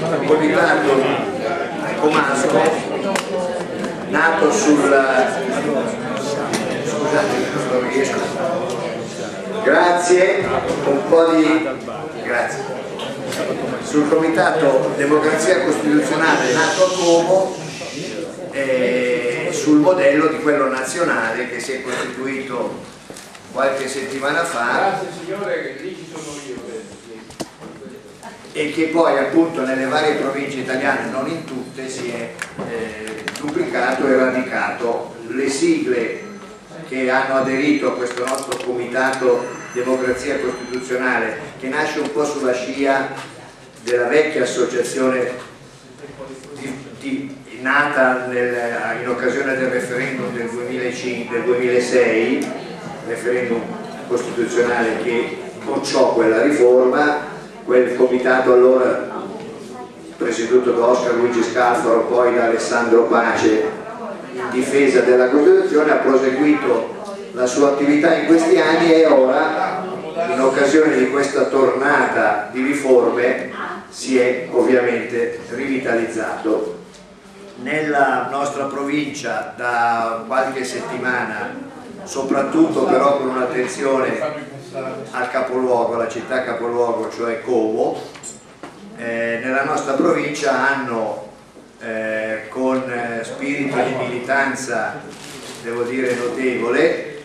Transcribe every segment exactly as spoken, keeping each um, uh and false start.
un comitato comasco nato sul scusate non riesco grazie un po' di grazie sul comitato Democrazia Costituzionale nato a Como, eh, sul modello di quello nazionale che si è costituito qualche settimana fa e che poi appunto nelle varie province italiane, non in tutte, si è eh, duplicato e radicato. Le sigle che hanno aderito a questo nostro comitato Democrazia Costituzionale, che nasce un po' sulla scia della vecchia associazione di, di, nata nel, in occasione del referendum del duemilacinque, del duemilasei, referendum costituzionale che bocciò quella riforma. Quel comitato allora presieduto da Oscar Luigi Scalfaro, poi da Alessandro Pace, in difesa della Costituzione, ha proseguito la sua attività in questi anni e ora, in occasione di questa tornata di riforme, si è ovviamente rivitalizzato. Nella nostra provincia da qualche settimana, soprattutto però con un'attenzione al capoluogo, alla città capoluogo, cioè Como, eh, nella nostra provincia hanno eh, con eh, spirito di militanza, devo dire notevole,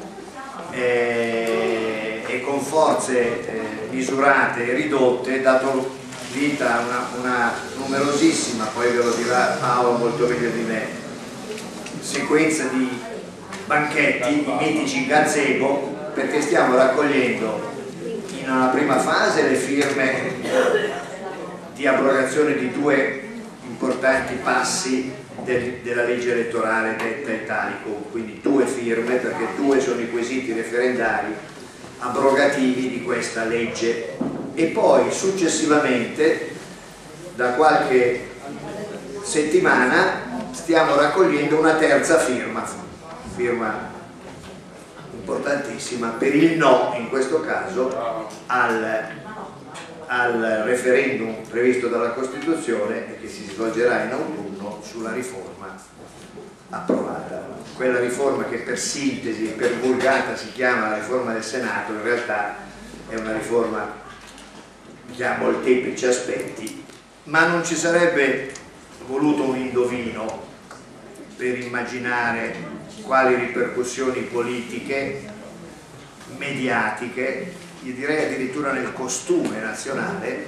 eh, e con forze eh, misurate e ridotte, dato vita a una, una numerosissima, poi ve lo dirà Paolo molto meglio di me, sequenza di banchetti, i mitici gazebo, perché stiamo raccogliendo in una prima fase le firme di abrogazione di due importanti passi del, della legge elettorale detta Italicum, quindi due firme, perché due sono i quesiti referendari abrogativi di questa legge, e poi successivamente da qualche settimana stiamo raccogliendo una terza firma, firma importantissima per il no, in questo caso, al, al referendum previsto dalla Costituzione e che si svolgerà in autunno sulla riforma approvata. Quella riforma che per sintesi e per vulgata si chiama la riforma del Senato, in realtà è una riforma che ha molteplici aspetti, ma non ci sarebbe voluto un indovino per immaginare quali ripercussioni politiche, mediatiche, io direi addirittura nel costume nazionale,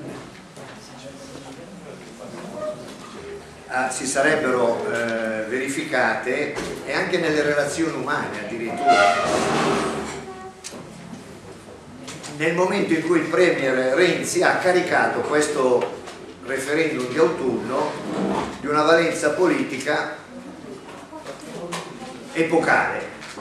eh, si sarebbero eh, verificate, e anche nelle relazioni umane addirittura. Nel momento in cui il Premier Renzi ha caricato questo referendum di autunno di una valenza politica epocale,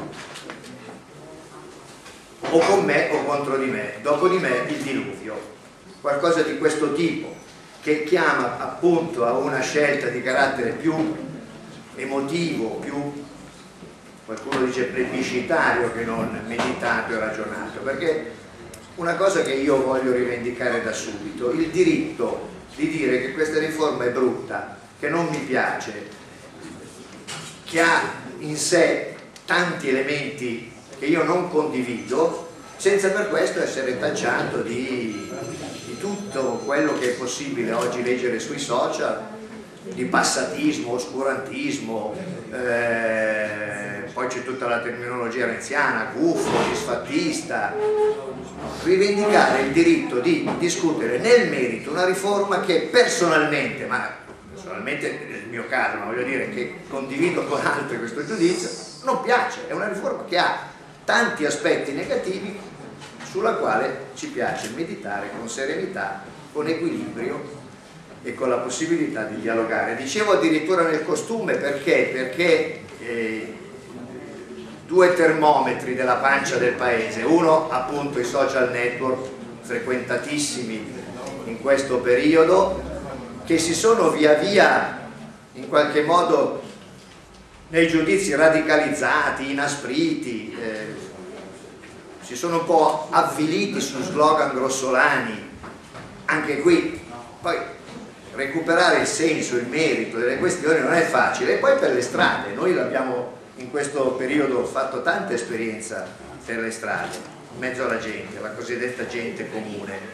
o con me o contro di me, dopo di me il diluvio, qualcosa di questo tipo, che chiama appunto a una scelta di carattere più emotivo, più, qualcuno dice plebiscitario, che non meditato e ragionato, perché una cosa che io voglio rivendicare da subito, il diritto di dire che questa riforma è brutta, che non mi piace, che ha in sé tanti elementi che io non condivido, senza per questo essere tacciato di, di tutto quello che è possibile oggi leggere sui social, di passatismo, oscurantismo, eh, poi c'è tutta la terminologia renziana, gufo, disfattista. Rivendicare il diritto di discutere nel merito una riforma che personalmente, ma personalmente nel mio caso, ma voglio dire che condivido con altri questo giudizio, non piace, è una riforma che ha tanti aspetti negativi sulla quale ci piace meditare con serenità, con equilibrio e con la possibilità di dialogare. Dicevo addirittura nel costume, perché? Perché eh, due termometri della pancia del paese, uno appunto i social network frequentatissimi in questo periodo, che si sono via via in qualche modo nei giudizi radicalizzati, inaspriti, eh, si sono un po' avviliti su slogan grossolani, anche qui. Poi recuperare il senso, il merito delle questioni non è facile. E poi per le strade, noi l'abbiamo in questo periodo fatto tanta esperienza per le strade, in mezzo alla gente, la cosiddetta gente comune.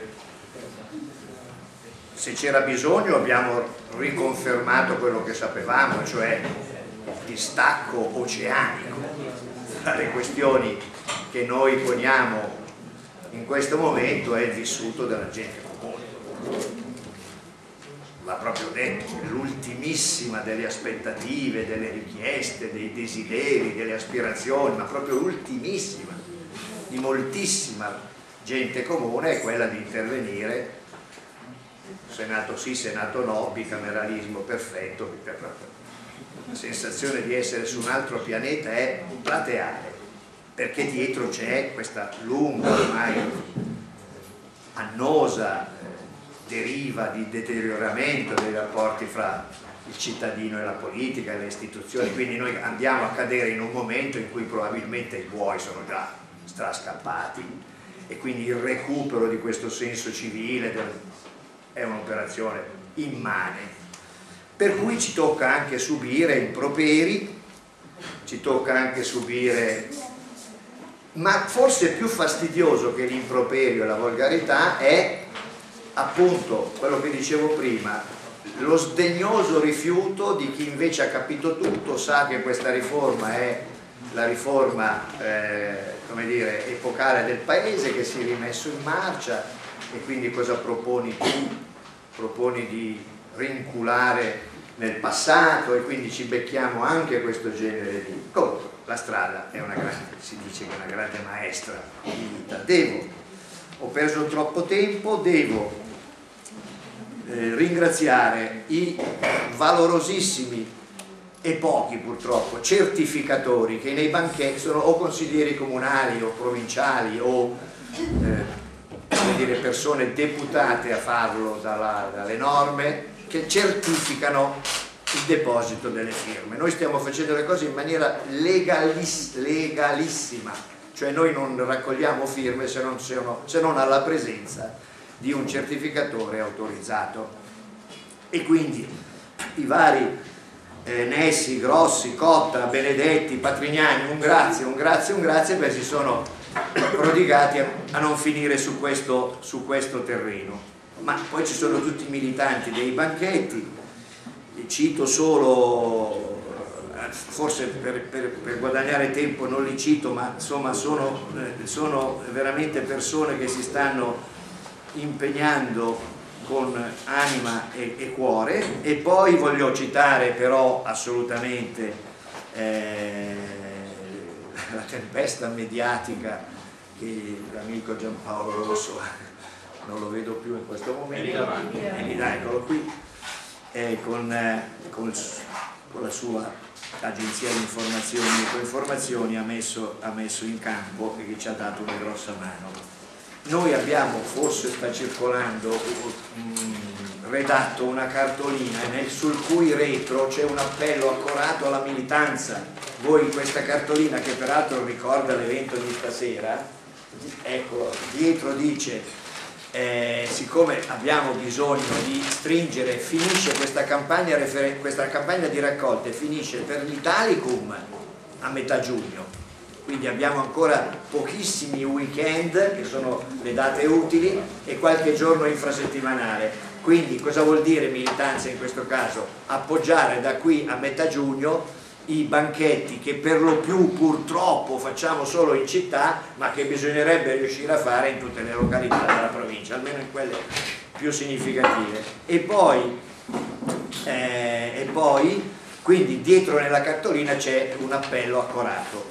Se c'era bisogno abbiamo riconfermato quello che sapevamo, cioè il stacco oceanico tra le questioni che noi poniamo in questo momento è il vissuto della gente comune. L'ha proprio detto, l'ultimissima delle aspettative, delle richieste, dei desideri, delle aspirazioni, ma proprio l'ultimissima di moltissima gente comune è quella di intervenire, Senato sì, Senato no, bicameralismo perfetto, la sensazione di essere su un altro pianeta è plateale, perché dietro c'è questa lunga, ormai annosa deriva di deterioramento dei rapporti fra il cittadino e la politica e le istituzioni. Quindi noi andiamo a cadere in un momento in cui probabilmente i buoi sono già strascappati e quindi il recupero di questo senso civile del, è un'operazione immane, per cui ci tocca anche subire improperi, ci tocca anche subire, ma forse più fastidioso che l'improperio e la volgarità è appunto quello che dicevo prima, lo sdegnoso rifiuto di chi invece ha capito tutto, sa che questa riforma è la riforma eh, come dire, epocale del paese, che si è rimesso in marcia, e quindi cosa proponi tu? Proponi di rinculare nel passato, e quindi ci becchiamo anche questo genere di... Comunque, la strada è una grande, si dice che è una grande maestra di vita. Devo, ho perso troppo tempo, devo eh, ringraziare i valorosissimi e pochi purtroppo certificatori che nei banchetti sono o consiglieri comunali o provinciali o eh, come dire, persone deputate a farlo dalla, dalle norme, che certificano il deposito delle firme. Noi stiamo facendo le cose in maniera legalis, legalissima, cioè noi non raccogliamo firme se non, se non alla presenza di un certificatore autorizzato, e quindi i vari eh, Nessi, Grossi, Cotta, Benedetti, Patrignani, un grazie, un grazie, un grazie, beh, si sono prodigati a, a non finire su questo, su questo terreno. Ma poi ci sono tutti i militanti dei banchetti, cito solo, forse per, per, per guadagnare tempo non li cito, ma insomma sono, sono veramente persone che si stanno impegnando con anima e, e cuore. E poi voglio citare però assolutamente eh, la tempesta mediatica che l'amico Giampaolo Rosso, non lo vedo più in questo momento, eccolo qui, eh, con, eh, con, con la sua agenzia di informazioni e informazioni ha messo, ha messo in campo, e che ci ha dato una grossa mano. Noi abbiamo, forse sta circolando, mh, redatto una cartolina nel, sul cui retro c'è un appello accorato alla militanza. Voi questa cartolina, che peraltro ricorda l'evento di stasera, ecco, dietro dice eh, siccome abbiamo bisogno di stringere, finisce questa campagna, questa campagna di raccolte finisce per l'Italicum a metà giugno, quindi abbiamo ancora pochissimi weekend, che sono le date utili, e qualche giorno infrasettimanale. Quindi cosa vuol dire militanza in questo caso? Appoggiare da qui a metà giugno i banchetti che per lo più purtroppo facciamo solo in città, ma che bisognerebbe riuscire a fare in tutte le località della provincia, almeno in quelle più significative. E poi, eh, e poi quindi dietro nella cartolina c'è un appello accorato.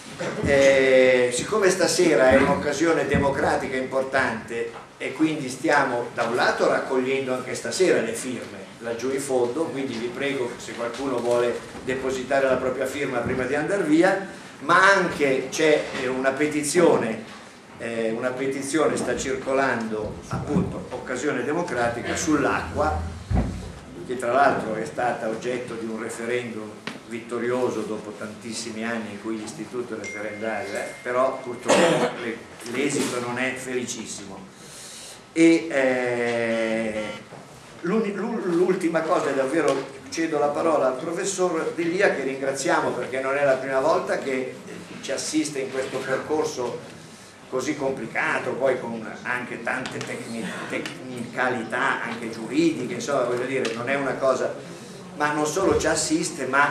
Eh, siccome stasera è un'occasione democratica importante, e quindi stiamo da un lato raccogliendo anche stasera le firme laggiù in fondo, quindi vi prego, se qualcuno vuole depositare la propria firma prima di andare via, ma anche c'è una petizione, eh, una petizione sta circolando, appunto, occasione democratica, sull'acqua, che tra l'altro è stata oggetto di un referendum vittorioso dopo tantissimi anni in cui l'istituto referendario è, però purtroppo l'esito non è felicissimo. E eh, L'ultima cosa, davvero cedo la parola al professor D'Elia, che ringraziamo perché non è la prima volta che ci assiste in questo percorso così complicato, poi con anche tante tecni tecnicalità anche giuridiche, insomma, voglio dire, non è una cosa, ma non solo ci assiste, ma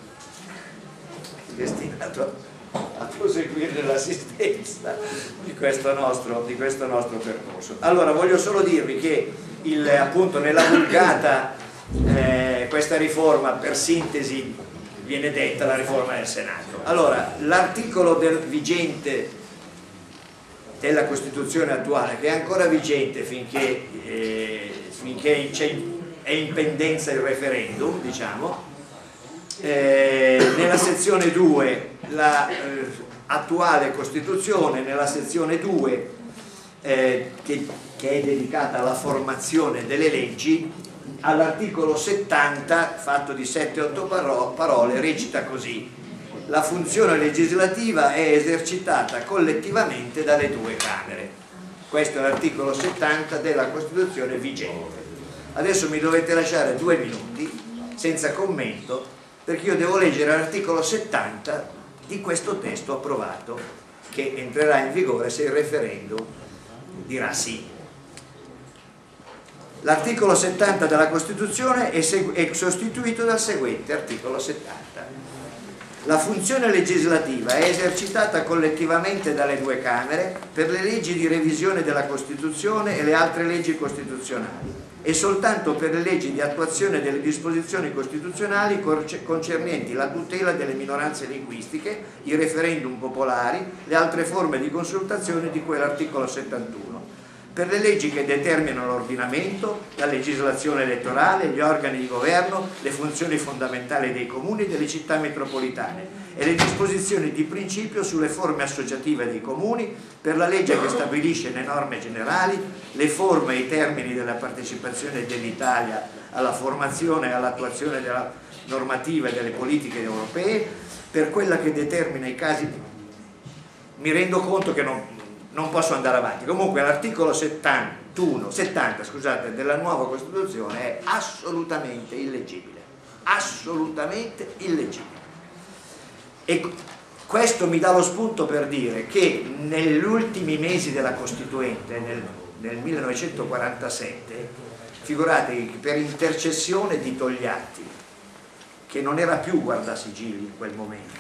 è destinato a proseguire l'assistenza di questo nostro, di questo nostro percorso. Allora, voglio solo dirvi che il, appunto nella vulgata eh, questa riforma, per sintesi, viene detta la riforma del Senato. Allora, l'articolo del vigente della Costituzione attuale, che è ancora vigente finché, eh, finché è in pendenza il referendum, diciamo, eh, nella sezione due la eh, attuale Costituzione, nella sezione due eh, che, che è dedicata alla formazione delle leggi, all'articolo settanta, fatto di sette otto parole, recita così: la funzione legislativa è esercitata collettivamente dalle due Camere. Questo è l'articolo settanta della Costituzione vigente. Adesso mi dovete lasciare due minuti senza commento, perché io devo leggere l'articolo settanta di questo testo approvato, che entrerà in vigore se il referendum dirà sì. L'articolo settanta della Costituzione è, è sostituito dal seguente articolo settanta. La funzione legislativa è esercitata collettivamente dalle due Camere per le leggi di revisione della Costituzione e le altre leggi costituzionali, e soltanto per le leggi di attuazione delle disposizioni costituzionali concernenti la tutela delle minoranze linguistiche, i referendum popolari, le altre forme di consultazione di cui l'articolo settantuno. Per le leggi che determinano l'ordinamento, la legislazione elettorale, gli organi di governo, le funzioni fondamentali dei comuni e delle città metropolitane e le disposizioni di principio sulle forme associative dei comuni, per la legge che stabilisce le norme generali, le forme e i termini della partecipazione dell'Italia alla formazione e all'attuazione della normativa e delle politiche europee, per quella che determina i casi. Mi rendo conto che non non posso andare avanti. Comunque l'articolo settantuno, settanta scusate, della nuova Costituzione è assolutamente illeggibile, assolutamente illeggibile. E questo mi dà lo spunto per dire che negli ultimi mesi della Costituente, nel, nel millenovecentoquarantasette, figuratevi, per intercessione di Togliatti, che non era più guardasigilli in quel momento,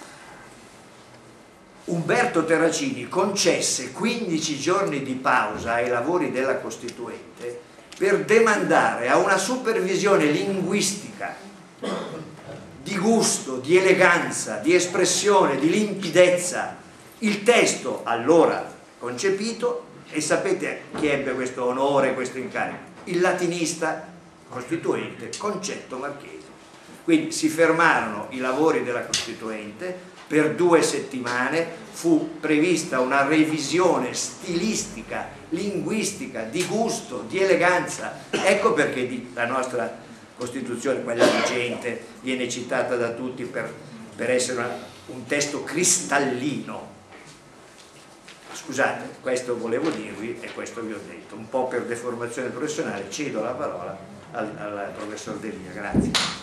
Umberto Terracini concesse quindici giorni di pausa ai lavori della Costituente per demandare a una supervisione linguistica di gusto, di eleganza, di espressione, di limpidezza il testo allora concepito. E sapete chi ebbe questo onore, questo incarico? Il latinista costituente Concetto Marchesi. Quindi si fermarono i lavori della Costituente. Per due settimane fu prevista una revisione stilistica, linguistica, di gusto, di eleganza. Ecco perché la nostra Costituzione, quella vigente, viene citata da tutti per, per essere una, un testo cristallino. Scusate, questo volevo dirvi e questo vi ho detto. Un po' per deformazione professionale cedo la parola al, al professor D'Elia. Grazie.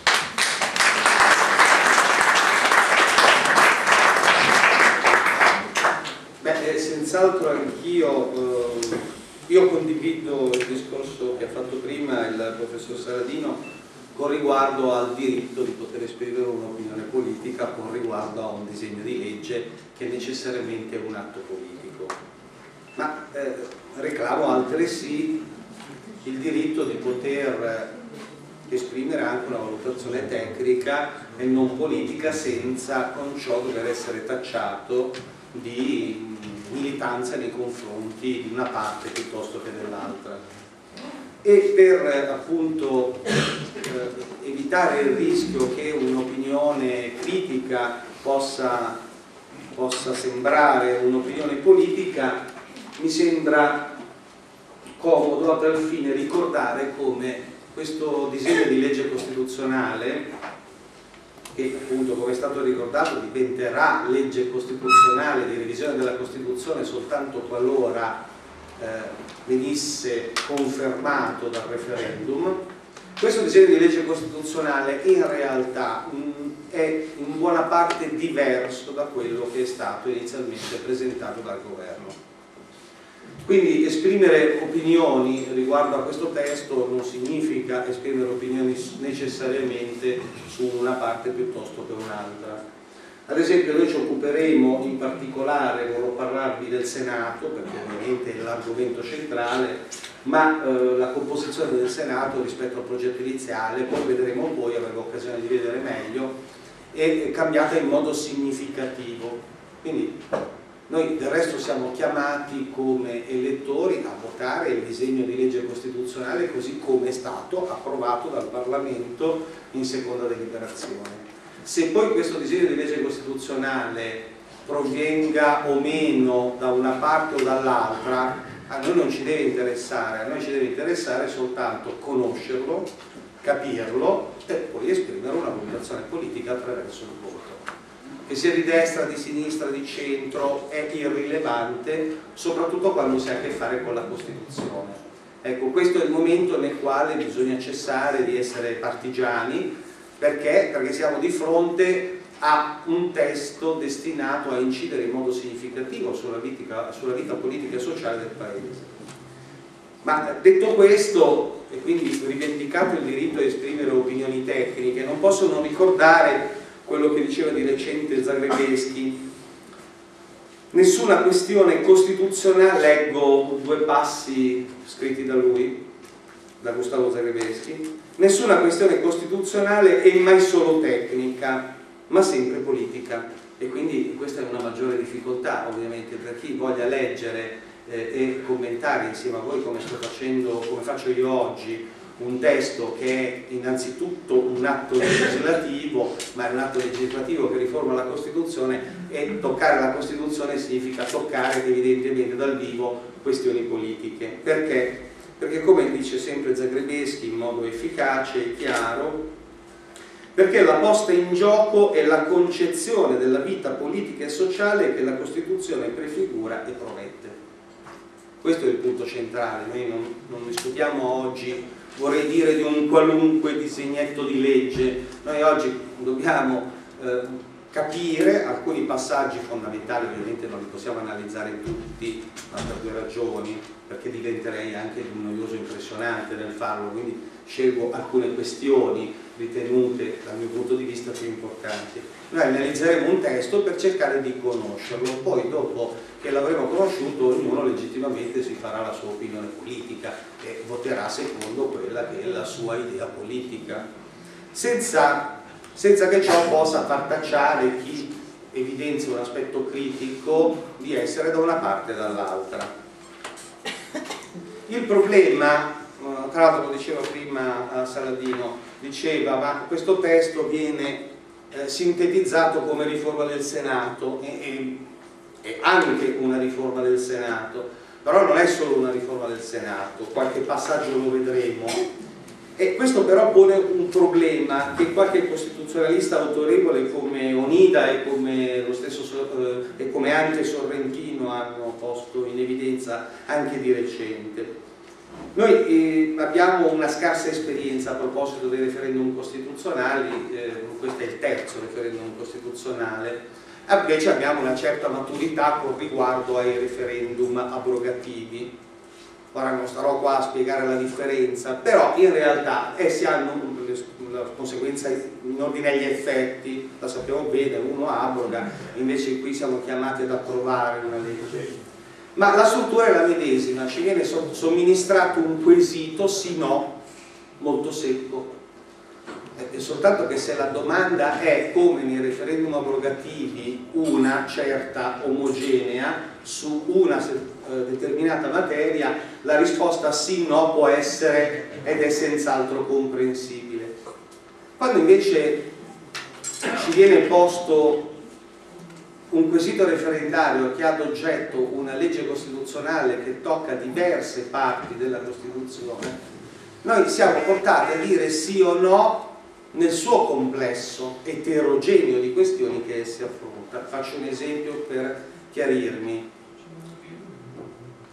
Beh, senz'altro anch'io, eh, io condivido il discorso che ha fatto prima il professor Saladino con riguardo al diritto di poter esprimere un'opinione politica con riguardo a un disegno di legge che necessariamente è un atto politico. Ma eh, reclamo altresì il diritto di poter esprimere anche una valutazione tecnica e non politica senza con ciò dover essere tacciato di militanza nei confronti di una parte piuttosto che dell'altra. E per appunto eh, evitare il rischio che un'opinione critica possa, possa sembrare un'opinione politica, mi sembra comodo a tal fine ricordare come questo disegno di legge costituzionale, che appunto, come è stato ricordato, diventerà legge costituzionale di revisione della Costituzione soltanto qualora eh, venisse confermato dal referendum. Questo disegno di legge costituzionale in realtà mh, è in buona parte diverso da quello che è stato inizialmente presentato dal governo. Quindi esprimere opinioni riguardo a questo testo non significa esprimere opinioni necessariamente su una parte piuttosto che un'altra. Ad esempio noi ci occuperemo in particolare, vorrò parlarvi del Senato, perché ovviamente è l'argomento centrale, ma eh, la composizione del Senato rispetto al progetto iniziale, poi vedremo poi, avremo occasione di vedere meglio, è cambiata in modo significativo. Quindi noi del resto siamo chiamati come elettori a votare il disegno di legge costituzionale così come è stato approvato dal Parlamento in seconda deliberazione. Se poi questo disegno di legge costituzionale provenga o meno da una parte o dall'altra, a noi non ci deve interessare, a noi ci deve interessare soltanto conoscerlo, capirlo e poi esprimere una valutazione politica attraverso il voto. Che sia di destra, di sinistra, di centro è irrilevante, soprattutto quando si ha a che fare con la Costituzione. Ecco, questo è il momento nel quale bisogna cessare di essere partigiani, perché? Perché siamo di fronte a un testo destinato a incidere in modo significativo sulla vita, sulla vita politica e sociale del Paese. Ma detto questo, e quindi rivendicato il diritto a esprimere opinioni tecniche, non posso non ricordare quello che diceva di recente Zagrebelsky: nessuna questione costituzionale, leggo due passi scritti da lui, da Gustavo Zagrebelsky, nessuna questione costituzionale è mai solo tecnica, ma sempre politica. E quindi questa è una maggiore difficoltà ovviamente per chi voglia leggere eh, e commentare insieme a voi, come sto facendo, come faccio io oggi, un testo che è innanzitutto un atto legislativo, ma è un atto legislativo che riforma la Costituzione, e toccare la Costituzione significa toccare evidentemente dal vivo questioni politiche. Perché? Perché, come dice sempre Zagrebelsky in modo efficace e chiaro, perché la posta in gioco è la concezione della vita politica e sociale che la Costituzione prefigura e promette. Questo è il punto centrale. Noi non, non discutiamo oggi, vorrei dire, di un qualunque disegnetto di legge. Noi oggi dobbiamo eh, capire alcuni passaggi fondamentali, ovviamente non li possiamo analizzare tutti, ma per due ragioni, perché diventerei anche di un noioso impressionante nel farlo, quindi scelgo alcune questioni ritenute dal mio punto di vista più importanti. Noi analizzeremo un testo per cercare di conoscerlo, poi dopo che l'avremo conosciuto ognuno legittimamente si farà la sua opinione politica e voterà secondo quella che è la sua idea politica, senza, senza che ciò possa far tacciare chi evidenzia un aspetto critico di essere da una parte e dall'altra. Il problema, tra l'altro lo diceva prima Saladino, diceva ma questo testo viene eh, sintetizzato come riforma del Senato e, e, e anche una riforma del Senato, però non è solo una riforma del Senato, qualche passaggio lo vedremo, e questo però pone un problema che qualche costituzionalista autorevole come Onida e come lo stesso eh, e come anche Sorrentino hanno posto in evidenza anche di recente. Noi eh, abbiamo una scarsa esperienza a proposito dei referendum costituzionali, eh, questo è il terzo referendum costituzionale, invece abbiamo una certa maturità con riguardo ai referendum abrogativi. Ora non starò qua a spiegare la differenza, però in realtà essi hanno la conseguenza in ordine agli effetti, la sappiamo bene, uno abroga, invece qui siamo chiamati ad approvare una legge. Ma la struttura è la medesima, ci viene somministrato un quesito sì-no molto secco. È soltanto che se la domanda è, come nei referendum abrogativi, una certa omogenea su una eh, determinata materia, la risposta sì-no può essere ed è senz'altro comprensibile. Quando invece ci viene posto un quesito referendario che ha ad oggetto una legge costituzionale che tocca diverse parti della Costituzione, noi siamo portati a dire sì o no nel suo complesso eterogeneo di questioni che essi affronta. Faccio un esempio per chiarirmi.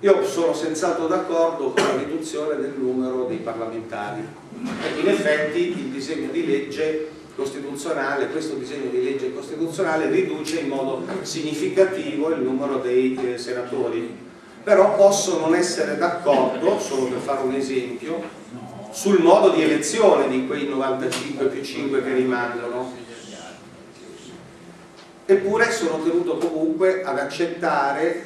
Io sono senz'altro d'accordo con la riduzione del numero dei parlamentari. In effetti il disegno di legge costituzionale, questo disegno di legge costituzionale riduce in modo significativo il numero dei eh, senatori, però posso non essere d'accordo, solo per fare un esempio, sul modo di elezione di quei novantacinque più cinque che rimangono. Eppure sono tenuto comunque ad accettare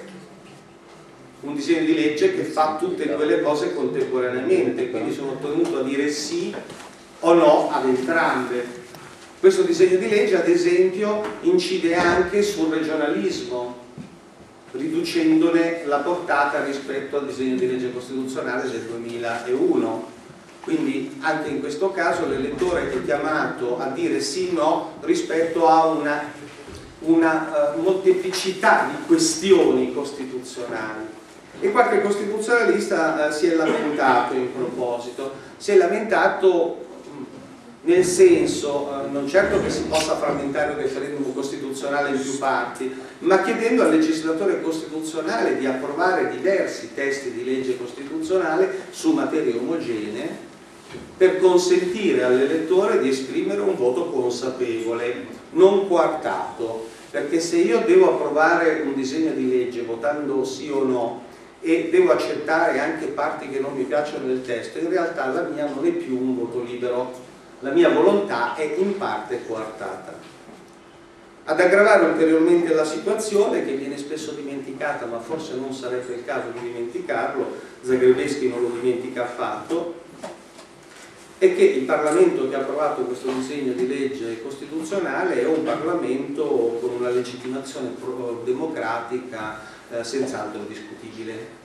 un disegno di legge che fa tutte e due le cose contemporaneamente, quindi sono tenuto a dire sì o no ad entrambe. Questo disegno di legge, ad esempio, incide anche sul regionalismo, riducendone la portata rispetto al disegno di legge costituzionale del duemilauno. Quindi anche in questo caso l'elettore è chiamato a dire sì o no rispetto a una, una uh, molteplicità di questioni costituzionali. E qualche costituzionalista uh, si è lamentato in proposito, si è lamentato nel senso, uh, non certo che si possa frammentare un referendum costituzionale in più parti, ma chiedendo al legislatore costituzionale di approvare diversi testi di legge costituzionale su materie omogenee per consentire all'elettore di esprimere un voto consapevole, non coartato, perché se io devo approvare un disegno di legge votando sì o no e devo accettare anche parti che non mi piacciono del testo, in realtà la mia non è più un voto libero, la mia volontà è in parte coartata. Ad aggravare ulteriormente la situazione, che viene spesso dimenticata, ma forse non sarebbe il caso di dimenticarlo, Zagrebelsky non lo dimentica affatto, è che il Parlamento che ha approvato questo disegno di legge costituzionale è un Parlamento con una legittimazione democratica eh, senz'altro discutibile.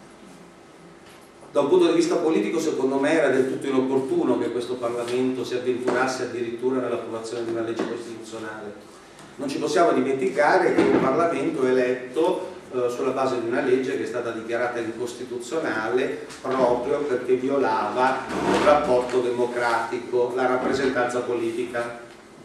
Da un punto di vista politico, secondo me, era del tutto inopportuno che questo Parlamento si avventurasse addirittura nell'approvazione di una legge costituzionale. Non ci possiamo dimenticare che un Parlamento è eletto eh, sulla base di una legge che è stata dichiarata incostituzionale proprio perché violava il rapporto democratico, la rappresentanza politica.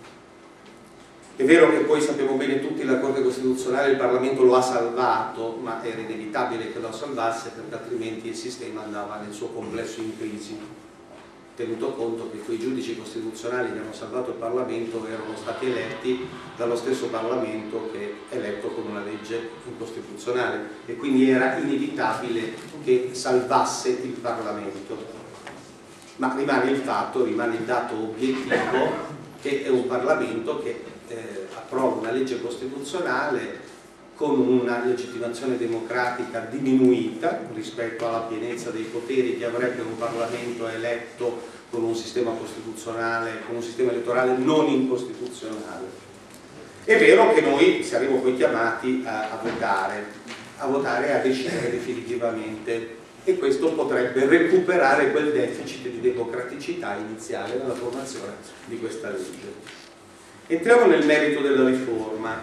È vero che poi sappiamo bene tutti la Corte Costituzionale, il Parlamento lo ha salvato, ma era inevitabile che lo salvasse perché altrimenti il sistema andava nel suo complesso in crisi, tenuto conto che quei giudici costituzionali che hanno salvato il Parlamento erano stati eletti dallo stesso Parlamento che è eletto con una legge incostituzionale e quindi era inevitabile che salvasse il Parlamento. Ma rimane il fatto, rimane il dato obiettivo che è un Parlamento che Eh, approva una legge costituzionale con una legittimazione democratica diminuita rispetto alla pienezza dei poteri che avrebbe un Parlamento eletto con un sistema costituzionale, con un sistema elettorale non incostituzionale. È vero che noi saremo poi chiamati a, a votare, a votare e a decidere definitivamente, e questo potrebbe recuperare quel deficit di democraticità iniziale nella formazione di questa legge. Entriamo nel merito della riforma.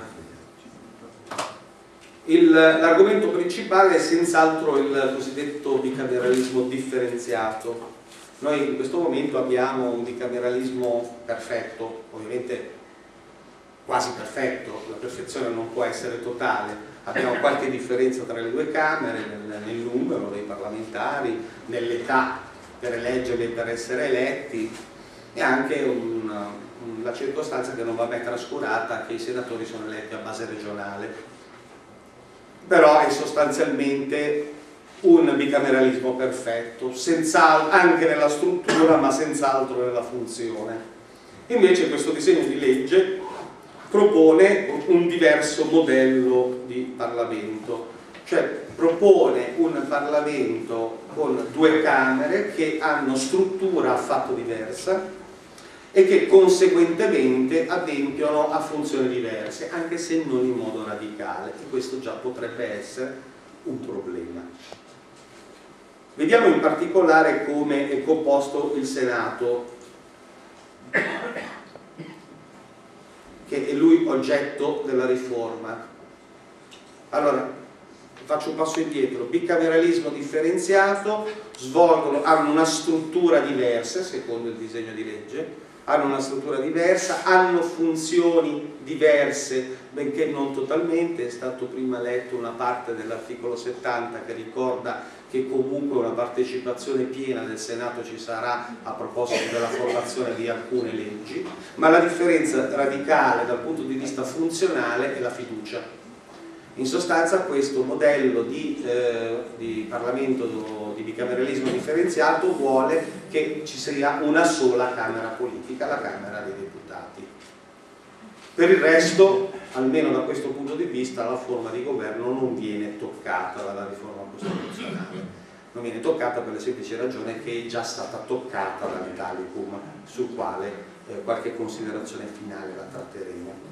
L'argomento principale è senz'altro il cosiddetto bicameralismo differenziato. Noi in questo momento abbiamo un bicameralismo perfetto, ovviamente quasi perfetto, la perfezione non può essere totale, abbiamo qualche differenza tra le due Camere nel, nel numero dei parlamentari, nell'età per eleggerli e per essere eletti, e anche un la circostanza che non va mai trascurata che i senatori sono eletti a base regionale, però è sostanzialmente un bicameralismo perfetto, anche nella struttura ma senz'altro nella funzione. Invece questo disegno di legge propone un diverso modello di Parlamento, cioè propone un Parlamento con due Camere che hanno struttura affatto diversa e che conseguentemente adempiono a funzioni diverse, anche se non in modo radicale, e questo già potrebbe essere un problema. Vediamo in particolare come è composto il Senato, che è lui oggetto della riforma. Allora, faccio un passo indietro, bicameralismo differenziato, svolgono, hanno una struttura diversa secondo il disegno di legge, hanno una struttura diversa, hanno funzioni diverse, benché non totalmente. È stato prima letto una parte dell'articolo settanta che ricorda che comunque una partecipazione piena del Senato ci sarà a proposito della formazione di alcune leggi, ma la differenza radicale dal punto di vista funzionale è la fiducia. In sostanza questo modello di, eh, di Parlamento di bicameralismo differenziato vuole che ci sia una sola Camera politica, la Camera dei Deputati. Per il resto, almeno da questo punto di vista, la forma di governo non viene toccata dalla riforma costituzionale. Non viene toccata per la semplice ragione che è già stata toccata dall'Italicum, sul quale eh, qualche considerazione finale la tratteremo.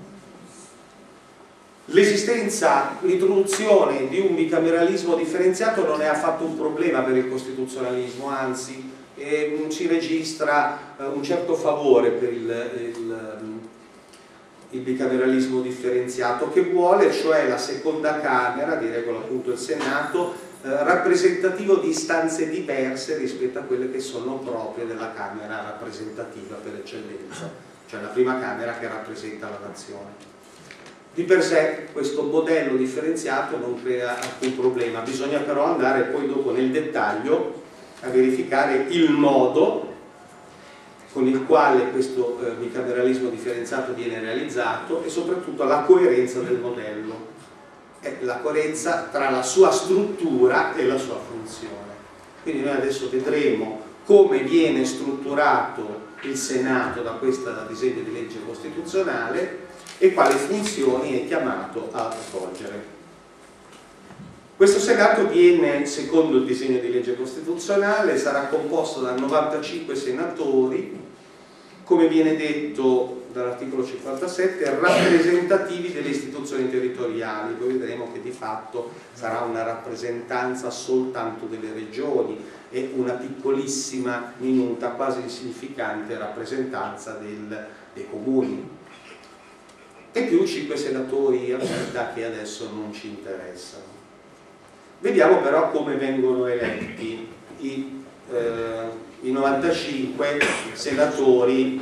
L'esistenza, l'introduzione di un bicameralismo differenziato non è affatto un problema per il costituzionalismo, anzi eh, si registra eh, un certo favore per il, il, il bicameralismo differenziato, che vuole cioè la seconda Camera, di regola appunto il Senato, eh, rappresentativo di istanze diverse rispetto a quelle che sono proprie della Camera rappresentativa per eccellenza, cioè la prima Camera che rappresenta la nazione. Di per sé questo modello differenziato non crea alcun problema, bisogna però andare poi dopo nel dettaglio a verificare il modo con il quale questo eh, bicameralismo differenziato viene realizzato e soprattutto la coerenza del modello, eh, la coerenza tra la sua struttura e la sua funzione. Quindi noi adesso vedremo come viene strutturato il Senato da questo disegno di legge costituzionale e quali funzioni è chiamato a svolgere. Questo Senato viene, secondo il disegno di legge costituzionale, sarà composto da novantacinque senatori, come viene detto dall'articolo cinquantasette, rappresentativi delle istituzioni territoriali. Poi vedremo che di fatto sarà una rappresentanza soltanto delle regioni e una piccolissima, minuta, quasi insignificante rappresentanza del, dei comuni. E più cinque senatori a vita che adesso non ci interessano. Vediamo però come vengono eletti i, eh, i novantacinque senatori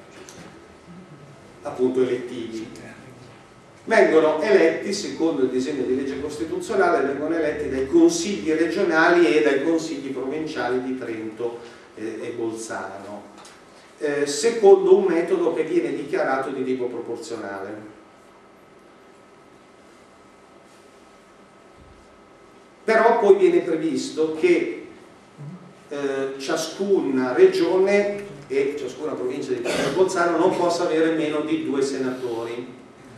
appunto elettivi. Vengono eletti, secondo il disegno di legge costituzionale, vengono eletti dai consigli regionali e dai consigli provinciali di Trento eh, e Bolzano. Eh, secondo un metodo che viene dichiarato di tipo proporzionale. Però poi viene previsto che eh, ciascuna regione e ciascuna provincia di Trento e Bolzano non possa avere meno di due senatori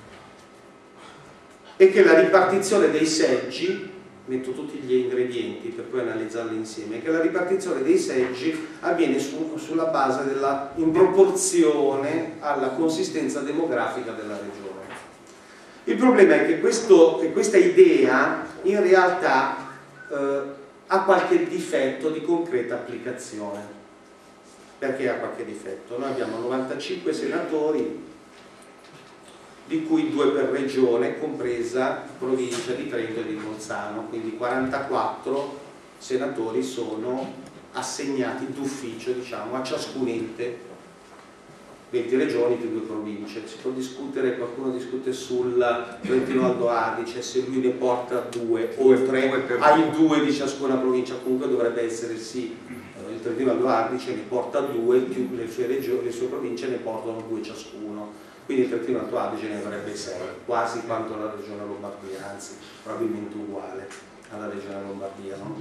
e che la ripartizione dei seggi, metto tutti gli ingredienti per poi analizzarli insieme, che la ripartizione dei seggi avviene su, sulla base della, in proporzione alla consistenza demografica della regione. Il problema è che, questo, che questa idea in realtà eh, ha qualche difetto di concreta applicazione. Perché ha qualche difetto? Noi abbiamo novantacinque senatori, di cui due per regione, compresa provincia di Trento e di Bolzano, quindi quarantaquattro senatori sono assegnati d'ufficio, diciamo, a ciascun ente, venti regioni più due province. Si può discutere, qualcuno discute sul Trentino Alto Adige, se lui ne porta due, oltre ai due di ciascuna provincia, comunque dovrebbe essere sì. Il Trentino Alto Adige ne porta due, più le sue, regioni, le sue province ne portano due ciascuno. Quindi il Trentino Alto Adige ne avrebbe sei, quasi quanto la regione Lombardia, anzi probabilmente uguale alla regione Lombardia, no?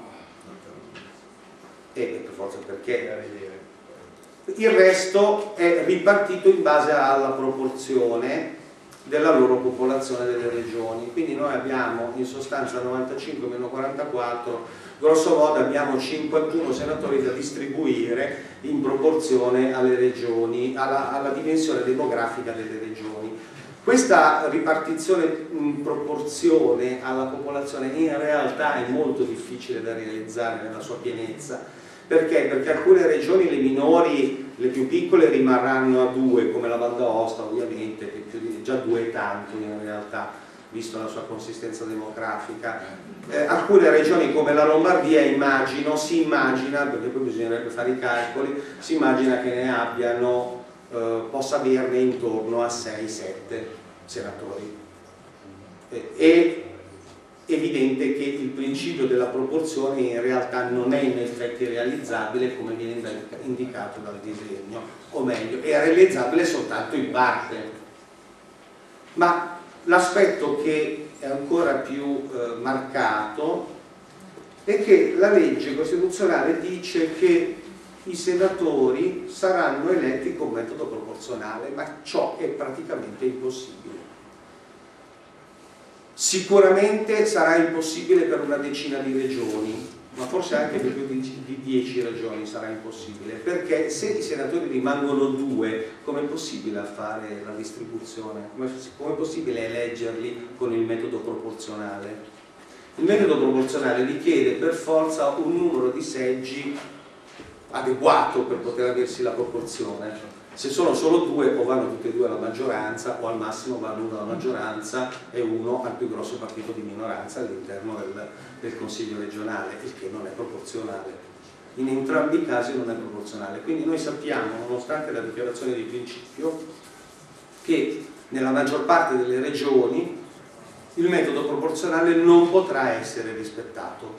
E per forza perché il resto è ripartito in base alla proporzione della loro popolazione delle regioni. Quindi noi abbiamo in sostanza novantacinque meno quarantaquattro, grosso modo abbiamo cinquantuno senatori da distribuire in proporzione alle regioni, alla, alla dimensione demografica delle regioni. Questa ripartizione in proporzione alla popolazione in realtà è molto difficile da realizzare nella sua pienezza. Perché? Perché alcune regioni, le minori, le più piccole, rimarranno a due, come la Val d'Aosta ovviamente, che più di, già due è tanto in realtà. visto la sua consistenza demografica. Eh, alcune regioni come la Lombardia, immagino, si immagina, perché poi bisognerebbe fare i calcoli, si immagina che ne abbiano, eh, possa averne intorno a sei sette senatori. Eh, è evidente che il principio della proporzione in realtà non è in effetti realizzabile come viene indicato dal disegno, o meglio, è realizzabile soltanto in parte. Ma l'aspetto che è ancora più eh, marcato è che la legge costituzionale dice che i senatori saranno eletti con metodo proporzionale, ma ciò è praticamente impossibile. Sicuramente sarà impossibile per una decina di regioni, ma forse anche per più di dieci regioni sarà impossibile, perché se i senatori rimangono due, com'è possibile fare la distribuzione? Com'è possibile eleggerli con il metodo proporzionale? Il metodo proporzionale richiede per forza un numero di seggi adeguato per poter aversi la proporzione. Se sono solo due, o vanno tutti e due alla maggioranza, o al massimo vanno uno alla maggioranza e uno al più grosso partito di minoranza all'interno del, del Consiglio regionale, il che non è proporzionale. In entrambi i casi non è proporzionale. Quindi noi sappiamo, nonostante la dichiarazione di principio, che nella maggior parte delle regioni il metodo proporzionale non potrà essere rispettato.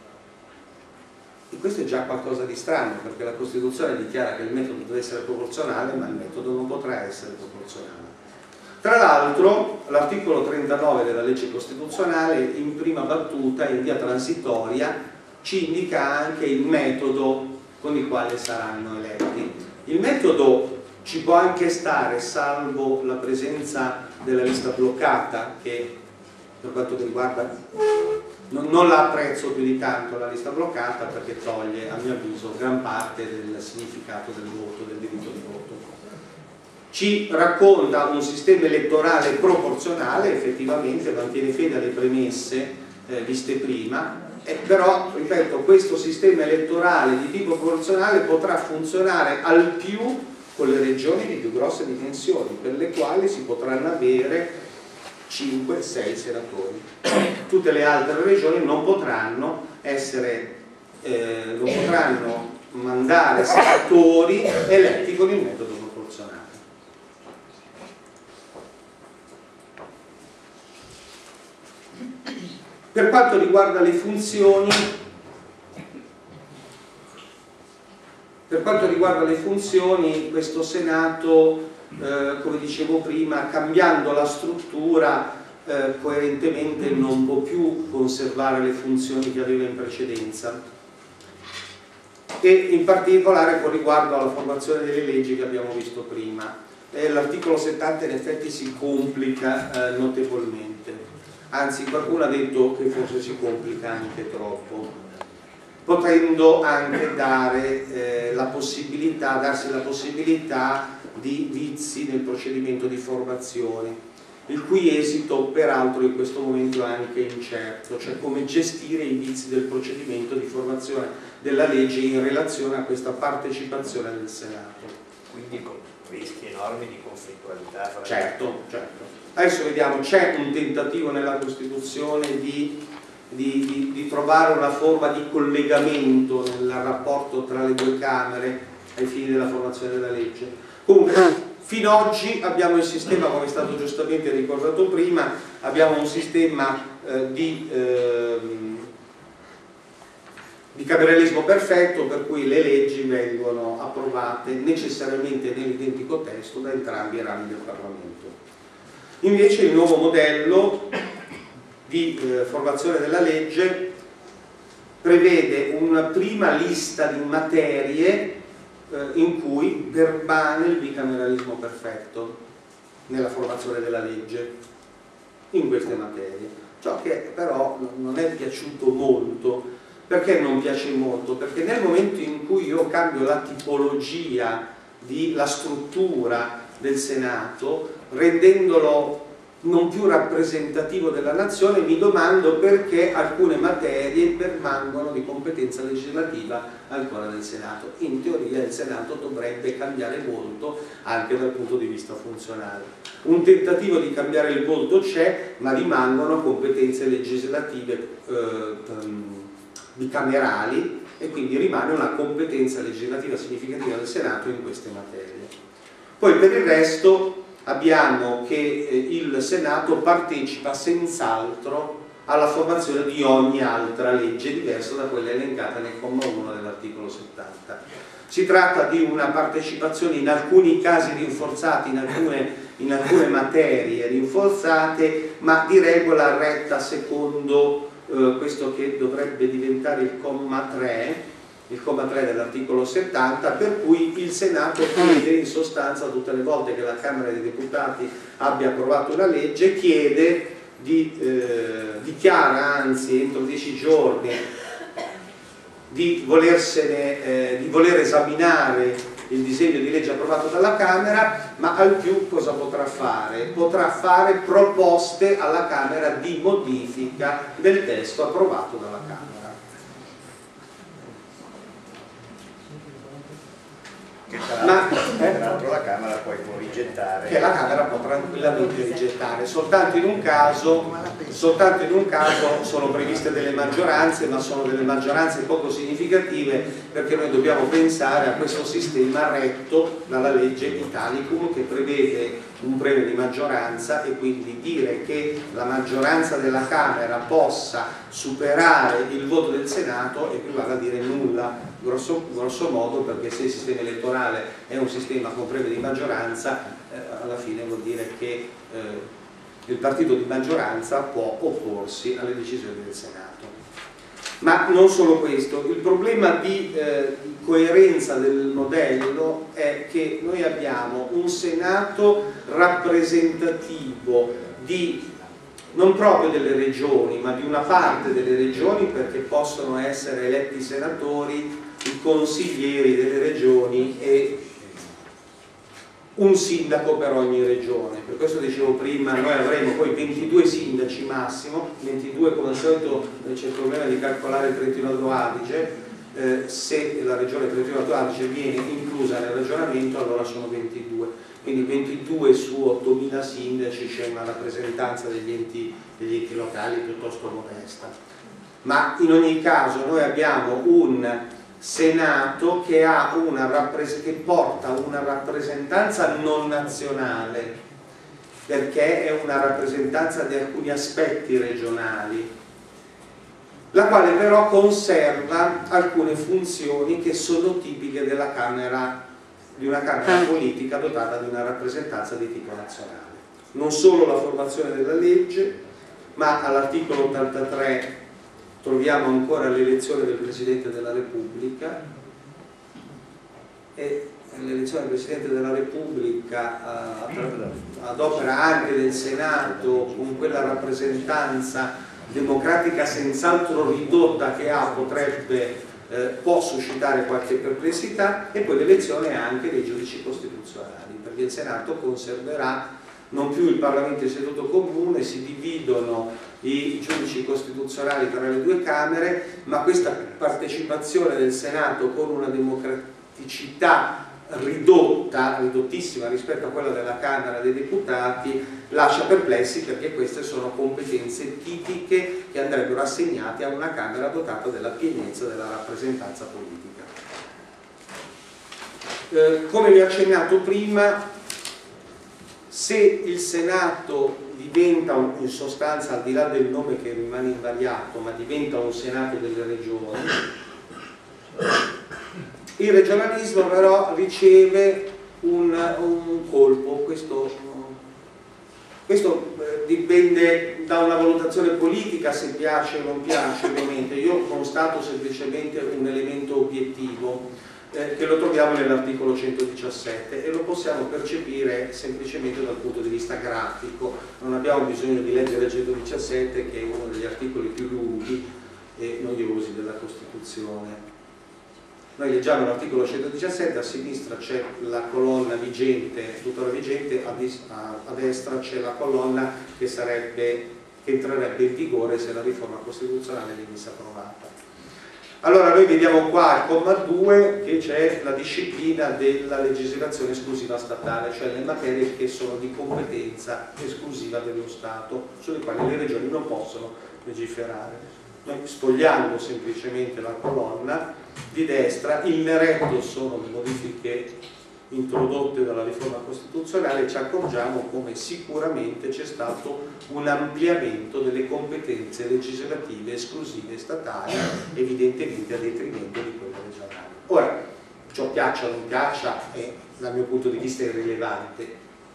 E questo è già qualcosa di strano, perché la Costituzione dichiara che il metodo deve essere proporzionale, ma il metodo non potrà essere proporzionale. Tra l'altro, l'articolo trentanove della legge costituzionale, in prima battuta, in via transitoria, ci indica anche il metodo con il quale saranno eletti. Il metodo ci può anche stare, salvo la presenza della lista bloccata, che per quanto mi riguarda non la apprezzo più di tanto la lista bloccata, perché toglie, a mio avviso, gran parte del significato del voto, del diritto di voto. Ci racconta un sistema elettorale proporzionale, effettivamente mantiene fede alle premesse eh, viste prima, eh, però, ripeto, questo sistema elettorale di tipo proporzionale potrà funzionare al più con le regioni di più grosse dimensioni, per le quali si potranno avere cinque sei senatori. Tutte le altre regioni non potranno essere, eh, non potranno mandare senatori eletti con il metodo proporzionale. Per quanto riguarda le funzioni, per quanto riguarda le funzioni, questo Senato, Eh, come dicevo prima, cambiando la struttura, eh, coerentemente non può più conservare le funzioni che aveva in precedenza, e in particolare con riguardo alla formazione delle leggi che abbiamo visto prima. Eh, l'articolo settanta in effetti si complica eh, notevolmente, anzi qualcuno ha detto che forse si complica anche troppo, potendo anche dare eh, la possibilità, darsi la possibilità di vizi nel procedimento di formazione, il cui esito peraltro in questo momento è anche incerto, cioè come gestire i vizi del procedimento di formazione della legge in relazione a questa partecipazione del Senato. Quindi con rischi enormi di conflittualità. Certo, certo. Adesso vediamo, c'è un tentativo nella Costituzione di, di, di, di trovare una forma di collegamento nel rapporto tra le due Camere ai fini della formazione della legge. Comunque, fino ad oggi abbiamo il sistema, come è stato giustamente ricordato prima, abbiamo un sistema eh, di, eh, di cameralismo perfetto, per cui le leggi vengono approvate necessariamente nell'identico testo da entrambi i rami del Parlamento. Invece il nuovo modello di eh, formazione della legge prevede una prima lista di materie in cui permane il bicameralismo perfetto nella formazione della legge in queste materie. Ciò che però non è piaciuto molto. Perché non piace molto? Perché nel momento in cui io cambio la tipologia, di, la struttura del Senato, rendendolo non più rappresentativo della nazione, mi domando perché alcune materie permangono di competenza legislativa ancora del Senato. In teoria il Senato dovrebbe cambiare volto anche dal punto di vista funzionale. Un tentativo di cambiare il volto c'è, ma rimangono competenze legislative eh, bicamerali, e quindi rimane una competenza legislativa significativa del Senato in queste materie. Poi per il resto abbiamo che eh, il Senato partecipa senz'altro alla formazione di ogni altra legge diversa da quella elencata nel comma uno dell'articolo settanta. Si tratta di una partecipazione in alcuni casi rinforzata, in alcune, in alcune materie rinforzate, ma di regola retta secondo eh, questo che dovrebbe diventare il comma tre, il comma tre dell'articolo settanta, per cui il Senato chiede in sostanza tutte le volte che la Camera dei Deputati abbia approvato una legge, chiede di, eh, dichiara anzi entro dieci giorni di, volersene, eh, di voler esaminare il disegno di legge approvato dalla Camera, ma al più cosa potrà fare? Potrà fare proposte alla Camera di modifica del testo approvato dalla Camera. Che tra Ma eh? l'altro la Camera poi può rigettare. Che la Camera può tranquillamente rigettare, soltanto in un caso, soltanto in un caso sono previste delle maggioranze, ma sono delle maggioranze poco significative, perché noi dobbiamo pensare a questo sistema retto dalla legge Italicum, che prevede un premio di maggioranza, e quindi dire che la maggioranza della Camera possa superare il voto del Senato equivale a dire nulla, grosso, grosso modo, perché se il sistema elettorale è un sistema con premio di maggioranza, eh, alla fine vuol dire che eh, il partito di maggioranza può opporsi alle decisioni del Senato. Ma non solo questo, il problema di, eh, di coerenza del modello è che noi abbiamo un Senato rappresentativo di, non proprio delle regioni, ma di una parte delle regioni, perché possono essere eletti senatori i consiglieri delle regioni e un sindaco per ogni regione. Per questo dicevo prima, noi avremo poi ventidue sindaci massimo, ventidue, come al solito c'è il problema di calcolare il Trentino Alto Adige, eh, se la regione Trentino Alto Adige viene inclusa nel ragionamento allora sono ventidue, quindi ventidue su ottomila sindaci, c'è una rappresentanza degli enti, degli enti locali piuttosto modesta. Ma in ogni caso noi abbiamo un Senato che, ha una che porta una rappresentanza non nazionale, perché è una rappresentanza di alcuni aspetti regionali, la quale però conserva alcune funzioni che sono tipiche della Camera, di una Camera politica dotata di una rappresentanza di tipo nazionale. Non solo la formazione della legge, ma all'articolo ottantatré troviamo ancora l'elezione del Presidente della Repubblica, e l'elezione del Presidente della Repubblica eh, ad opera anche del Senato, con quella rappresentanza democratica senz'altro ridotta che ha, potrebbe, eh, può suscitare qualche perplessità, e poi l'elezione anche dei giudici costituzionali, perché il Senato conserverà non più il Parlamento in seduto comune, si dividono i giudici costituzionali tra le due Camere, ma questa partecipazione del Senato con una democraticità ridotta, ridottissima rispetto a quella della Camera dei Deputati, lascia perplessi, perché queste sono competenze tipiche che andrebbero assegnate a una Camera dotata della pienezza della rappresentanza politica. Eh, come vi ho accennato prima, se il Senato diventa, in sostanza, al di là del nome che rimane invariato, ma diventa un Senato delle regioni, il regionalismo però riceve un, un colpo. Questo, questo dipende da una valutazione politica, se piace o non piace, ovviamente. Io constato semplicemente un elemento obiettivo, Eh, che lo troviamo nell'articolo centodiciassette, e lo possiamo percepire semplicemente dal punto di vista grafico. Non abbiamo bisogno di leggere il centodiciassette, che è uno degli articoli più lunghi e noiosi della Costituzione. Noi leggiamo l'articolo centodiciassette, a sinistra c'è la colonna vigente, tuttora vigente, a, a, a destra c'è la colonna che, sarebbe, che entrerebbe in vigore se la riforma costituzionale venisse approvata. Allora noi vediamo qua al comma due che c'è la disciplina della legislazione esclusiva statale, cioè le materie che sono di competenza esclusiva dello Stato, sulle quali le regioni non possono legiferare. Noi, spogliando semplicemente la colonna di destra, il neretto sono le modifiche introdotte dalla riforma costituzionale, ci accorgiamo come sicuramente c'è stato un ampliamento delle competenze legislative esclusive statali, evidentemente a detrimento di quelle regionali. Ora, ciò piaccia o non piaccia, è, dal mio punto di vista, irrilevante.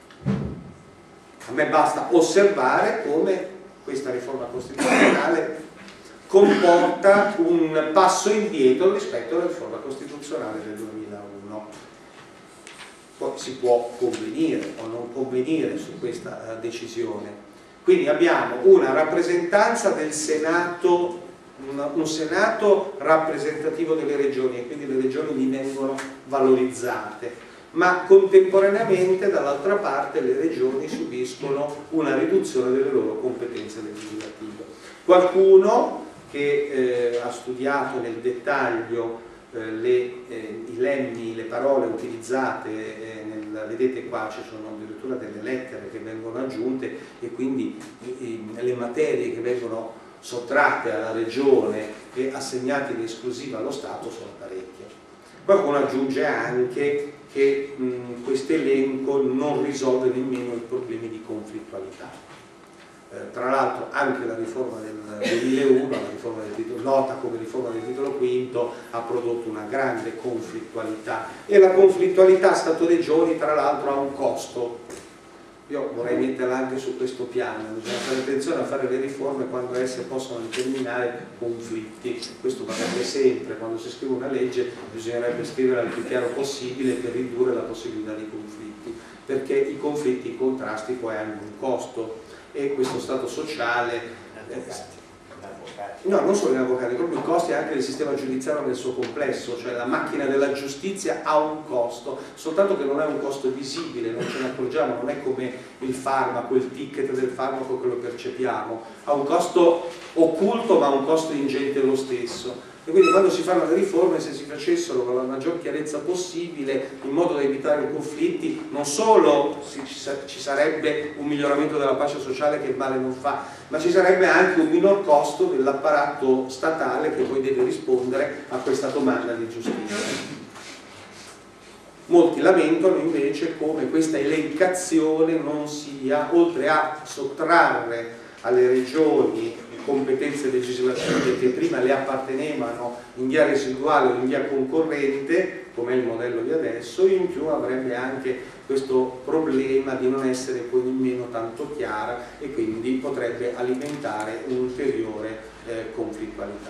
A me basta osservare come questa riforma costituzionale comporta un passo indietro rispetto alla riforma costituzionale del duemilauno. Poi si può convenire o non convenire su questa decisione. Quindi abbiamo una rappresentanza del Senato, un, un Senato rappresentativo delle regioni, e quindi le regioni vi vengono valorizzate, ma contemporaneamente dall'altra parte le regioni subiscono una riduzione delle loro competenze legislative. Qualcuno che eh, ha studiato nel dettaglio eh, le, eh, i lemmi, le parole utilizzate, eh, nel, vedete qua ci sono addirittura delle lettere che vengono aggiunte e quindi eh, le materie che vengono sottratte alla regione e assegnate in esclusiva allo Stato sono parecchie. Qualcuno aggiunge anche che questo elenco non risolve nemmeno i problemi di conflittualità. Eh, tra l'altro anche la riforma del duemilauno, la riforma del titolo, nota come riforma del titolo quinto, ha prodotto una grande conflittualità, e la conflittualità Stato-Regioni tra l'altro ha un costo. Io vorrei metterla anche su questo piano, bisogna fare attenzione a fare le riforme quando esse possono determinare conflitti. Questo varrebbe sempre, quando si scrive una legge bisognerebbe scriverla il più chiaro possibile per ridurre la possibilità di conflitti, perché i conflitti, i contrasti poi hanno un costo, e questo Stato sociale, eh, no, non solo gli avvocati, proprio i costi anche del sistema giudiziario nel suo complesso, cioè la macchina della giustizia ha un costo, soltanto che non è un costo visibile, non ce ne accorgiamo, non è come il farmaco, il ticket del farmaco che lo percepiamo, ha un costo occulto ma un costo ingente lo stesso. E quindi quando si fanno le riforme, se si facessero con la maggior chiarezza possibile, in modo da evitare i conflitti, non solo ci sarebbe un miglioramento della pace sociale che il male non fa, ma ci sarebbe anche un minor costo dell'apparato statale che poi deve rispondere a questa domanda di giustizia. Molti lamentano invece come questa elencazione non sia, oltre a sottrarre alle regioni competenze legislative che prima le appartenevano in via residuale o in via concorrente, come è il modello di adesso, in più avrebbe anche questo problema di non essere poi nemmeno tanto chiara e quindi potrebbe alimentare un'ulteriore eh, conflittualità.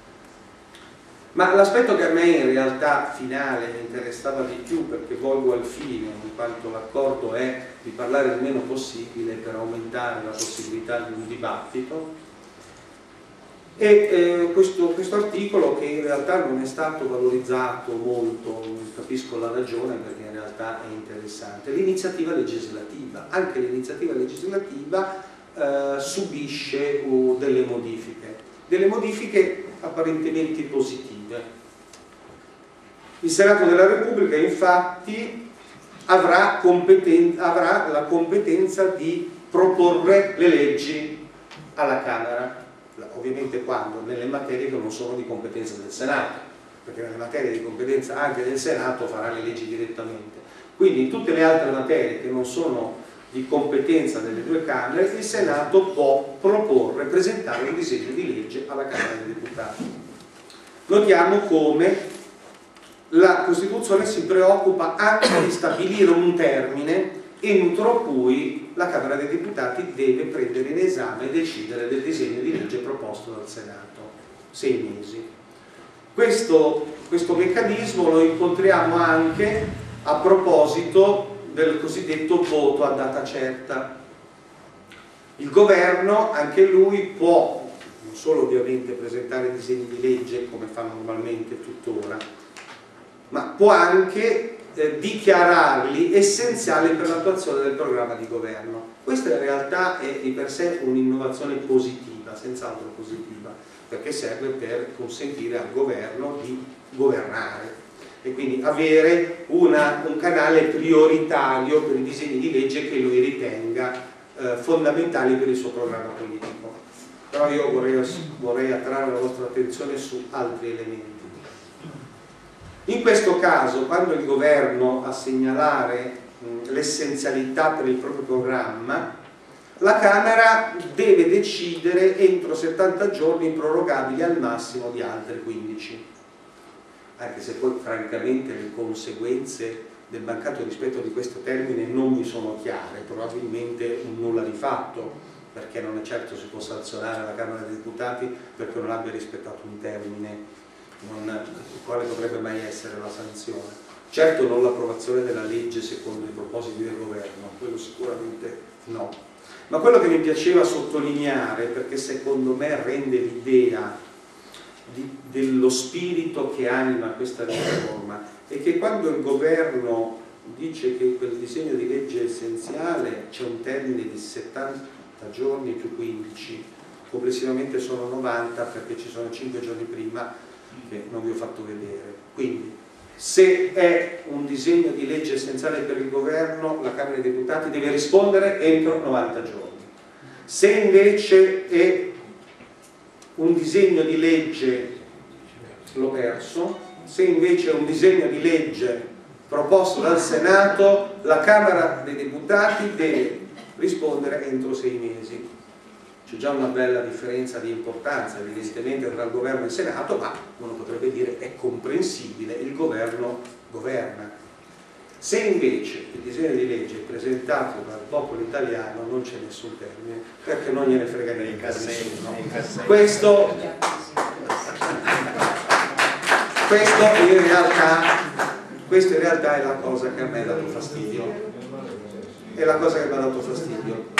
Ma l'aspetto che a me in realtà finale mi interessava di più, perché volgo al fine, in quanto l'accordo è di parlare il meno possibile per aumentare la possibilità di un dibattito, e eh, questo, questo articolo che in realtà non è stato valorizzato molto, non capisco la ragione perché in realtà è interessante, l'iniziativa legislativa. Anche l'iniziativa legislativa eh, subisce uh, delle modifiche, delle modifiche apparentemente positive. Il Senato della Repubblica infatti avrà, avrà la competenza di proporre le leggi alla Camera. Ovviamente quando? Nelle materie che non sono di competenza del Senato, perché nelle materie di competenza anche del Senato farà le leggi direttamente. Quindi in tutte le altre materie che non sono di competenza delle due Camere, il Senato può proporre, presentare un disegno di legge alla Camera dei Deputati. Notiamo come la Costituzione si preoccupa anche di stabilire un termine entro cui la Camera dei Deputati deve prendere in esame e decidere del disegno di legge proposto dal Senato. Sei mesi. Questo, questo meccanismo lo incontriamo anche a proposito del cosiddetto voto a data certa. Il governo, anche lui, può non solo ovviamente presentare disegni di legge come fa normalmente tuttora, ma può anche eh, dichiararli essenziali per l'attuazione del programma di governo. Questa in realtà è di per sé un'innovazione positiva, senz'altro positiva, perché serve per consentire al governo di governare e quindi avere una, un canale prioritario per i disegni di legge che lui ritenga eh, fondamentali per il suo programma politico. Però io vorrei, vorrei attrarre la vostra attenzione su altri elementi. In questo caso, quando il governo ha a segnalare l'essenzialità per il proprio programma, la Camera deve decidere entro settanta giorni prorogabili al massimo di altri quindici, anche se poi francamente le conseguenze del mancato rispetto di questo termine non mi sono chiare, probabilmente un nulla di fatto, perché non è certo si può sanzionare la Camera dei Deputati perché non abbia rispettato un termine, non, quale potrebbe mai essere la sanzione. Certo non l'approvazione della legge secondo i propositi del governo, quello sicuramente no. Ma quello che mi piaceva sottolineare, perché secondo me rende l'idea dello spirito che anima questa riforma, è che quando il governo dice che quel disegno di legge essenziale c'è un termine di settanta giorni più quindici, complessivamente sono novanta perché ci sono cinque giorni prima che non vi ho fatto vedere. Quindi se è un disegno di legge essenziale per il governo, la Camera dei Deputati deve rispondere entro novanta giorni. Se invece è un disegno di legge, l'ho perso, se invece è un disegno di legge proposto dal Senato, la Camera dei Deputati deve rispondere entro sei mesi. C'è già una bella differenza di importanza evidentemente tra il governo e il Senato, ma uno potrebbe dire è comprensibile, il governo governa. Se invece il disegno di legge è presentato dal popolo italiano non c'è nessun termine, perché non gliene frega niente a nessuno. Questo, questo, in realtà, questo in realtà è la cosa che a me ha dato fastidio. È la cosa che mi ha dato fastidio.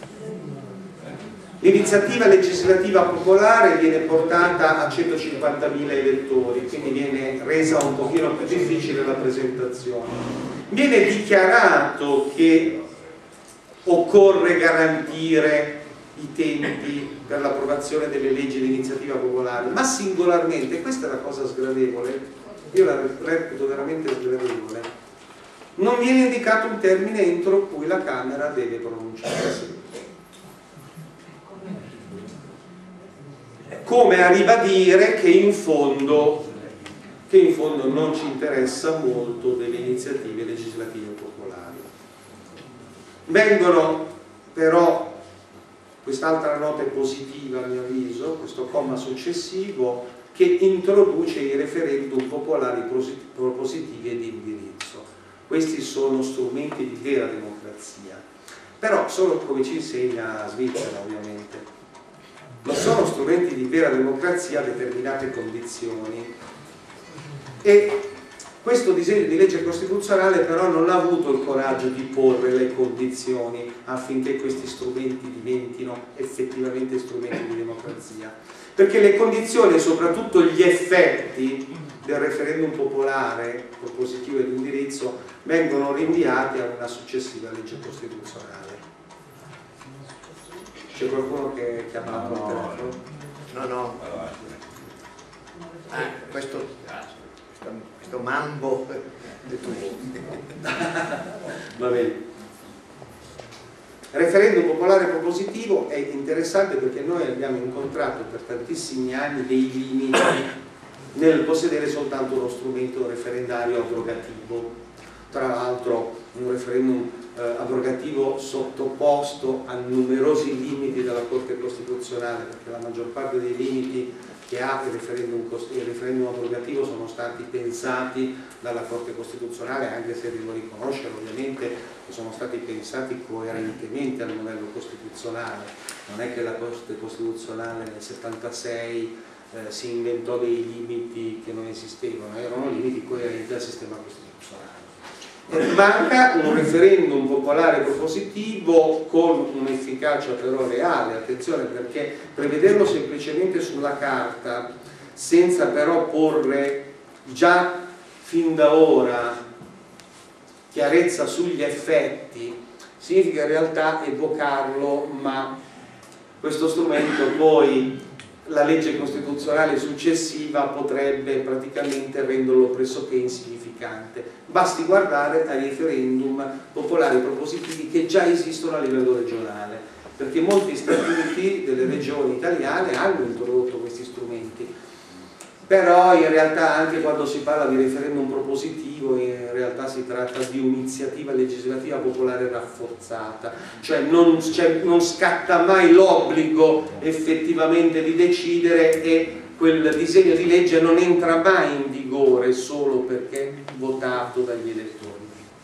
L'iniziativa legislativa popolare viene portata a centocinquantamila elettori, quindi viene resa un pochino più difficile la presentazione. Viene dichiarato che occorre garantire i tempi per l'approvazione delle leggi di iniziativa popolare, ma singolarmente, questa è la cosa sgradevole, io la reputo veramente sgradevole, non viene indicato un termine entro cui la Camera deve pronunciarsi. Come a ribadire che in fondo, che in fondo non ci interessa molto delle iniziative legislative popolari. Vengono però, quest'altra nota è positiva a mio avviso, questo comma successivo che introduce i referendum popolari propositivi e di indirizzo. Questi sono strumenti di vera democrazia, però solo come ci insegna la Svizzera ovviamente. Non sono strumenti di vera democrazia a determinate condizioni e questo disegno di legge costituzionale però non ha avuto il coraggio di porre le condizioni affinché questi strumenti diventino effettivamente strumenti di democrazia, perché le condizioni e soprattutto gli effetti del referendum popolare propositivo e di indirizzo vengono rinviati a una successiva legge costituzionale. C'è qualcuno che ha chiamato il telefono? No, no. Ah, questo, questo, questo mambo è tuo. Va bene. Referendum popolare propositivo è interessante perché noi abbiamo incontrato per tantissimi anni dei limiti nel possedere soltanto uno strumento referendario abrogativo. Tra l'altro un referendum eh, abrogativo sottoposto a numerosi limiti dalla Corte Costituzionale, perché la maggior parte dei limiti che ha il referendum, il referendum abrogativo sono stati pensati dalla Corte Costituzionale, anche se devo riconoscere ovviamente che sono stati pensati coerentemente al modello costituzionale. Non è che la Corte Costituzionale nel settantasei eh, si inventò dei limiti che non esistevano, erano limiti coerenti al sistema costituzionale. Manca un referendum popolare propositivo con un'efficacia però reale, attenzione, perché prevederlo semplicemente sulla carta senza però porre già fin da ora chiarezza sugli effetti, significa in realtà evocarlo, ma questo strumento poi la legge costituzionale successiva potrebbe praticamente renderlo pressoché insignificante. Basti guardare ai referendum popolari propositivi che già esistono a livello regionale, perché molti statuti delle regioni italiane hanno introdotto questi strumenti, però in realtà anche quando si parla di referendum propositivo in realtà si tratta di un'iniziativa legislativa popolare rafforzata, cioè non, cioè non scatta mai l'obbligo effettivamente di decidere e quel disegno di legge non entra mai in vigore solo perché votato dagli elettori.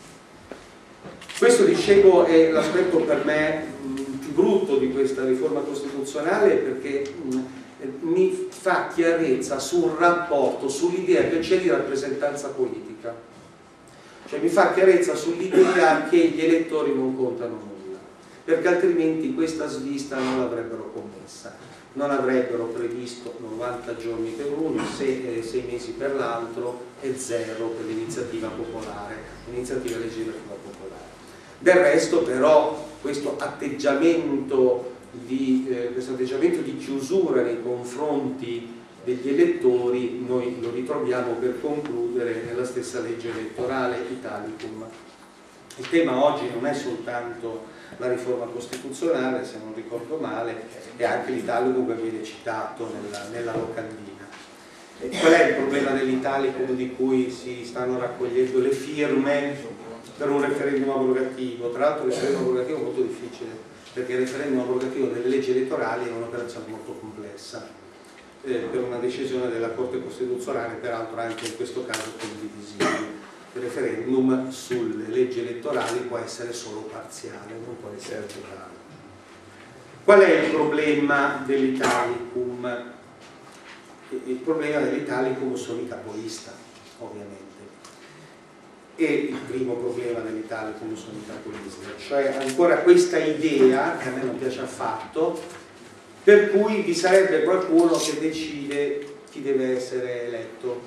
Questo, dicevo, è l'aspetto per me mh, più brutto di questa riforma costituzionale, perché mh, mi fa chiarezza sul rapporto, sull'idea che c'è di rappresentanza politica, cioè mi fa chiarezza sull'idea che gli elettori non contano nulla, perché altrimenti questa svista non l'avrebbero commessa, non avrebbero previsto novanta giorni per uno, sei, sei mesi per l'altro e zero per l'iniziativa popolare, l'iniziativa legislativa popolare. Del resto però questo atteggiamento Di, eh, questo atteggiamento di chiusura nei confronti degli elettori noi lo ritroviamo, per concludere, nella stessa legge elettorale Italicum. Il tema oggi non è soltanto la riforma costituzionale, se non ricordo male, è anche l'Italicum che viene citato nella, nella locandina. E qual è il problema dell'Italicum di cui si stanno raccogliendo le firme per un referendum abrogativo? Tra l'altro un referendum abrogativo molto difficile, perché il referendum abrogativo delle leggi elettorali è un'operazione molto complessa, eh, per una decisione della Corte Costituzionale, peraltro anche in questo caso condivisibile. Il referendum sulle leggi elettorali può essere solo parziale, non può essere totale. Qual è il problema dell'Italicum? Il problema dell'Italicum sono i capolista, ovviamente. E il primo problema dell'Italicum sono i capolisti, cioè ancora questa idea, che a me non piace affatto, per cui vi sarebbe qualcuno che decide chi deve essere eletto.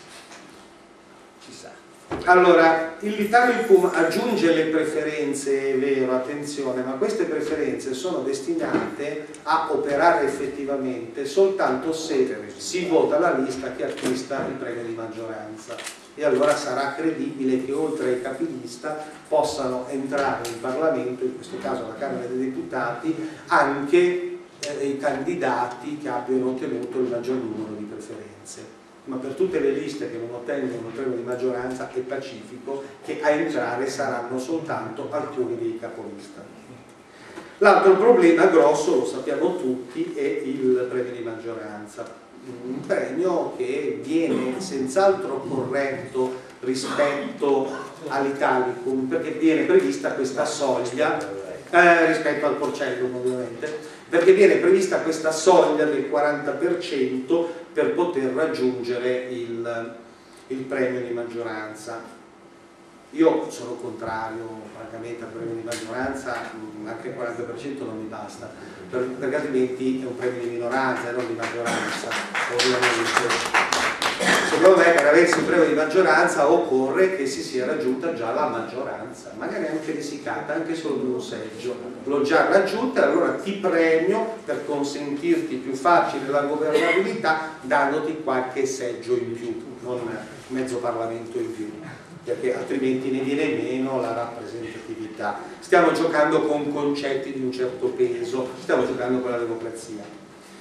Chissà. Allora, l'Italicum aggiunge le preferenze, è vero, attenzione, ma queste preferenze sono destinate a operare effettivamente soltanto se si vota la lista che acquista il premio di maggioranza. E allora sarà credibile che oltre ai capilista possano entrare in Parlamento, in questo caso alla Camera dei Deputati, anche eh, i candidati che abbiano ottenuto il maggior numero di preferenze. Ma per tutte le liste che non ottengono il premio di maggioranza è pacifico che a entrare saranno soltanto alcuni dei capolista. L'altro problema grosso, lo sappiamo tutti, è il premio di maggioranza. Un premio che viene senz'altro corretto rispetto all'Italicum, perché viene prevista questa soglia eh, rispetto al Porcellum, ovviamente, perché viene prevista questa soglia del quaranta per cento per poter raggiungere il, il premio di maggioranza. Io sono contrario francamente al premio di maggioranza, anche il quaranta per cento non mi basta, perché altrimenti è un premio di minoranza e non di maggioranza, ovviamente. Secondo me per aversi un premio di maggioranza occorre che si sia raggiunta già la maggioranza, magari anche risicata, anche solo di un seggio. L'ho già raggiunta, allora ti premio per consentirti più facile la governabilità dandoti qualche seggio in più, non mezzo Parlamento in più, perché altrimenti ne viene meno la rappresentatività. Stiamo giocando con concetti di un certo peso, stiamo giocando con la democrazia.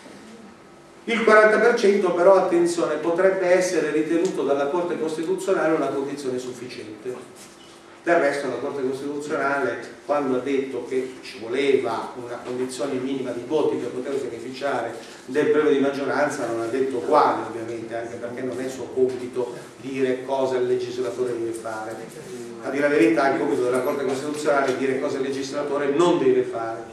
Il quaranta per cento però, attenzione, potrebbe essere ritenuto dalla Corte Costituzionale una condizione sufficiente. Del resto la Corte Costituzionale, quando ha detto che ci voleva una condizione minima di voti per poter beneficiare del premio di maggioranza, non ha detto quale, ovviamente, anche perché non è suo compito dire cosa il legislatore deve fare. A dire la verità, il compito della Corte Costituzionale è dire cosa il legislatore non deve fare.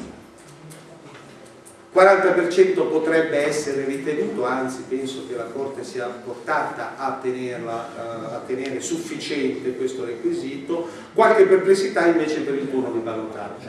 quaranta per cento potrebbe essere ritenuto, anzi penso che la Corte sia portata a, tenerla, a tenere sufficiente questo requisito. Qualche perplessità invece per il turno di ballottaggio,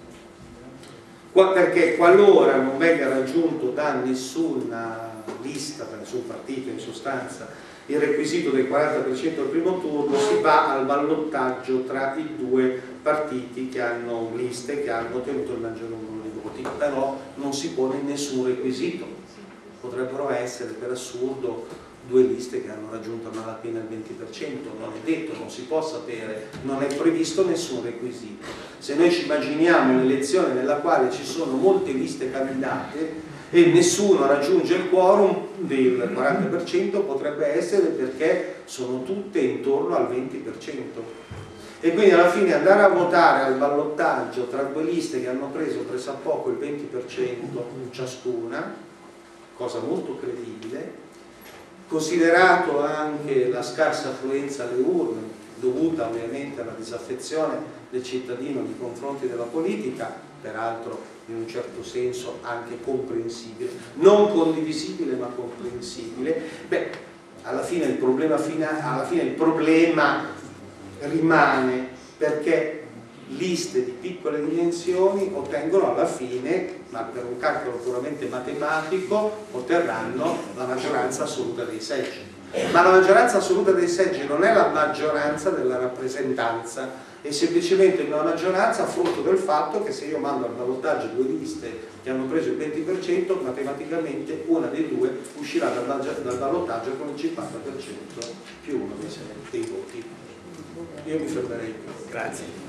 perché qualora non venga raggiunto da nessuna lista, da nessun partito in sostanza, il requisito del quaranta per cento al primo turno, si va al ballottaggio tra i due partiti che hanno liste che hanno ottenuto il maggior numero di voti, però non si pone nessun requisito. Potrebbero essere per assurdo due liste che hanno raggiunto a malapena il venti per cento, non è detto, non si può sapere, non è previsto nessun requisito. Se noi ci immaginiamo un'elezione nella quale ci sono molte liste candidate e nessuno raggiunge il quorum del quaranta per cento, potrebbe essere perché sono tutte intorno al venti per cento. E quindi alla fine andare a votare al ballottaggio tra due liste che hanno preso pressappoco il venti per cento ciascuna, cosa molto credibile, considerato anche la scarsa affluenza alle urne, dovuta ovviamente alla disaffezione del cittadino nei confronti della politica, peraltro in un certo senso anche comprensibile, non condivisibile ma comprensibile, beh, alla fine il problema, fina, alla fine il problema rimane, perché liste di piccole dimensioni ottengono alla fine, ma per un calcolo puramente matematico, otterranno la maggioranza assoluta dei seggi. Ma la maggioranza assoluta dei seggi non è la maggioranza della rappresentanza, è semplicemente una maggioranza frutto del fatto che se io mando al ballottaggio due liste che hanno preso il venti per cento, matematicamente una dei due uscirà dal, dal ballottaggio con il cinquanta per cento più uno dei voti. Io mi fermerei qui. Grazie.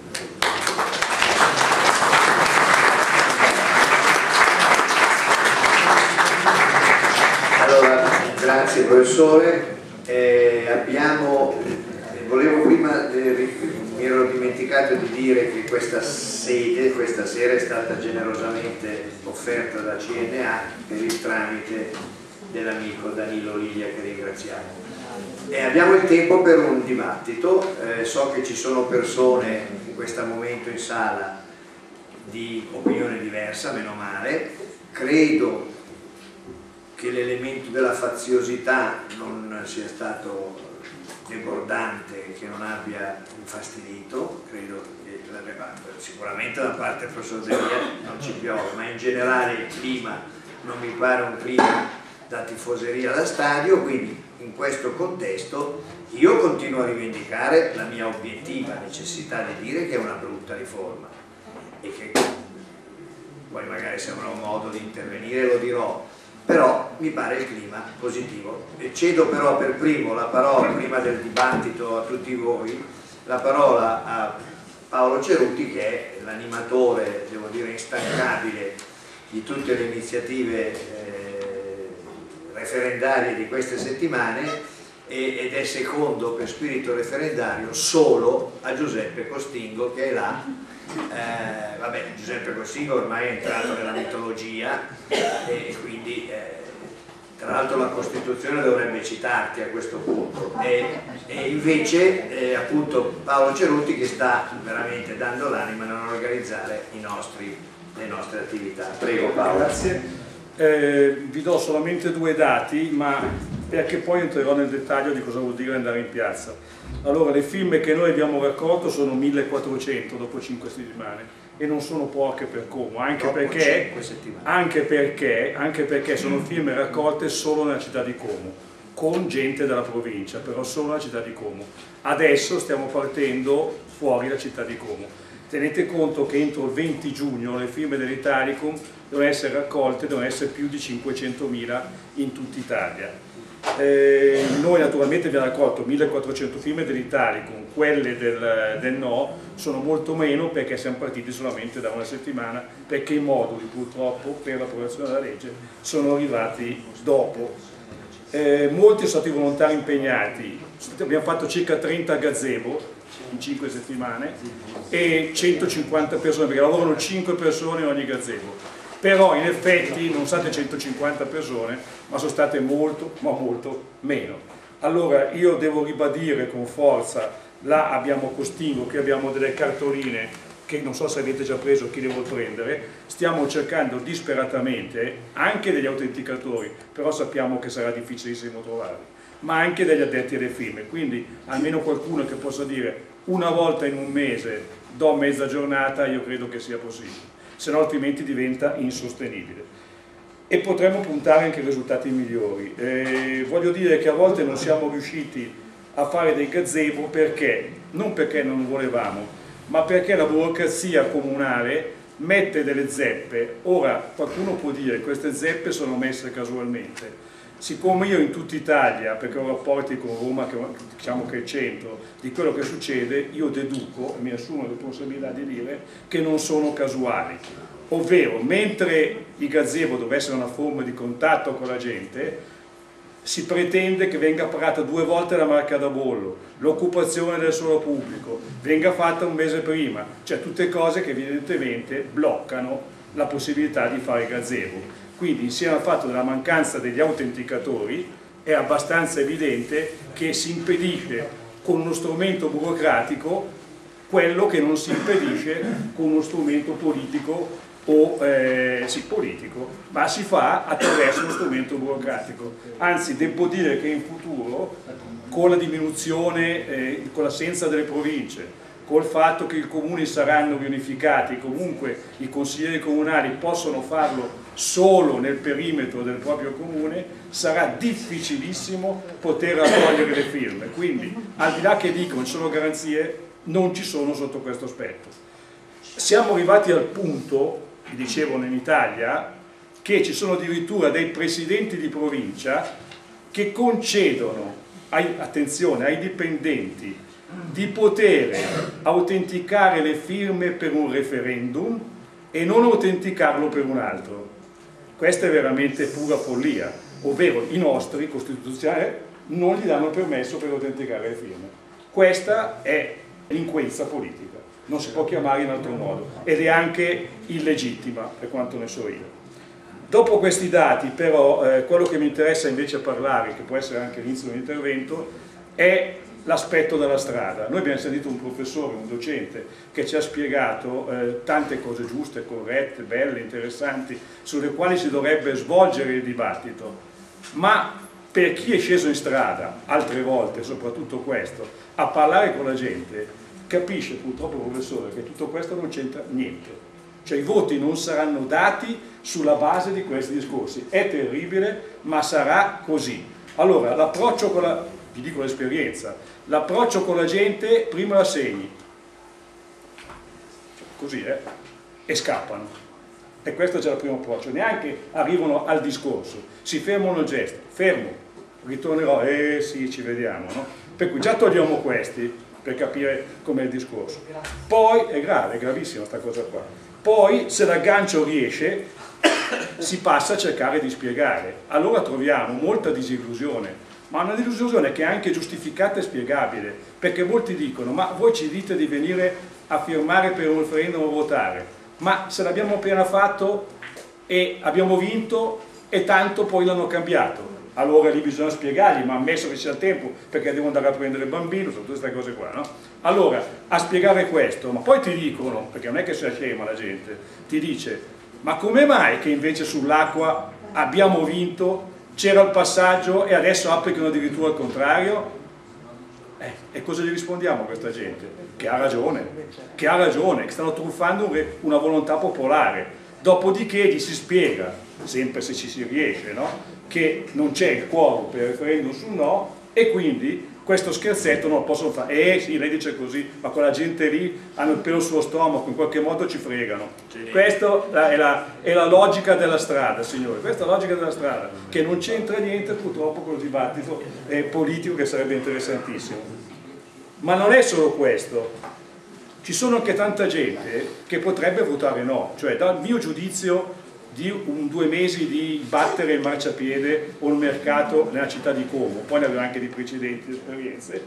Allora, grazie professore. Eh, abbiamo, eh, volevo prima, eh, mi ero dimenticato di dire che questa sede, questa sera è stata generosamente offerta da C N A per il tramite dell'amico Danilo Liglia, che ringraziamo. E abbiamo il tempo per un dibattito, eh, so che ci sono persone in questo momento in sala di opinione diversa, meno male, credo che l'elemento della faziosità non sia stato debordante, che non abbia infastidito, credo che sicuramente da parte del professor Delia non ci piove, ma in generale il clima non mi pare un clima da tifoseria da stadio, quindi in questo contesto io continuo a rivendicare la mia obiettiva necessità di dire che è una brutta riforma e che poi magari se avrò modo di intervenire lo dirò, però mi pare il clima positivo. E cedo però per primo la parola, prima del dibattito a tutti voi, la parola a Paolo Cerutti, che è l'animatore, devo dire, instancabile di tutte le iniziative eh, referendarie di queste settimane ed è secondo per spirito referendario solo a Giuseppe Costingo, che è là. Eh, vabbè, Giuseppe Costingo ormai è entrato nella mitologia e quindi eh, tra l'altro la Costituzione dovrebbe citarti a questo punto, e, e invece eh, appunto Paolo Cerutti, che sta veramente dando l'anima nell'organizzare i nostri, le nostre attività. Prego Paolo. Grazie. Eh, vi do solamente due dati, ma perché poi entrerò nel dettaglio di cosa vuol dire andare in piazza. Allora, le firme che noi abbiamo raccolto sono millequattrocento dopo cinque settimane e non sono poche per Como, anche perché, anche, perché, anche perché sono firme raccolte solo nella città di Como, con gente della provincia, però solo nella città di Como. Adesso stiamo partendo fuori la città di Como. Tenete conto che entro il venti giugno le firme dell'Italicum devono essere raccolte, devono essere più di cinquecentomila in tutta Italia. Eh, noi naturalmente abbiamo raccolto millequattrocento firme dell'Italicum, quelle del, del no sono molto meno perché siamo partiti solamente da una settimana, perché i moduli purtroppo per l'approvazione della legge sono arrivati dopo. Eh, molti sono stati volontari impegnati, abbiamo fatto circa trenta gazebo in cinque settimane e centocinquanta persone, perché lavorano cinque persone in ogni gazebo. Però in effetti non sono state centocinquanta persone, ma sono state molto, ma molto meno. Allora io devo ribadire con forza, là abbiamo Costingo, qui abbiamo delle cartoline che non so se avete già preso, chi le vuol prendere, stiamo cercando disperatamente anche degli autenticatori, però sappiamo che sarà difficilissimo trovarli, ma anche degli addetti alle firme, quindi almeno qualcuno che possa dire una volta in un mese do mezza giornata, io credo che sia possibile, se no altrimenti diventa insostenibile. e potremmo puntare anche a risultati migliori. Eh, voglio dire che a volte non siamo riusciti a fare dei gazebo perché, non perché non volevamo, ma perché la burocrazia comunale mette delle zeppe. Ora qualcuno può dire che queste zeppe sono messe casualmente. Siccome io in tutta Italia, perché ho rapporti con Roma, che diciamo che è il centro di quello che succede, io deduco e mi assumo la responsabilità di dire che non sono casuali. Ovvero, mentre il gazebo deve essere una forma di contatto con la gente, si pretende che venga pagata due volte la marca da bollo, l'occupazione del suolo pubblico, venga fatta un mese prima, cioè tutte cose che evidentemente bloccano la possibilità di fare il gazebo. Quindi insieme al fatto della mancanza degli autenticatori è abbastanza evidente che si impedisce con uno strumento burocratico quello che non si impedisce con uno strumento politico o eh, sì, politico, ma si fa attraverso uno strumento burocratico. Anzi, devo dire che in futuro, con la diminuzione, eh, con l'assenza delle province, col fatto che i comuni saranno riunificati, comunque i consiglieri comunali possono farlo solo nel perimetro del proprio comune, sarà difficilissimo poter raccogliere le firme. Quindi, al di là che dicono ci sono garanzie, non ci sono sotto questo aspetto. Siamo arrivati al punto, dicevano in Italia, che ci sono addirittura dei presidenti di provincia che concedono, ai, attenzione, ai dipendenti di poter autenticare le firme per un referendum e non autenticarlo per un altro. Questa è veramente pura follia, ovvero i nostri costituzionali non gli danno permesso per autenticare le firme. Questa è delinquenza politica, non si può chiamare in altro modo ed è anche illegittima per quanto ne so io. Dopo questi dati però eh, quello che mi interessa invece parlare, che può essere anche l'inizio dell'intervento, è l'aspetto della strada. Noi abbiamo sentito un professore, un docente che ci ha spiegato eh, tante cose giuste, corrette, belle, interessanti, sulle quali si dovrebbe svolgere il dibattito, ma per chi è sceso in strada altre volte, soprattutto questo, a parlare con la gente, capisce purtroppo il professore che tutto questo non c'entra niente. Cioè i voti non saranno dati sulla base di questi discorsi. È terribile, ma sarà così. Allora, l'approccio con la... vi dico l'esperienza, l'approccio con la gente prima la segni, così eh, e scappano, e questo è già il primo approccio, neanche arrivano al discorso, si fermano il gesto, fermo, ritornerò, eh sì ci vediamo, no? Per cui già togliamo questi per capire com'è il discorso, poi è grave, è gravissima sta cosa qua, poi se l'aggancio riesce si passa a cercare di spiegare, allora troviamo molta disillusione, ma una disillusione che è anche giustificata e spiegabile, perché molti dicono, ma voi ci dite di venire a firmare per un referendum o votare, ma se l'abbiamo appena fatto e abbiamo vinto e tanto poi l'hanno cambiato, allora lì bisogna spiegargli, ma ammesso che sia il tempo, perché devo andare a prendere il bambino, sono tutte queste cose qua, no? Allora, a spiegare questo, ma poi ti dicono, perché non è che sia scema la gente, ti dice, ma come mai che invece sull'acqua abbiamo vinto, c'era il passaggio e adesso applicano addirittura il contrario? Eh, e cosa gli rispondiamo a questa gente? Che ha ragione, che ha ragione, che stanno truffando una volontà popolare. Dopodiché gli si spiega, sempre se ci si riesce, no? Che non c'è il quorum per il referendum sul no e quindi questo scherzetto non lo possono fare. Eh sì, lei dice così, ma quella gente lì hanno il pelo sullo stomaco, in qualche modo ci fregano. Questa è la, è la logica della strada, signore, questa è la logica della strada, che non c'entra niente purtroppo con il dibattito eh, politico che sarebbe interessantissimo. Ma non è solo questo, ci sono anche tanta gente che potrebbe votare no, cioè dal mio giudizio di un, due mesi di battere il marciapiede o il mercato nella città di Como, poi ne avevo anche di precedenti esperienze,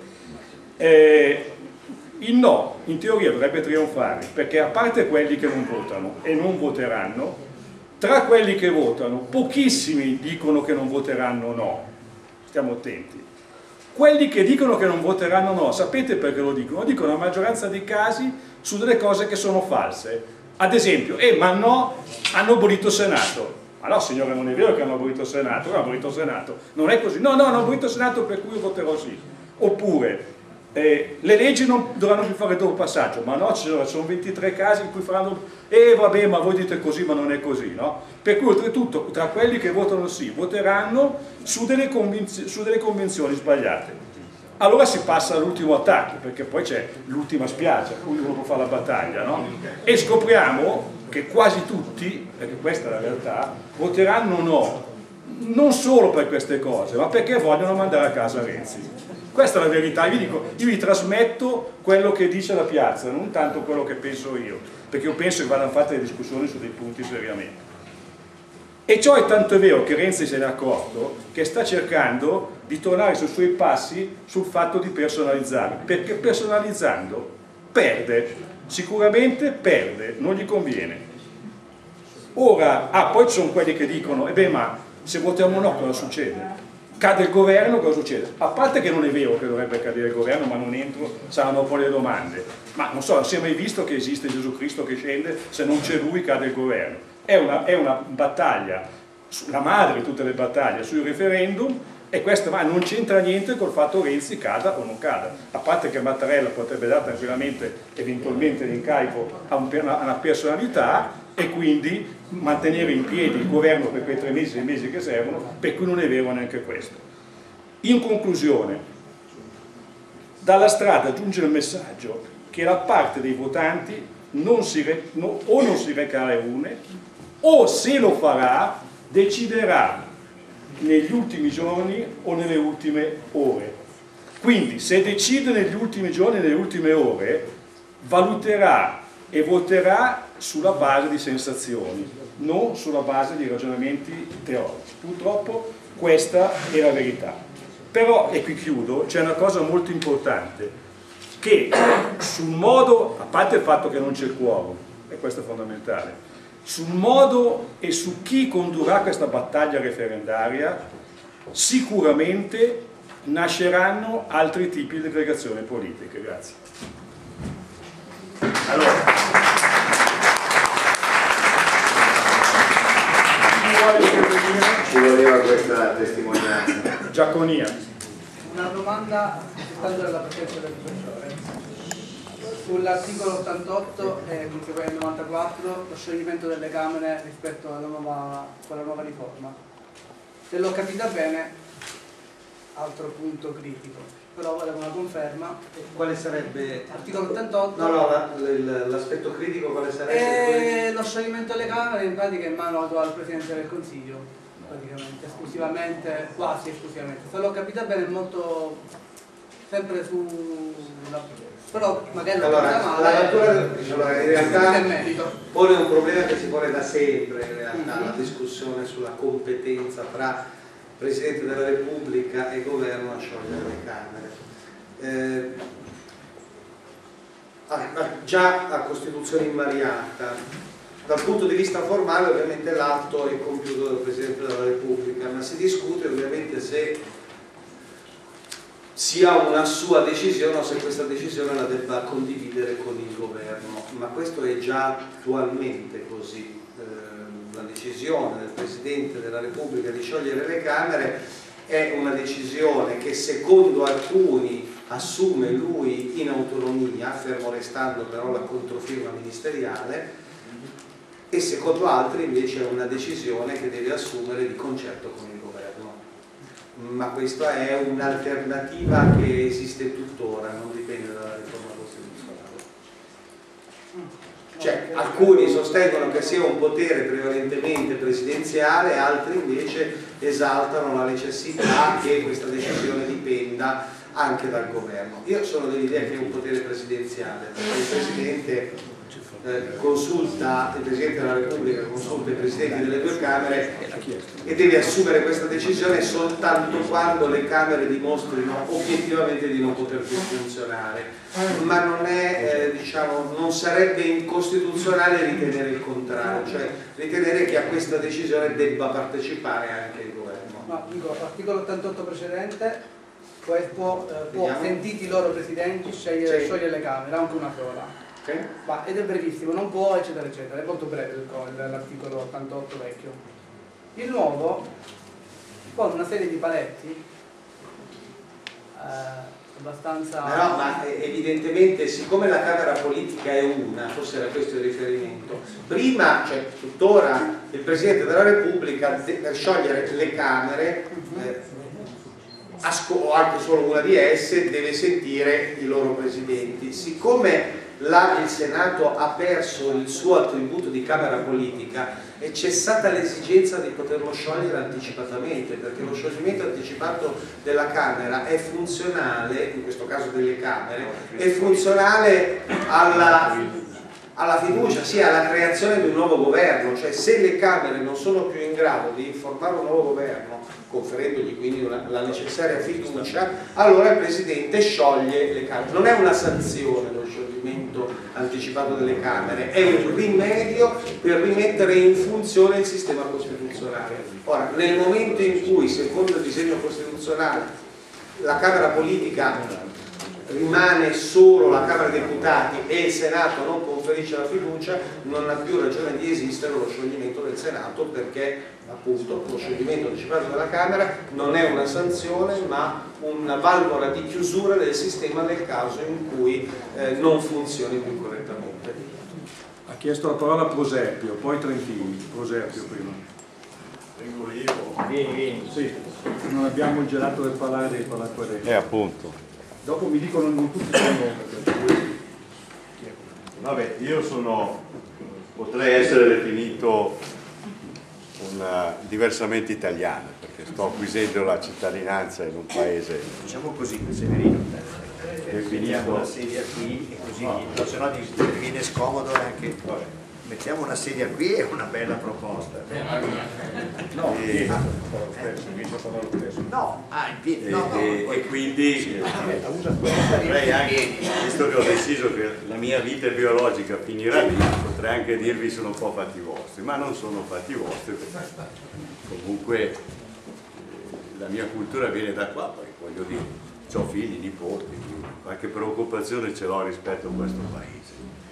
eh, il no in teoria dovrebbe trionfare, perché a parte quelli che non votano e non voteranno, tra quelli che votano pochissimi dicono che non voteranno no, stiamo attenti. Quelli che dicono che non voteranno no, sapete perché lo dicono? Lo dicono la maggioranza dei casi su delle cose che sono false. Ad esempio, eh ma no, hanno abolito il Senato. Ma no signore, non è vero che hanno abolito il Senato, hanno abolito il Senato. Non è così, no, no, hanno abolito il Senato per cui io voterò sì. Oppure, Eh, le leggi non dovranno più fare il doppio passaggio, ma no, ci sono, sono ventitré casi in cui faranno, e eh, vabbè, ma voi dite così, ma non è così, no? Per cui oltretutto tra quelli che votano sì, voteranno su delle, su delle convenzioni sbagliate. Allora si passa all'ultimo attacco, perché poi c'è l'ultima spiaggia, cui uno può fare la battaglia, no? E scopriamo che quasi tutti, perché questa è la realtà, voteranno no, non solo per queste cose, ma perché vogliono mandare a casa Renzi. Questa è la verità. Io vi dico, io vi trasmetto quello che dice la piazza, non tanto quello che penso io, perché io penso che vadano fatte le discussioni su dei punti seriamente. E ciò è tanto vero che Renzi se ne è accorto che sta cercando di tornare sui suoi passi sul fatto di personalizzare, perché personalizzando perde, sicuramente perde, non gli conviene. Ora, ah, poi ci sono quelli che dicono, e eh beh, ma se votiamo no cosa succede? Cade il governo, cosa succede? A parte che non è vero che dovrebbe cadere il governo, ma non entro, saranno poi le domande. Ma non so, non si è mai visto che esiste Gesù Cristo che scende, se non c'è lui cade il governo. È una, è una battaglia, la madre di tutte le battaglie, sul referendum, e questo ma non c'entra niente col fatto che Renzi cada o non cada. A parte che Mattarella potrebbe dare tranquillamente, eventualmente l'incarico a, un, a una personalità, e quindi mantenere in piedi il governo per quei tre mesi, sei mesi che servono, per cui non è vero neanche questo. In conclusione, dalla strada giunge il messaggio che la parte dei votanti non si, no, o non si reca alle urne, o se lo farà deciderà negli ultimi giorni o nelle ultime ore. Quindi se decide negli ultimi giorni e nelle ultime ore, valuterà e voterà sulla base di sensazioni, non sulla base di ragionamenti teorici. Purtroppo questa è la verità. Però, e qui chiudo, c'è una cosa molto importante, che sul modo, a parte il fatto che non c'è il quorum, e questo è fondamentale, sul modo e su chi condurrà questa battaglia referendaria, sicuramente nasceranno altri tipi di aggregazioni politiche. Grazie. Allora, ci voleva questa testimonianza. Giaconia. Una domanda stando dalla presenza del professore. Sull'articolo ottantotto e conseguente novantaquattro, lo scioglimento delle Camere rispetto alla nuova, alla nuova riforma. Se l'ho capita bene, altro punto critico, però volevo una conferma. Quale sarebbe? Articolo ottantotto. No, no, l'aspetto critico quale sarebbe? E lo scioglimento delle Camere in pratica è in mano al Presidente del Consiglio, praticamente, esclusivamente, quasi esclusivamente. Se l'ho capita bene è molto sempre su... però magari allora, male, la natura, diciamo, in realtà pone un problema che si pone da sempre in realtà, mm-hmm. La discussione sulla competenza tra Presidente della Repubblica e Governo a sciogliere le Camere. Eh, ah, già a Costituzione invariata, dal punto di vista formale ovviamente l'atto è compiuto dal Presidente della Repubblica, ma si discute ovviamente se sia una sua decisione o se questa decisione la debba condividere con il governo, ma questo è già attualmente così. La decisione del Presidente della Repubblica di sciogliere le Camere è una decisione che secondo alcuni assume lui in autonomia, fermo restando però la controfirma ministeriale, e secondo altri invece è una decisione che deve assumere di concerto con il governo. Ma questa è un'alternativa che esiste tuttora, non dipende dalla riforma costituzionale. Cioè, alcuni sostengono che sia un potere prevalentemente presidenziale, altri invece esaltano la necessità che questa decisione dipenda anche dal governo. Io sono dell'idea che è un potere presidenziale, perché il Presidente eh, consulta, il Presidente della Repubblica consulta i Presidenti delle due Camere e deve assumere questa decisione soltanto quando le Camere dimostrino obiettivamente di non poter più funzionare. Ma non è, eh, diciamo, non sarebbe incostituzionale ritenere il contrario, cioè ritenere che a questa decisione debba partecipare anche il governo. No, dico, l'articolo ottantotto precedente può, può, eh, può sentiti i loro presidenti scegliere, sì. sciogliere le Camere, anche una sola. Okay. Ma, ed è brevissimo, non può, eccetera, eccetera, è molto breve l'articolo ottantotto vecchio. Il nuovo pone una serie di paletti. Eh, abbastanza... No, ma evidentemente, siccome la Camera politica è una, forse era questo il riferimento, prima, cioè tuttora, il Presidente della Repubblica per sciogliere le Camere, eh, o anche solo una di esse, deve sentire i loro presidenti. Siccome là il Senato ha perso il suo attributo di Camera politica, è cessata l'esigenza di poterlo sciogliere anticipatamente, perché lo scioglimento anticipato della Camera è funzionale, in questo caso delle Camere, è funzionale alla, alla fiducia, sia alla creazione di un nuovo governo. Cioè, se le Camere non sono più in grado di formare un nuovo governo, conferendogli quindi una, la necessaria fiducia, allora il Presidente scioglie le Camere. Non è una sanzione lo scioglimento anticipato delle Camere, è un rimedio per rimettere in funzione il sistema costituzionale. Ora, nel momento in cui, secondo il disegno costituzionale, la Camera politica rimane solo la Camera dei Deputati e il Senato non conferisce la fiducia, non ha più ragione di esistere lo scioglimento del Senato, perché appunto lo scioglimento anticipato della Camera non è una sanzione ma una valvola di chiusura del sistema nel caso in cui eh, non funzioni più correttamente. Ha chiesto la parola Prosepio, poi Trentini. Prosepio prima. Vengo io. Vieni, vieni. Sì, non abbiamo il gelato del parlare dei parlaquaretti. Eh, appunto. Dopo mi dicono non tutti sono perché... Vabbè, io sono, potrei essere definito una, diversamente italiano, perché sto acquisendo la cittadinanza in un paese, Diciamo così, Severino, definito... mettiamo una sedia qui e così, no, se no ti viene scomodo anche. Vabbè. Mettiamo una sedia qui e una bella proposta. No, e, eh, lo stesso. No, ah, in piedi. e, No, no, e, poi- e quindi potrei anche, visto che ho deciso che la mia vita biologica finirà lì, potrei anche dirvi sono un po' fatti vostri, ma non sono fatti vostri, perché comunque eh, la mia cultura viene da qua, poi voglio dire, ho figli, nipoti, qualche preoccupazione ce l'ho rispetto a questo paese.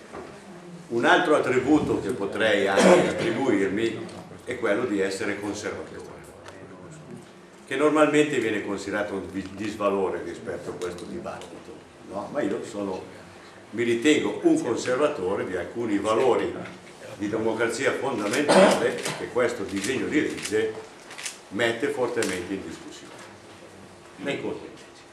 Un altro attributo che potrei anche attribuirmi è quello di essere conservatore, che normalmente viene considerato un disvalore rispetto a questo dibattito, no? Ma io sono, mi ritengo un conservatore di alcuni valori di democrazia fondamentale che questo disegno di legge mette fortemente in discussione nei contenuti.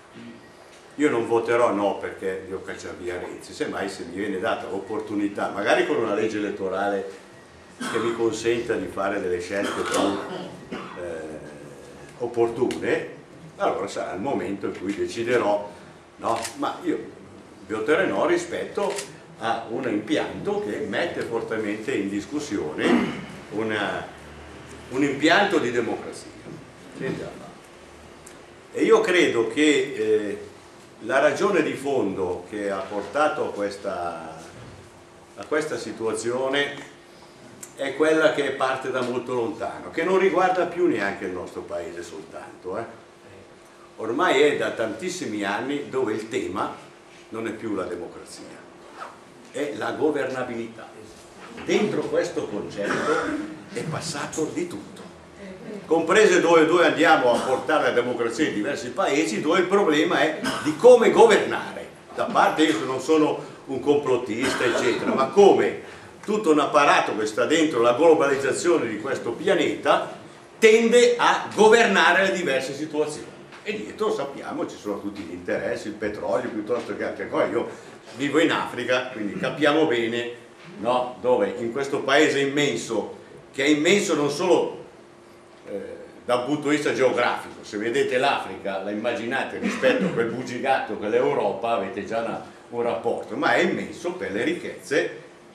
Io non voterò no perché devo cacciare via Renzi, semmai se mi viene data l'opportunità, magari con una legge elettorale che mi consenta di fare delle scelte più eh, opportune, allora sarà il momento in cui deciderò, no? Ma io voterò no rispetto a un impianto che mette fortemente in discussione una, un impianto di democrazia. E io credo che eh, la ragione di fondo che ha portato a questa, a questa situazione è quella che parte da molto lontano, che non riguarda più neanche il nostro paese soltanto. Eh. Ormai è da tantissimi anni dove il tema non è più la democrazia, è la governabilità. Dentro questo concetto è passato di tutto, comprese dove, dove andiamo a portare la democrazia in diversi paesi, dove il problema è di come governare. Da parte io non sono un complottista eccetera, ma come tutto un apparato che sta dentro la globalizzazione di questo pianeta tende a governare le diverse situazioni. E dietro sappiamo ci sono tutti gli interessi, il petrolio piuttosto che altre cose. Io vivo in Africa, quindi capiamo bene, no? Dove in questo paese immenso, che è immenso non solo eh, da un punto di vista geografico, se vedete l'Africa la immaginate rispetto a quel bugigato che è l'Europa, avete già una, un rapporto, ma è immenso per le ricchezze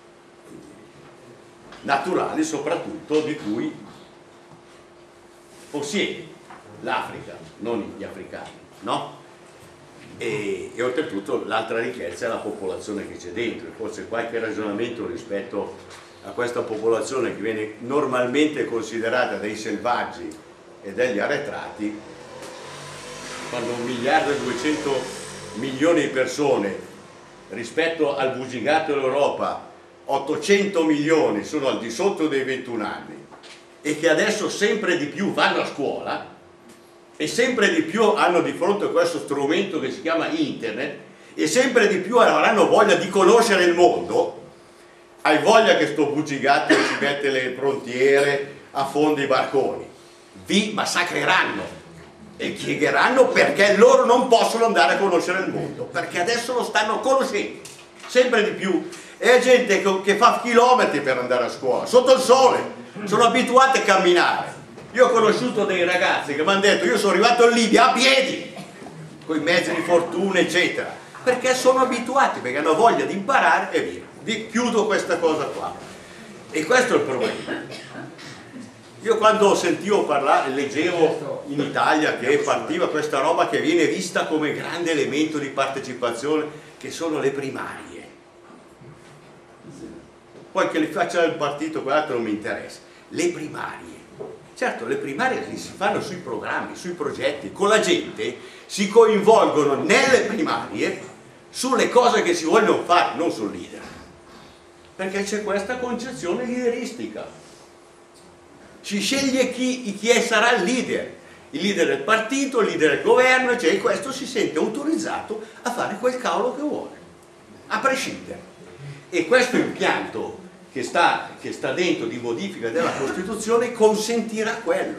naturali soprattutto di cui possiede l'Africa, non gli africani, no? E, e oltretutto l'altra ricchezza è la popolazione che c'è dentro. Forse qualche ragionamento rispetto a questa popolazione che viene normalmente considerata dei selvaggi e degli arretrati, quando un miliardo e duecento milioni di persone rispetto al bugigato dell'Europa ottocento milioni sono al di sotto dei ventuno anni e che adesso sempre di più vanno a scuola, e sempre di più hanno di fronte a questo strumento che si chiama internet, e sempre di più avranno voglia di conoscere il mondo, hai voglia che sto bugigato ci mette le frontiere, affonda i barconi, vi massacreranno e chiegheranno perché loro non possono andare a conoscere il mondo, perché adesso lo stanno conoscendo sempre di più. E gente che fa chilometri per andare a scuola sotto il sole, sono abituati a camminare. Io ho conosciuto dei ragazzi che mi hanno detto: io sono arrivato in Libia a piedi, con i mezzi di fortuna eccetera, perché sono abituati, perché hanno voglia di imparare e via. Vi chiudo questa cosa qua, e questo è il problema. Io quando sentivo parlare, leggevo in Italia che partiva questa roba che viene vista come grande elemento di partecipazione, che sono le primarie. Poi che le faccia il partito, quell'altro non mi interessa. Le primarie. Certo, le primarie si fanno sui programmi, sui progetti, con la gente si coinvolgono nelle primarie sulle cose che si vogliono fare, non sul leader. Perché c'è questa concezione lideristica. Si sceglie chi, chi sarà il leader, il leader del partito, il leader del governo, cioè, e questo si sente autorizzato a fare quel cavolo che vuole, a prescindere. E questo impianto che sta, che sta dentro di modifica della Costituzione consentirà quello.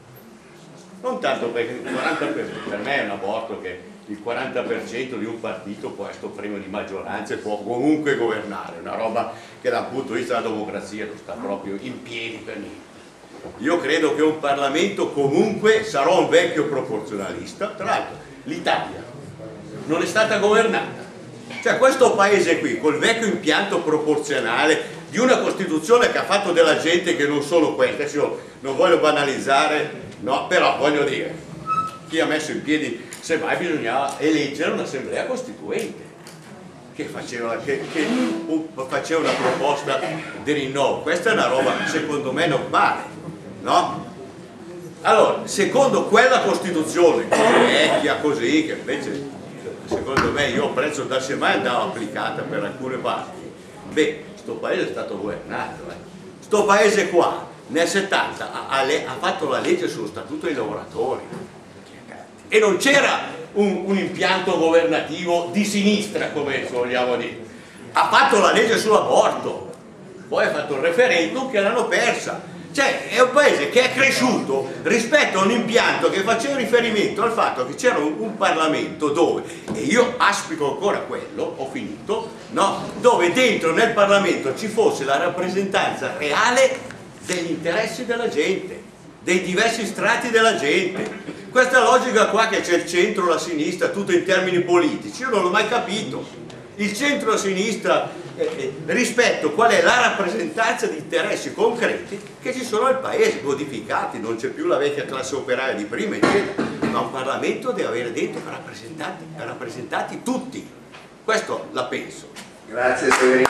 Non tanto perché il quaranta per cento, per me è un aborto che il quaranta per cento di un partito può essere premio di maggioranza e può comunque governare, una roba che dal punto di vista della democrazia non sta proprio in piedi per niente. Io credo che un Parlamento comunque sarà un vecchio proporzionalista. Tra l'altro l'Italia non è stata governata, cioè questo paese qui col vecchio impianto proporzionale di una Costituzione che ha fatto della gente che non sono queste, io non voglio banalizzare, no, però voglio dire, chi ha messo in piedi, semmai bisognava eleggere un'assemblea costituente che faceva, che, che faceva una proposta di rinnovo. Questa è una roba secondo me normale, no? Allora, secondo quella Costituzione vecchia così, che invece secondo me io apprezzo da se mai andava applicata per alcune parti, beh, sto paese è stato governato, eh. Sto paese qua nel settanta ha, ha, ha fatto la legge sullo statuto dei lavoratori e non c'era un, un impianto governativo di sinistra, come vogliamo dire. Ha fatto la legge sull'aborto, poi ha fatto il referendum che l'hanno persa. Cioè è un paese che è cresciuto rispetto a un impianto che faceva riferimento al fatto che c'era un, un Parlamento dove, e io aspico ancora quello, ho finito, no? Dove dentro nel Parlamento ci fosse la rappresentanza reale degli interessi della gente, dei diversi strati della gente. Questa logica qua che c'è il centro, la sinistra, tutto in termini politici, io non l'ho mai capito. Il centro e la sinistra eh, eh, rispetto qual è la rappresentanza di interessi concreti che ci sono al paese, modificati, non c'è più la vecchia classe operaia di prima, eccetera, ma un Parlamento deve avere dentro rappresentati, rappresentati tutti. Questo la penso. Grazie Severino.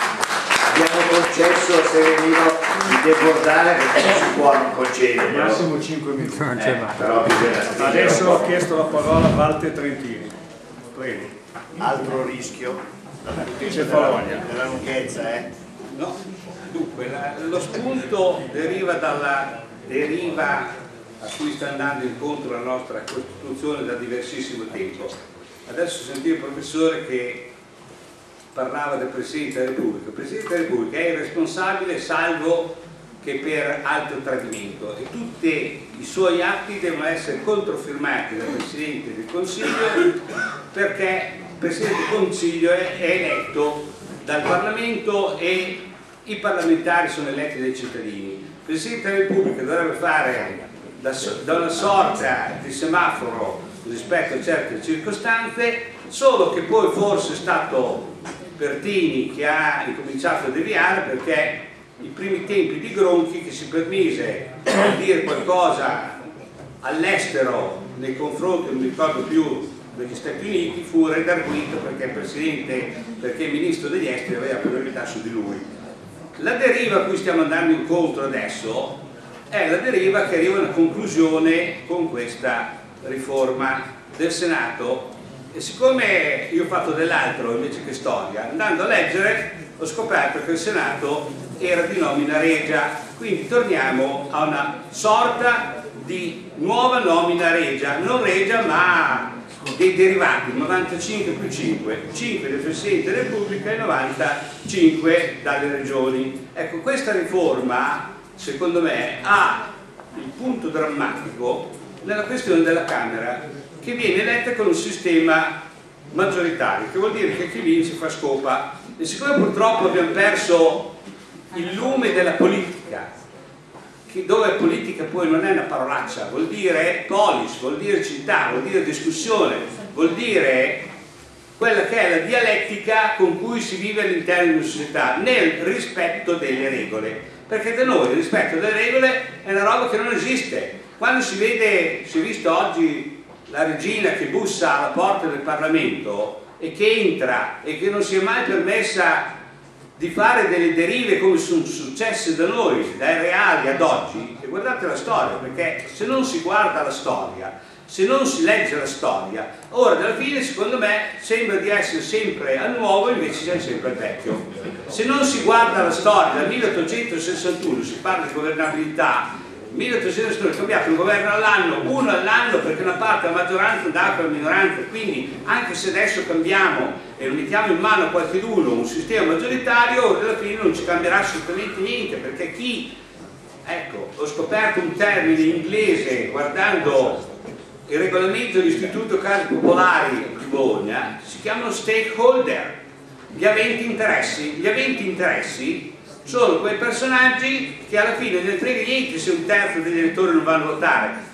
Abbiamo concesso a Severino di debordare perché non si può concedere. Massimo cinque minuti. Eh, però bisogna Adesso ho chiesto la parola a Walter Trentini. Prego. altro rischio della, della lunghezza, eh? No, dunque la, lo spunto deriva dalla deriva a cui sta andando incontro la nostra Costituzione da diversissimo tempo. Adesso sentivo il professore che parlava del Presidente della Repubblica. Il Presidente della Repubblica è irresponsabile salvo che per alto tradimento, e tutti i suoi atti devono essere controfirmati dal Presidente del Consiglio, perché il Presidente del Consiglio è, è eletto dal Parlamento e i parlamentari sono eletti dai cittadini. Il Presidente della Repubblica dovrebbe fare da, da una sorta di semaforo rispetto a certe circostanze, solo che poi forse è stato Pertini che ha incominciato a deviare, perché i primi tempi di Gronchi, che si permise di dire qualcosa all'estero nei confronti, non mi ricordo più, degli Stati Uniti, fu redarguito perché il Presidente, perché il Ministro degli Esteri aveva priorità su di lui. La deriva a cui stiamo andando incontro adesso è la deriva che arriva a una conclusione con questa riforma del Senato, e siccome io ho fatto dell'altro invece che storia, andando a leggere ho scoperto che il Senato era di nomina regia, quindi torniamo a una sorta di nuova nomina regia, non regia ma dei derivanti, novantacinque più cinque, cinque del Presidente della Repubblica e novantacinque dalle regioni. Ecco, questa riforma secondo me ha il punto drammatico nella questione della Camera, che viene eletta con un sistema maggioritario, che vuol dire che chi vince fa scopa. E siccome purtroppo abbiamo perso il lume della politica, che dove politica poi non è una parolaccia, vuol dire polis, vuol dire città, vuol dire discussione, vuol dire quella che è la dialettica con cui si vive all'interno di una società, nel rispetto delle regole, perché da noi il rispetto delle regole è una roba che non esiste. Quando si vede, si è visto oggi la regina che bussa alla porta del Parlamento e che entra e che non si è mai permessa di fare delle derive come sono successe da noi, dai reali ad oggi, e guardate la storia, perché se non si guarda la storia, se non si legge la storia, ora alla fine secondo me sembra di essere sempre al nuovo, invece siamo sempre al vecchio. Se non si guarda la storia, dal milleottocentosessantuno si parla di governabilità, milleottocentosessantuno è cambiato un governo all'anno, uno all'anno, perché una parte della maggioranza andava per la minoranza, quindi anche se adesso cambiamo e lo mettiamo in mano a qualcuno un sistema maggioritario, alla fine non ci cambierà assolutamente niente, perché chi, ecco, ho scoperto un termine inglese guardando il regolamento dell'Istituto Case Popolari di Bologna, si chiamano stakeholder, gli aventi interessi. Gli aventi interessi sono quei personaggi che alla fine non ne frega niente se un terzo degli elettori non vanno a votare.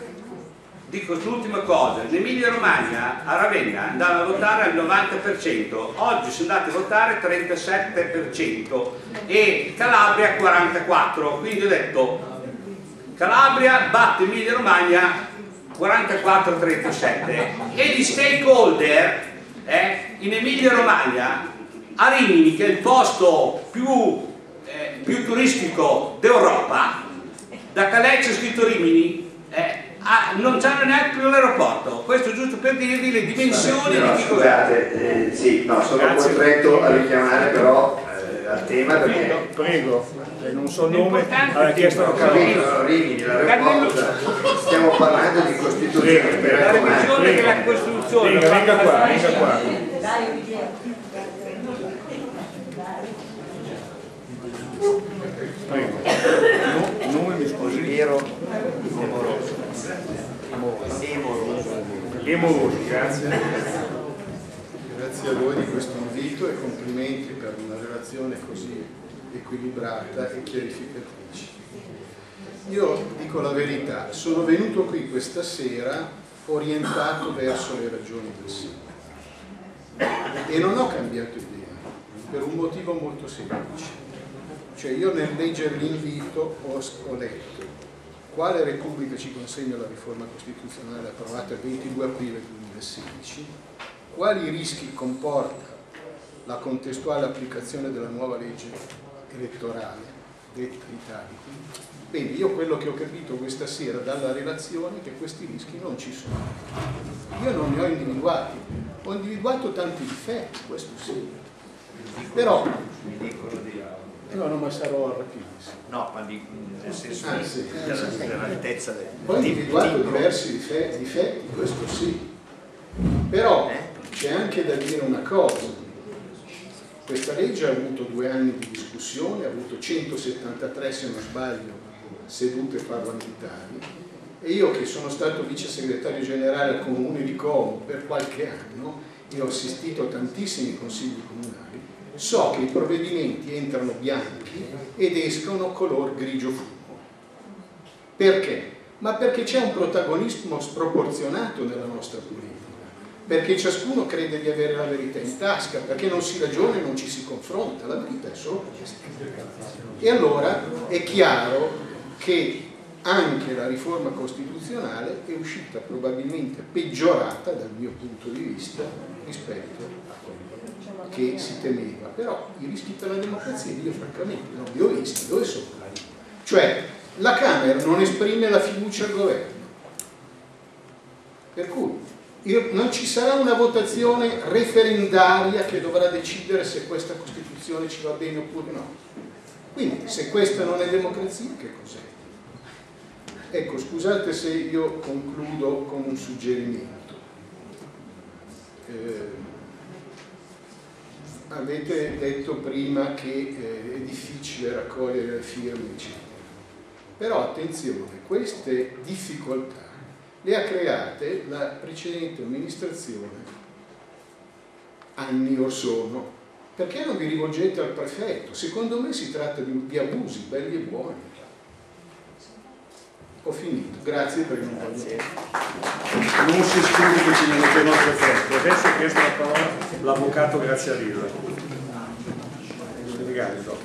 Dico l'ultima cosa, in Emilia Romagna a Ravenna andavano a votare al novanta per cento, oggi sono andati a votare al trentasette per cento e Calabria quarantaquattro per cento, quindi ho detto Calabria batte Emilia Romagna quarantaquattro a trentasette, e gli stakeholder eh, in Emilia Romagna a Rimini, che è il posto più Eh, più turistico d'Europa, da Calais c'è scritto Rimini, eh, ah, non c'hanno neanche più l'aeroporto. Questo giusto per dirvi le dimensioni però, di chi governa. Scusate, eh, sì, no, sono Grazie. costretto a richiamare però eh, al tema perché prego, eh, non so il nome, ha chiesto la parola. Rimini, l'aeroporto, stiamo parlando di Costituzione, la revisione della Costituzione. Venga, venga qua, venga qua. Prego. No, nome mi scusi. Piero Amoroso. Amoroso. Amoroso, grazie. Grazie a voi di questo invito e complimenti per una relazione così equilibrata e chiarificatrice. Io dico la verità, sono venuto qui questa sera orientato verso le ragioni del sì e non ho cambiato idea per un motivo molto semplice. Cioè io nel leggere l'invito ho, ho letto quale Repubblica ci consegna la riforma costituzionale approvata il ventidue aprile duemilasedici, quali rischi comporta la contestuale applicazione della nuova legge elettorale detta Italicum. Bene, io quello che ho capito questa sera dalla relazione è che questi rischi non ci sono. Io non ne ho individuati, ho individuato tanti difetti, questo sì, però no, non ma sarò rapidissimo. No, ma di, nel senso ah, sì, dell'altezza del... Ho individuato diversi difetti, difetti, questo sì, però c'è anche da dire una cosa. Questa legge ha avuto due anni di discussione, ha avuto centosettantatré, se non sbaglio, sedute parlamentari, e io che sono stato vice segretario generale al Comune di Como per qualche anno e ho assistito a tantissimi consigli comunali, so che i provvedimenti entrano bianchi ed escono color grigio fumo. Perché? Ma perché c'è un protagonismo sproporzionato nella nostra politica, perché ciascuno crede di avere la verità in tasca, perché non si ragiona e non ci si confronta, la verità è solo questa. E allora è chiaro che anche la riforma costituzionale è uscita probabilmente peggiorata dal mio punto di vista rispetto a quello che si temeva. Però i rischi per la democrazia io francamente non li ho visti. Dove sono? Cioè la Camera non esprime la fiducia al governo, per cui io, non ci sarà una votazione referendaria che dovrà decidere se questa Costituzione ci va bene oppure no. Quindi se questa non è democrazia, che cos'è? Ecco, scusate se io concludo con un suggerimento. Eh, avete detto prima che eh, è difficile raccogliere le firme, eccetera. Però attenzione, queste difficoltà le ha create la precedente amministrazione anni or sono. Perché non vi rivolgete al prefetto? Secondo me si tratta di, di abusi belli e buoni. Ho finito, grazie per il non si esclude che ci non chiamano il prefetto. Adesso ho chiesto la parola l'avvocato Graziadilla. Spiegate,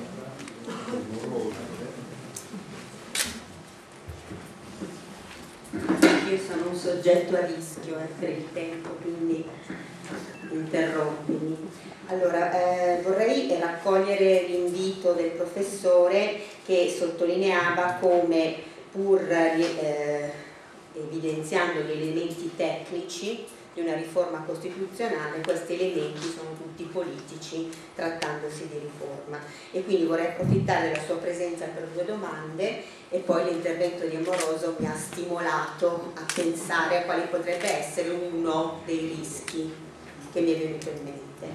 Io sono un soggetto a rischio eh, per il tempo, quindi interrompimi. Allora, eh, vorrei raccogliere l'invito del professore che sottolineava come, pur eh, evidenziando gli elementi tecnici di una riforma costituzionale, questi elementi sono tutti politici trattandosi di riforma, e quindi vorrei approfittare della sua presenza per due domande, e poi l'intervento di Amoroso mi ha stimolato a pensare a quale potrebbe essere uno dei rischi che mi è venuto in mente.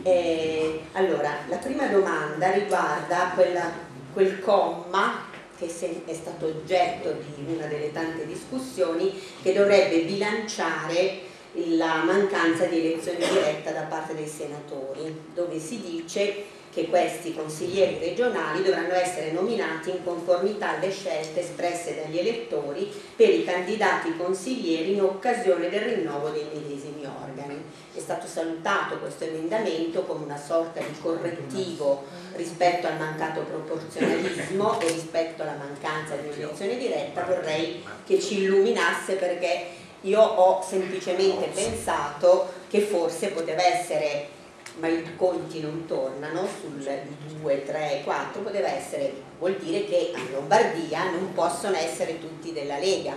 Eh, allora, la prima domanda riguarda quella, quel comma che è stato oggetto di una delle tante discussioni, che dovrebbe bilanciare la mancanza di elezione diretta da parte dei senatori, dove si dice che questi consiglieri regionali dovranno essere nominati in conformità alle scelte espresse dagli elettori per i candidati consiglieri in occasione del rinnovo dei medesimi organi. È stato salutato questo emendamento come una sorta di correttivo rispetto al mancato proporzionalismo e rispetto alla mancanza di un'elezione diretta. Vorrei che ci illuminasse, perché io ho semplicemente pensato che forse poteva essere, ma i conti non tornano sul due, tre, quattro, poteva essere, vuol dire che in Lombardia non possono essere tutti della Lega.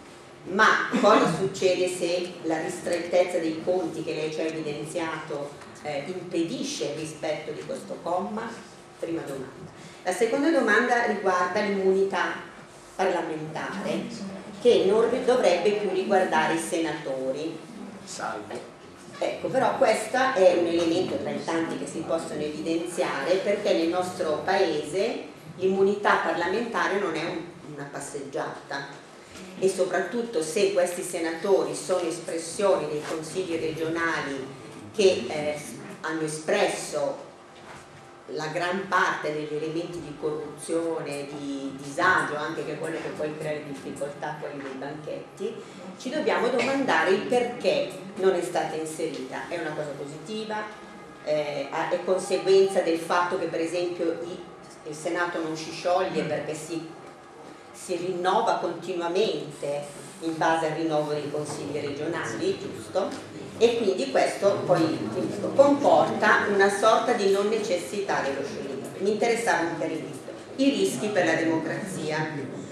Ma cosa succede se la ristrettezza dei conti che lei ci ha evidenziato eh, impedisce il rispetto di questo comma? Prima domanda. La seconda domanda riguarda l'immunità parlamentare, che non dovrebbe più riguardare i senatori. Salvo. Ecco, però questo è un elemento tra i tanti che si possono evidenziare, perché nel nostro paese l'immunità parlamentare non è un, una passeggiata, e soprattutto se questi senatori sono espressioni dei consigli regionali che eh, hanno espresso la gran parte degli elementi di corruzione, di disagio, anche che quello che poi crea le difficoltà, quelli dei banchetti, ci dobbiamo domandare il perché non è stata inserita. È una cosa positiva? Eh, è conseguenza del fatto che per esempio il Senato non si scioglie perché si, si rinnova continuamente in base al rinnovo dei consigli regionali, giusto? E quindi questo poi comporta una sorta di non necessità dello scioglimento. Mi interessava un chiarimento. I rischi per la democrazia.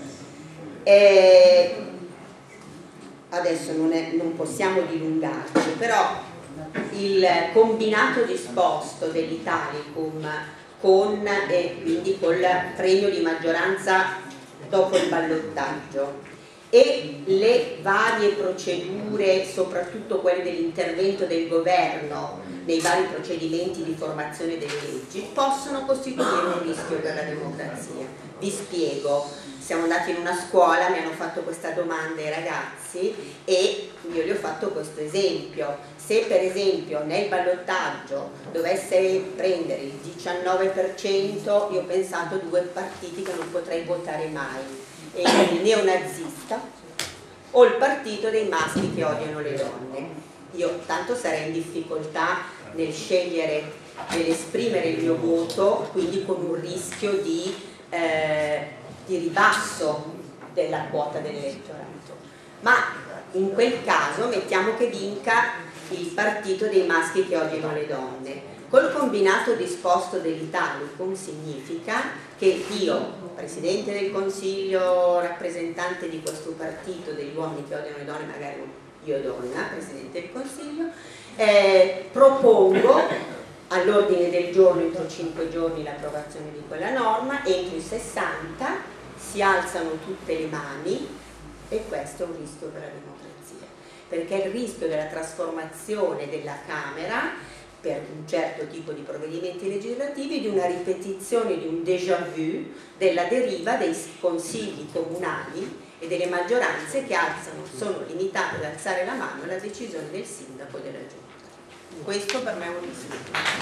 Eh, adesso non, è, non possiamo dilungarci, però il combinato disposto dell'Italicum con, e quindi col premio di maggioranza dopo il ballottaggio, e le varie procedure, soprattutto quelle dell'intervento del governo nei vari procedimenti di formazione delle leggi, possono costituire un rischio per la democrazia. Vi spiego. Siamo andati in una scuola, mi hanno fatto questa domanda i ragazzi e io gli ho fatto questo esempio. Se per esempio nel ballottaggio dovesse prendere il diciannove per cento, io ho pensato a due partiti che non potrei votare mai, e il neonazista o il partito dei maschi che odiano le donne. Io tanto sarei in difficoltà nel scegliere, nell'esprimere il mio voto, quindi con un rischio di, eh, di ribasso della quota dell'elettorato. Ma in quel caso mettiamo che vinca il partito dei maschi che odiano le donne. Col combinato disposto dell'Italicum significa che io, Presidente del Consiglio, rappresentante di questo partito degli uomini che odiano le donne, magari io donna, Presidente del Consiglio, eh, propongo all'ordine del giorno entro cinque giorni l'approvazione di quella norma, entro i sessanta si alzano tutte le mani, e questo è un rischio per la democrazia, perché è il rischio della trasformazione della Camera per un certo tipo di provvedimenti legislativi di una ripetizione, di un déjà vu della deriva dei consigli comunali e delle maggioranze che alzano, sono limitate ad alzare la mano alla decisione del sindaco e della giunta. Questo per me è un rischio.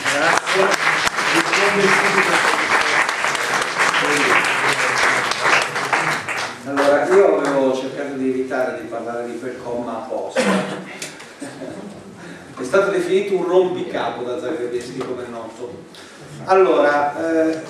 Allora, io avevo cercato di evitare di parlare di quel comma apposta. È stato definito un rompicapo da Zagrebeschi, come è noto. Allora, eh,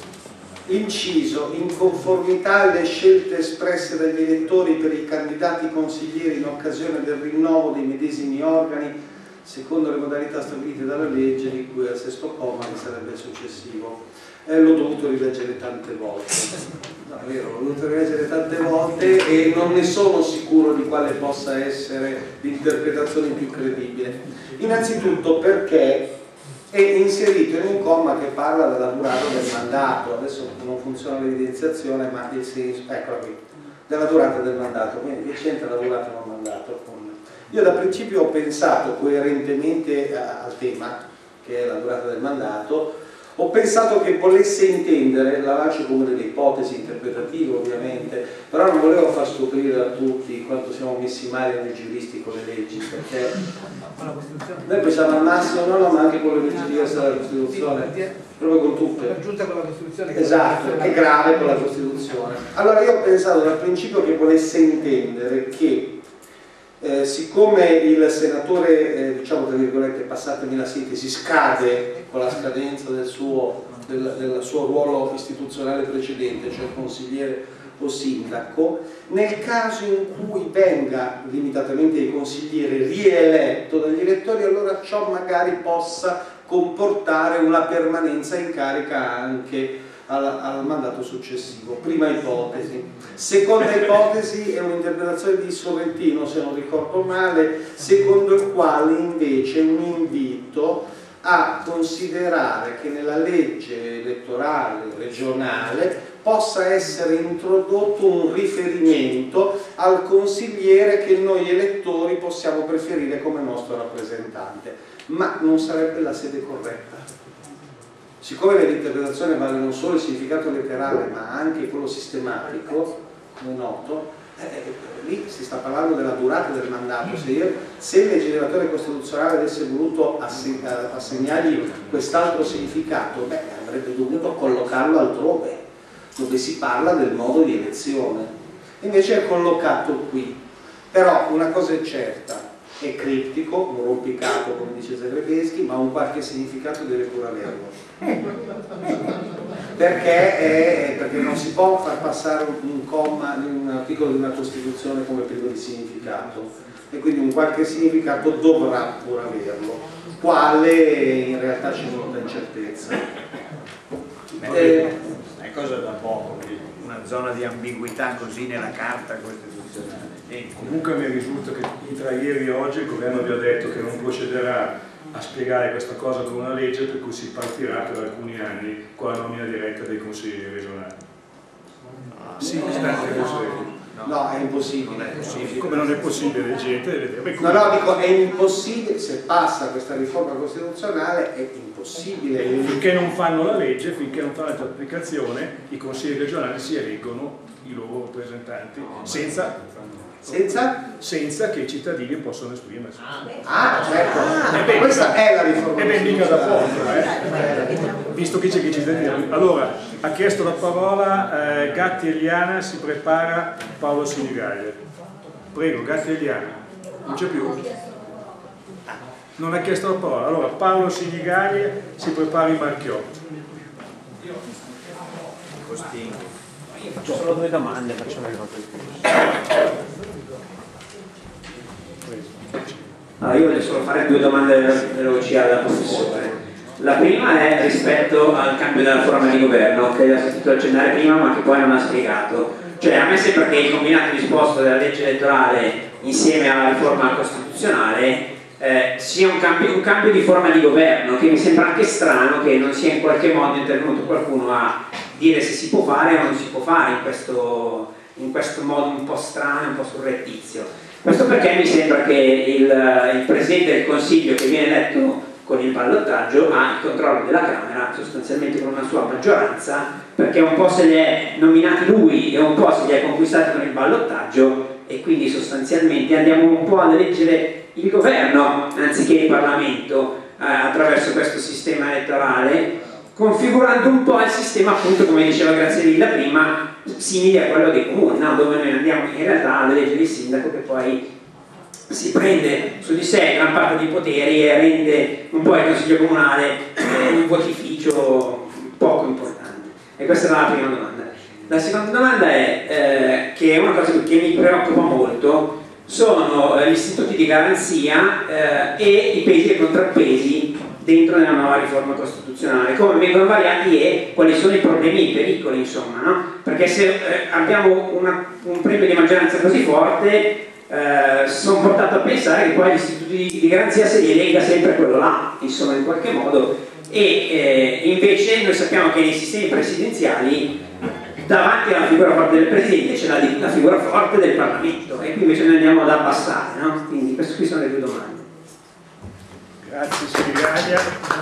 inciso, in conformità alle scelte espresse dagli elettori per i candidati consiglieri in occasione del rinnovo dei medesimi organi secondo le modalità stabilite dalla legge di cui al sesto comma, che sarebbe il successivo. Eh, l'ho dovuto rileggere tante volte. No, è vero, l'ho dovuto rileggere tante volte e non ne sono sicuro di quale possa essere l'interpretazione più credibile. Innanzitutto perché è inserito in un comma che parla della durata del mandato. Adesso non funziona l'evidenziazione, ma il senso, eccola qui, della durata del mandato. Quindi che c'entra la durata del mandato? Io da principio ho pensato coerentemente al tema, che è la durata del mandato, ho pensato che volesse intendere, la lascio come delle ipotesi interpretative ovviamente, però non volevo far scoprire a tutti quanto siamo messi male noi giuristi con le leggi, perché noi pensiamo al massimo, no, no, ma anche con le leggi diverse dalla Costituzione, proprio con tutte. Per giunta con la Costituzione. Esatto, è grave con la Costituzione. Allora io ho pensato dal principio che volesse intendere che Eh, siccome il senatore, eh, diciamo tra virgolette, passatemi la sintesi, scade con la scadenza del suo, del, del suo ruolo istituzionale precedente, cioè consigliere o sindaco, nel caso in cui venga limitatamente ai consiglieri rieletto dagli elettori, allora ciò magari possa comportare una permanenza in carica anche Al, al mandato successivo. Prima ipotesi. Seconda ipotesi è un'interpretazione di Sorrentino, se non ricordo male, secondo il quale invece un invito a considerare che nella legge elettorale regionale possa essere introdotto un riferimento al consigliere che noi elettori possiamo preferire come nostro rappresentante, ma non sarebbe la sede corretta. Siccome nell'interpretazione vale non solo il significato letterale ma anche quello sistematico, come noto, eh, lì si sta parlando della durata del mandato. Se, io, se il legislatore costituzionale avesse voluto assegnargli quest'altro significato, beh, avrebbe dovuto collocarlo altrove, dove si parla del modo di elezione. Invece è collocato qui. Però una cosa è certa, è criptico, un rompicapo come dice Zagrebeschi, ma un qualche significato deve pure averlo. Perché, è, perché non si può far passare un comma in un articolo di una Costituzione come privo di significato, e quindi un qualche significato dovrà pure averlo, quale in realtà c'è molta incertezza. Eh, è cosa da poco, una zona di ambiguità così nella Carta Costituzionale. E comunque mi risulta che tra ieri e oggi il governo vi ha detto che non procederà a spiegare questa cosa con una legge, per cui si partirà per alcuni anni con la nomina diretta dei consiglieri regionali. Ah, sì, no, sta anche no, no, no, è impossibile. Non è possibile. Come non è possibile, gente deve vedere. No, no, dico, è impossibile, se passa questa riforma costituzionale è impossibile. Finché non fanno la legge, finché non fanno l'applicazione, i consigli regionali si eleggono i loro rappresentanti senza, senza? senza che i cittadini possano esprimersi. Ah, certo. Ah, beh, questa è la riforma. E ben mica da poco, eh? Visto che c'è che i cittadini. Allora, ha chiesto la parola eh, Gatti Eliana, si prepara Paolo Sinigaglia. Prego, Gatti Eliana. Non c'è più? Non ha chiesto la parola. Allora, Paolo Sinigaglia, si prepari Marchiotto. Costingo. Faccio solo due domande, facciamo le note. Allora, io voglio solo fare due domande veloci alla professore. La prima è rispetto al cambio della forma di governo, che ha sentito accennare prima ma che poi non ha spiegato. Cioè, a me sembra che il combinato disposto della legge elettorale insieme alla riforma costituzionale eh, sia un cambio, un cambio di forma di governo, che mi sembra anche strano che non sia in qualche modo intervenuto qualcuno a dire se si può fare o non si può fare in questo, in questo modo un po' strano, un po' surrettizio. Questo perché mi sembra che il, il Presidente del Consiglio che viene eletto con il ballottaggio ha il controllo della Camera sostanzialmente con una sua maggioranza, perché un po' se li è nominati lui e un po' se li è conquistati con il ballottaggio, e quindi sostanzialmente andiamo un po' ad eleggere il governo anziché il Parlamento eh, attraverso questo sistema elettorale, configurando un po' il sistema, appunto, come diceva Graziella prima, simile a quello dei comuni, no? Dove noi andiamo in realtà ad eleggere il sindaco che poi si prende su di sé gran parte dei poteri e rende un po' il consiglio comunale eh, un votificio poco importante. E questa era la prima domanda. La seconda domanda è eh, che è una cosa che mi preoccupa molto, sono eh, gli istituti di garanzia eh, e i pesi e i contrappesi dentro nella nuova riforma costituzionale, come vengono variati e quali sono i problemi e i pericoli, insomma, no? Perché se eh, abbiamo una, un premio di maggioranza così forte, eh, sono portato a pensare che poi gli istituti di garanzia se li lega sempre quello là, insomma, in qualche modo, e eh, invece noi sappiamo che nei sistemi presidenziali davanti alla figura forte del Presidente c'è la, la figura forte del Parlamento, e qui invece noi andiamo ad abbassare, no? Quindi queste qui sono le due domande. Grazie Siriania.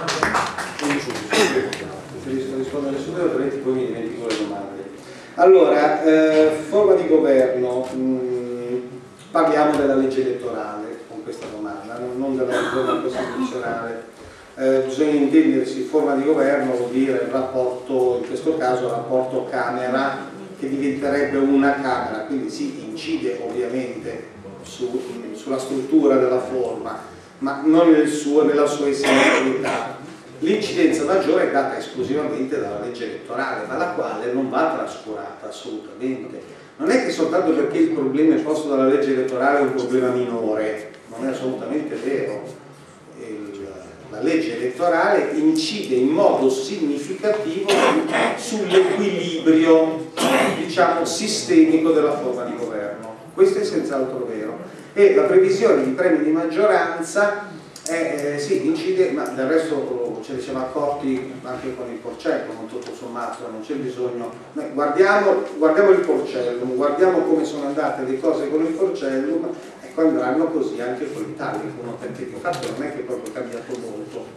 Preferisco rispondere subito, altrimenti poi mi dimentico le domande. Allora, eh, forma di governo, mh, parliamo della legge elettorale con questa domanda, non della riforma costituzionale. Eh, bisogna intendersi, forma di governo vuol dire il rapporto, in questo caso il rapporto Camera, che diventerebbe una Camera, quindi si incide ovviamente su, sulla struttura della forma, ma non nel suo, nella sua essenzialità. L'incidenza maggiore è data esclusivamente dalla legge elettorale, ma la quale non va trascurata assolutamente. Non è che soltanto perché il problema è posto dalla legge elettorale è un problema minore, non è assolutamente vero. La legge elettorale incide in modo significativo sull'equilibrio, diciamo, sistemico della forma di governo. Questo è senz'altro vero. E la previsione di premi di maggioranza è, eh, sì, incide, ma del resto ce ne siamo accorti anche con il Porcellum, tutto sommato, non c'è bisogno. Noi guardiamo, guardiamo il Porcellum, guardiamo come sono andate le cose con il Porcellum, ecco, andranno così anche con l'Italicum, perché di fatto non è che è proprio cambiato molto.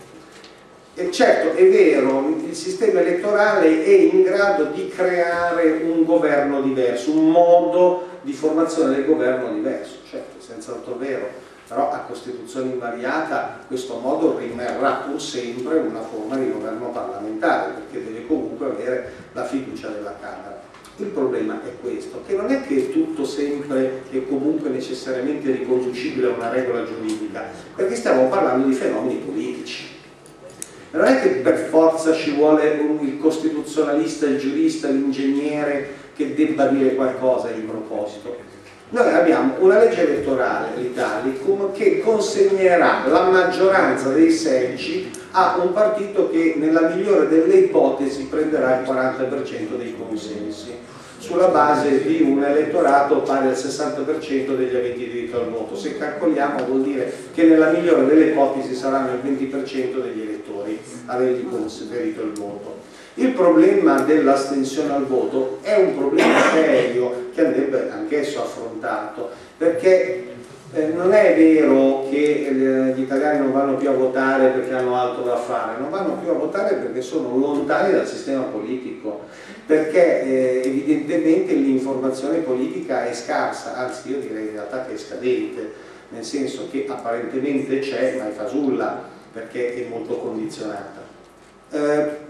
E certo, è vero, il sistema elettorale è in grado di creare un governo diverso, un modo di formazione del governo diverso, certo, è senz'altro vero. Però a Costituzione invariata questo modo rimarrà pur sempre una forma di governo parlamentare, perché deve comunque avere la fiducia della Camera. Il problema è questo, che non è che è tutto sempre e comunque necessariamente riconducibile a una regola giuridica, perché stiamo parlando di fenomeni politici. Non è che per forza ci vuole un, il costituzionalista, il giurista, l'ingegnere che debba dire qualcosa in proposito. Noi abbiamo una legge elettorale, l'Italicum, che consegnerà la maggioranza dei seggi a un partito che nella migliore delle ipotesi prenderà il quaranta per cento dei consensi, sulla base di un elettorato pari al sessanta per cento degli aventi diritto al voto. Se calcoliamo vuol dire che nella migliore delle ipotesi saranno il venti per cento degli elettori aventi diritto al voto. Il problema dell'astensione al voto è un problema serio che andrebbe anch'esso affrontato, perché eh, non è vero che eh, gli italiani non vanno più a votare perché hanno altro da fare, non vanno più a votare perché sono lontani dal sistema politico, perché eh, evidentemente l'informazione politica è scarsa, anzi io direi in realtà che è scadente, nel senso che apparentemente c'è ma è fasulla perché è molto condizionata. Eh,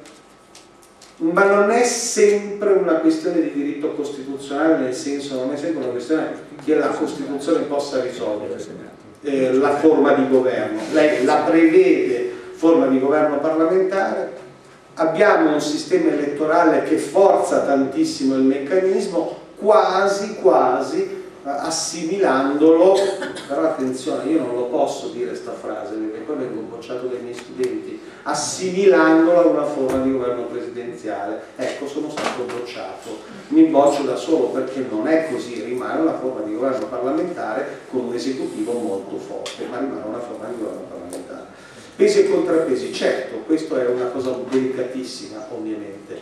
ma non è sempre una questione di diritto costituzionale, nel senso non è sempre una questione che la Costituzione possa risolvere eh, la forma di governo. Lei la prevede forma di governo parlamentare, abbiamo un sistema elettorale che forza tantissimo il meccanismo, quasi quasi assimilandolo, però attenzione, io non lo posso dire sta frase perché poi vengo bocciato dai miei studenti, assimilandolo a una forma di governo presidenziale. Ecco, sono stato bocciato, mi boccio da solo perché non è così, rimane una forma di governo parlamentare con un esecutivo molto forte, ma rimane una forma di governo parlamentare. Pesi e contrappesi, certo, questo è una cosa delicatissima ovviamente.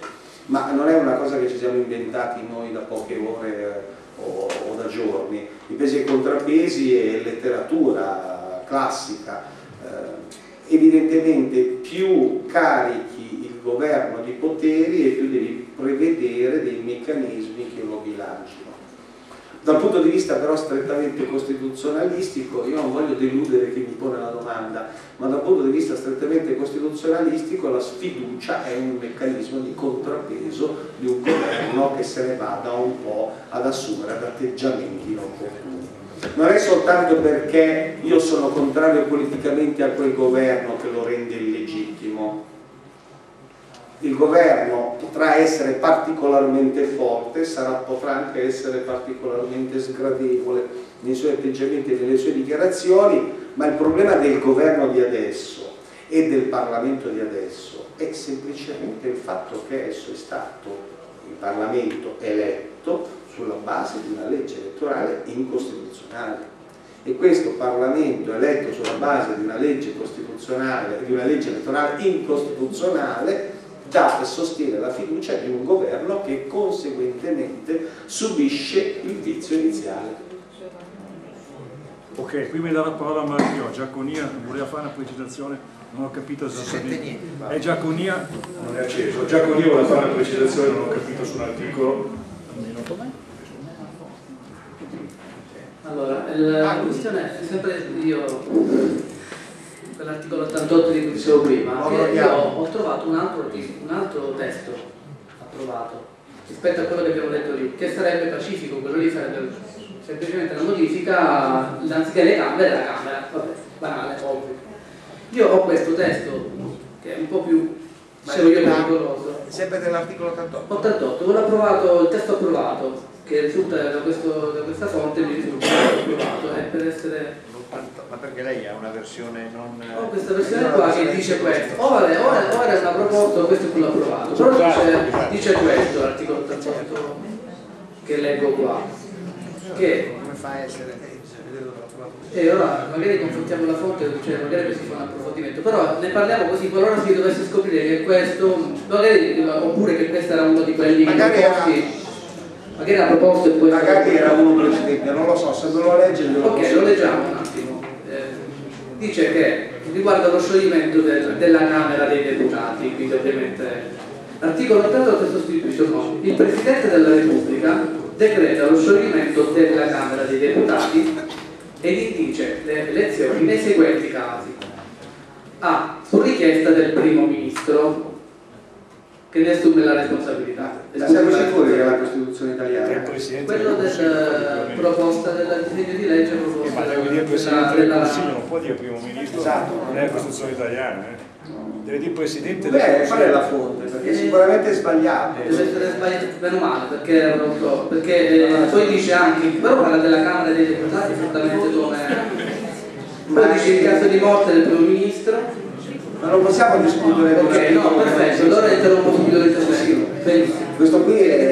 ma non è una cosa che ci siamo inventati noi da poche ore eh, o, o da giorni. I pesi e i contrappesi è letteratura classica. Eh, evidentemente più carichi il governo di poteri e più devi prevedere dei meccanismi che lo bilancino. Dal punto di vista però strettamente costituzionalistico, io non voglio deludere chi mi pone la domanda, ma dal punto di vista strettamente costituzionalistico la sfiducia è un meccanismo di contrappeso di un governo che se ne vada un po' ad assumere ad atteggiamenti inopportuni. Non è soltanto perché io sono contrario politicamente a quel governo che lo rende illegittimo. Il governo potrà essere particolarmente forte, sarà, potrà anche essere particolarmente sgradevole nei suoi atteggiamenti e nelle sue dichiarazioni, ma il problema del governo di adesso e del Parlamento di adesso è semplicemente il fatto che esso è stato, il Parlamento, eletto sulla base di una legge elettorale incostituzionale. E questo Parlamento eletto sulla base di una legge costituzionale, di una legge elettorale incostituzionale, dà e sostiene la fiducia di un governo che conseguentemente subisce il vizio iniziale. Ok, prima di dare la parola a Mario, Giaconia voleva fare una precisazione, non ho capito esattamente. È Giaconia, non è acceso, Giaconia voleva fare una precisazione, non ho capito su un articolo. Allora, la questione è sempre io. Quell'articolo ottantotto di cui dicevo prima, che io ho trovato un altro, un altro testo approvato rispetto a quello che abbiamo detto lì, che sarebbe pacifico, quello lì sarebbe semplicemente la modifica, anziché le Camere, la Camera, vabbè, banale, ovvio. Io ho questo testo che è un po' più, dicevo io, pericoloso. Sempre dell'articolo ottantotto? ottantotto, quello approvato, il testo approvato, che risulta da, questo, da questa fonte, mi risulta approvato, è per essere... Ma perché lei ha una versione non... Ho questa versione qua che dice questo, o vabbè, ora, ora è una proposta, questo è quello approvato, però dice, dice questo l'articolo ottantotto che leggo qua, che... Come fa a essere? E ora magari confrontiamo la fonte, cioè magari poi si fa un approfondimento, però ne parliamo così, qualora si dovesse scoprire che questo, magari, oppure che questo era uno di quelli magari proposti, era... magari la proposta e poi... magari era uno precedente, non lo so, se me lo legge glielo ok, lo leggiamo un attimo. Dice che riguarda lo scioglimento del, della Camera dei Deputati, quindi ovviamente l'articolo ottantotto sostituisce no, il Presidente della Repubblica decreta lo scioglimento della Camera dei Deputati ed indice le elezioni nei seguenti casi: A. Su richiesta del Primo Ministro che ne assume la responsabilità. Ma siamo sicuri che è la Costituzione italiana? Il Presidente Quello del proposta del disegno di legge proposta ma deve dire il Presidente del Consiglio, non può dire Primo Ministro, esatto. Non è la Costituzione italiana, eh. Deve dire Presidente del Beh, Consiglio. qual è la fonte? Perché sicuramente è sbagliato. Deve essere sbagliato, meno male, perché, non so, perché eh, poi dice anche, però parla della Camera dei Deputati esattamente come... Poi dice in caso di morte del Primo Ministro. Ma non possiamo discutere con ok, no, perfetto, allora interrompo subito l'intervento. Benissimo. Questo qui è,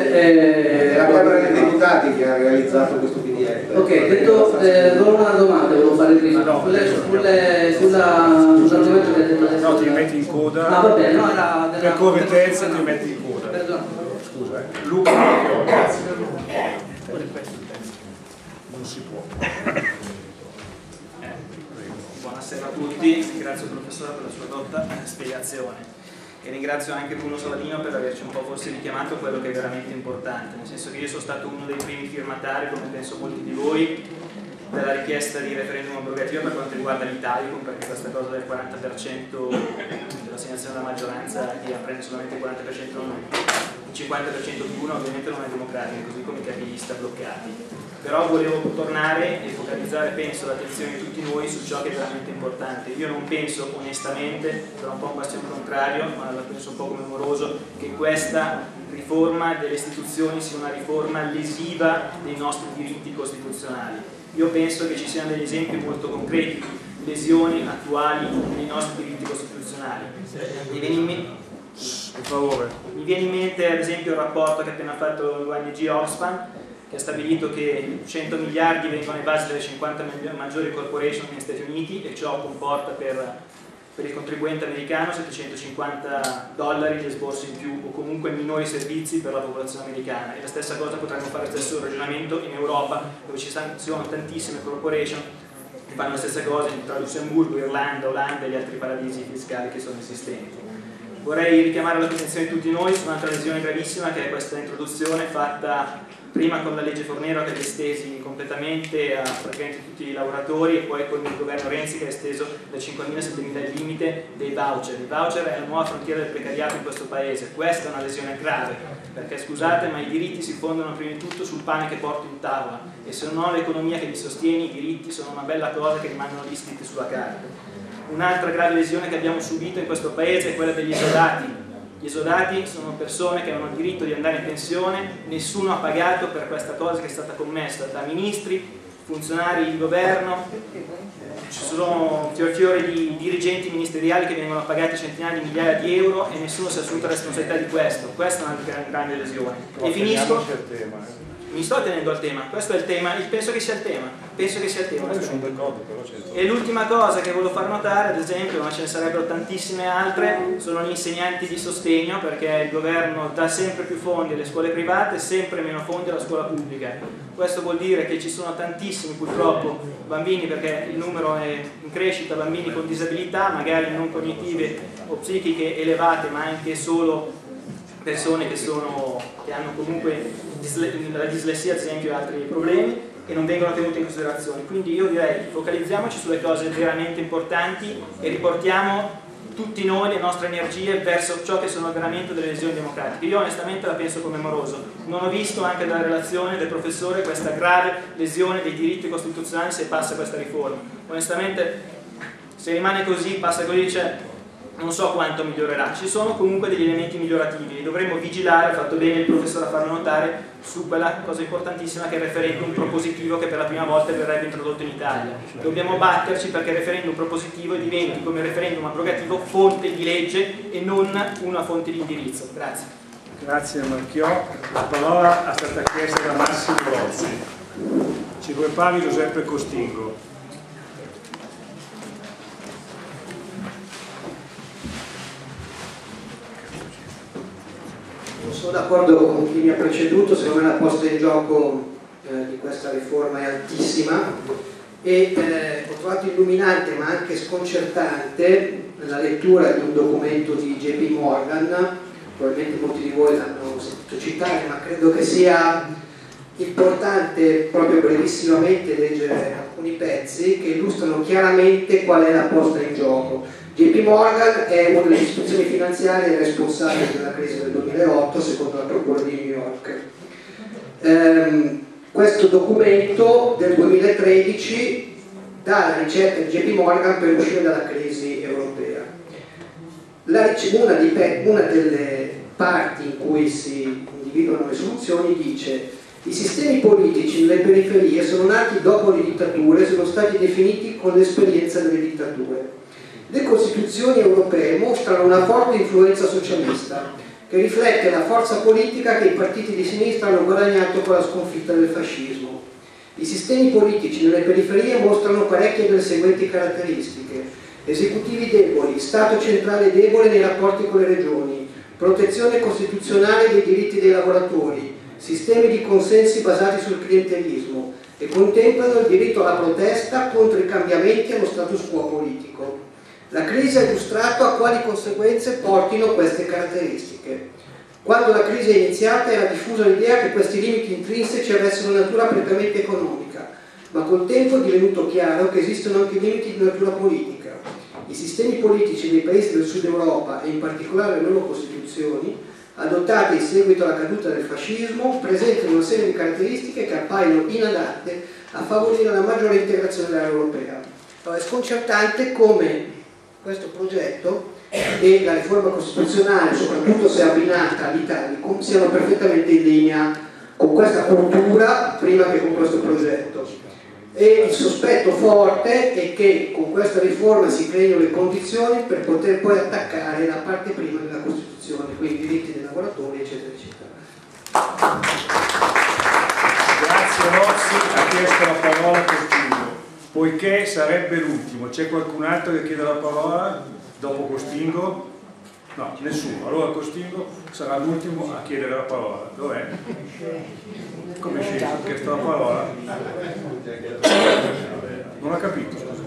è la Camera dei Deputati che ha realizzato questo P D F. Ok, detto, eh, volevo una domanda, volevo fare prima, no, sulle, sulle, sulla, sull'argomento che ha detto adesso. No, ti metti in coda, ah, vabbè, no, era della, per correttezza della, ti metti in coda. Perdono. Scusa, eh. Luca, grazie. Non si può. Buonasera a tutti, ringrazio il professore per la sua dotta spiegazione e ringrazio anche Bruno Saladino per averci un po' forse richiamato quello che è veramente importante, nel senso che io sono stato uno dei primi firmatari, come penso molti di voi, della richiesta di referendum abrogativo per quanto riguarda l'Italicum, perché questa cosa del quaranta per cento dell'assegnazione della maggioranza chi prende solamente il quaranta per cento non il cinquanta per cento più uno ovviamente non è democratico, così come i capilista bloccati. Però volevo tornare e focalizzare, penso, l'attenzione di tutti noi su ciò che è veramente importante. Io non penso, onestamente, sarà un po' un bastione contrario, ma la penso un po' come moroso, che questa riforma delle istituzioni sia una riforma lesiva dei nostri diritti costituzionali. Io penso che ci siano degli esempi molto concreti, lesioni attuali dei nostri diritti costituzionali. Mi viene in mente, per favore. Mi viene in mente ad esempio il rapporto che ha appena fatto l'O N G Oxfam, che ha stabilito che cento miliardi vengono evasi dalle cinquanta maggiori corporation negli Stati Uniti e ciò comporta per per il contribuente americano settecentocinquanta dollari di esborso in più o comunque minori servizi per la popolazione americana, e la stessa cosa potremmo fare lo stesso ragionamento in Europa, dove ci sono tantissime corporation che fanno la stessa cosa tra Lussemburgo, Irlanda, Olanda e gli altri paradisi fiscali che sono esistenti. Vorrei richiamare l'attenzione di tutti noi su un'altra lesione gravissima, che è questa introduzione fatta prima con la legge Fornero, che ha estesi completamente a praticamente tutti i lavoratori, e poi con il governo Renzi che ha esteso da cinquemila a settemila il limite dei voucher. Il voucher è la nuova frontiera del precariato in questo paese. Questa è una lesione grave, perché scusate, ma i diritti si fondano prima di tutto sul pane che porti in tavola, e se non ho l'economia che li sostiene, i diritti sono una bella cosa che rimangono lì scritti sulla carta. Un'altra grave lesione che abbiamo subito in questo paese è quella degli esodati. Gli esodati sono persone che hanno il diritto di andare in pensione, nessuno ha pagato per questa cosa che è stata commessa da ministri, funzionari di governo, ci sono fior fiore di dirigenti ministeriali che vengono pagati centinaia di migliaia di euro e nessuno si è assunto la responsabilità di questo. Questa è una grande, grande lesione. E finisco. Mi sto tenendo al tema, questo è il tema, penso che sia il tema, penso che sia il tema. E l'ultima cosa che volevo far notare, ad esempio, ma ce ne sarebbero tantissime altre, sono gli insegnanti di sostegno, perché il governo dà sempre più fondi alle scuole private e sempre meno fondi alla scuola pubblica. Questo vuol dire che ci sono tantissimi purtroppo bambini, perché il numero è in crescita, bambini con disabilità, magari non cognitive o psichiche elevate, ma anche solo persone che, sono, che hanno comunque la dislessia ad esempio e altri problemi, e non vengono tenute in considerazione. Quindi io direi focalizziamoci sulle cose veramente importanti e riportiamo tutti noi le nostre energie verso ciò che sono veramente delle lesioni democratiche. Io onestamente la penso come Moroso, non ho visto anche dalla relazione del professore questa grave lesione dei diritti costituzionali se passa questa riforma. Onestamente se rimane così, passa così, cioè, non so quanto migliorerà. Ci sono comunque degli elementi migliorativi e dovremmo vigilare, ha fatto bene il professore a farlo notare, su quella cosa importantissima che è il referendum propositivo, che per la prima volta verrebbe introdotto in Italia. Dobbiamo batterci perché il referendum propositivo diventi, come il referendum abrogativo, fonte di legge e non una fonte di indirizzo. Grazie. Grazie Marchiò. La parola è stata chiesta da Massimo Rozzi. Ci prepari Giuseppe Costingo. Sono d'accordo con chi mi ha preceduto, secondo me la posta in gioco eh, di questa riforma è altissima e eh, ho trovato illuminante ma anche sconcertante la lettura di un documento di J P Morgan, probabilmente molti di voi l'hanno sentito citare, ma credo che sia importante proprio brevissimamente leggere alcuni pezzi che illustrano chiaramente qual è la posta in gioco. J P Morgan è una delle istituzioni finanziarie responsabili della crisi del duemilaotto secondo la Procura di New York. Ehm, questo documento del duemilatredici dà la ricetta di J P Morgan per uscire dalla crisi europea. La, una, di, una delle parti in cui si individuano le soluzioni dice: i sistemi politici nelle periferie sono nati dopo le dittature e sono stati definiti con l'esperienza delle dittature. Le Costituzioni europee mostrano una forte influenza socialista che riflette la forza politica che i partiti di sinistra hanno guadagnato con la sconfitta del fascismo. I sistemi politici nelle periferie mostrano parecchie delle seguenti caratteristiche: esecutivi deboli, Stato centrale debole nei rapporti con le regioni, protezione costituzionale dei diritti dei lavoratori, sistemi di consensi basati sul clientelismo e contemplano il diritto alla protesta contro i cambiamenti allo status quo politico. La crisi ha illustrato a quali conseguenze portino queste caratteristiche. Quando la crisi è iniziata era diffusa l'idea che questi limiti intrinseci avessero natura prettamente economica, ma col tempo è divenuto chiaro che esistono anche limiti di natura politica. I sistemi politici dei paesi del sud Europa, e in particolare le loro costituzioni, adottate in seguito alla caduta del fascismo, presentano una serie di caratteristiche che appaiono inadatte a favorire la maggiore integrazione dell'area europea. Allora, è sconcertante come questo progetto e la riforma costituzionale, soprattutto se abbinata all'Italicum, siano perfettamente in linea con questa cultura prima che con questo progetto. E il sospetto forte è che con questa riforma si creino le condizioni per poter poi attaccare la parte prima della Costituzione, quindi i diritti dei lavoratori, eccetera, eccetera. Grazie Rossi, ha chiesto la parola Costingo. Poiché sarebbe l'ultimo, c'è qualcun altro che chiede la parola? dopo Costingo, no, nessuno, allora Costingo sarà l'ultimo a chiedere la parola. Dov'è? Come scegli? Ha chiesto la parola? Non ha capito, scusa.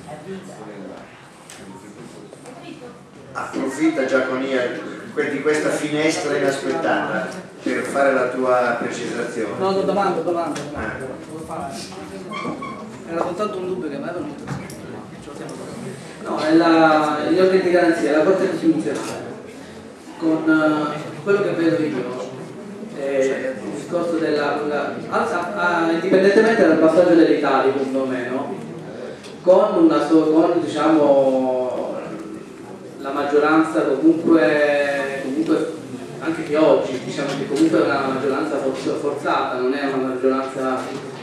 Approfitta Giaconia di questa finestra inaspettata per fare la tua precisazione. No, no, domanda, domanda, domanda. Era soltanto un dubbio che mi è venuto. No, è la, gli organi di garanzia, la Corte Costituzionale. Con uh, quello che vedo io, è il discorso della... La, ah, indipendentemente dal passaggio dell'Italicum o meno, con una con, diciamo, la maggioranza comunque, comunque anche che oggi, diciamo che comunque è una maggioranza forzata, non è una maggioranza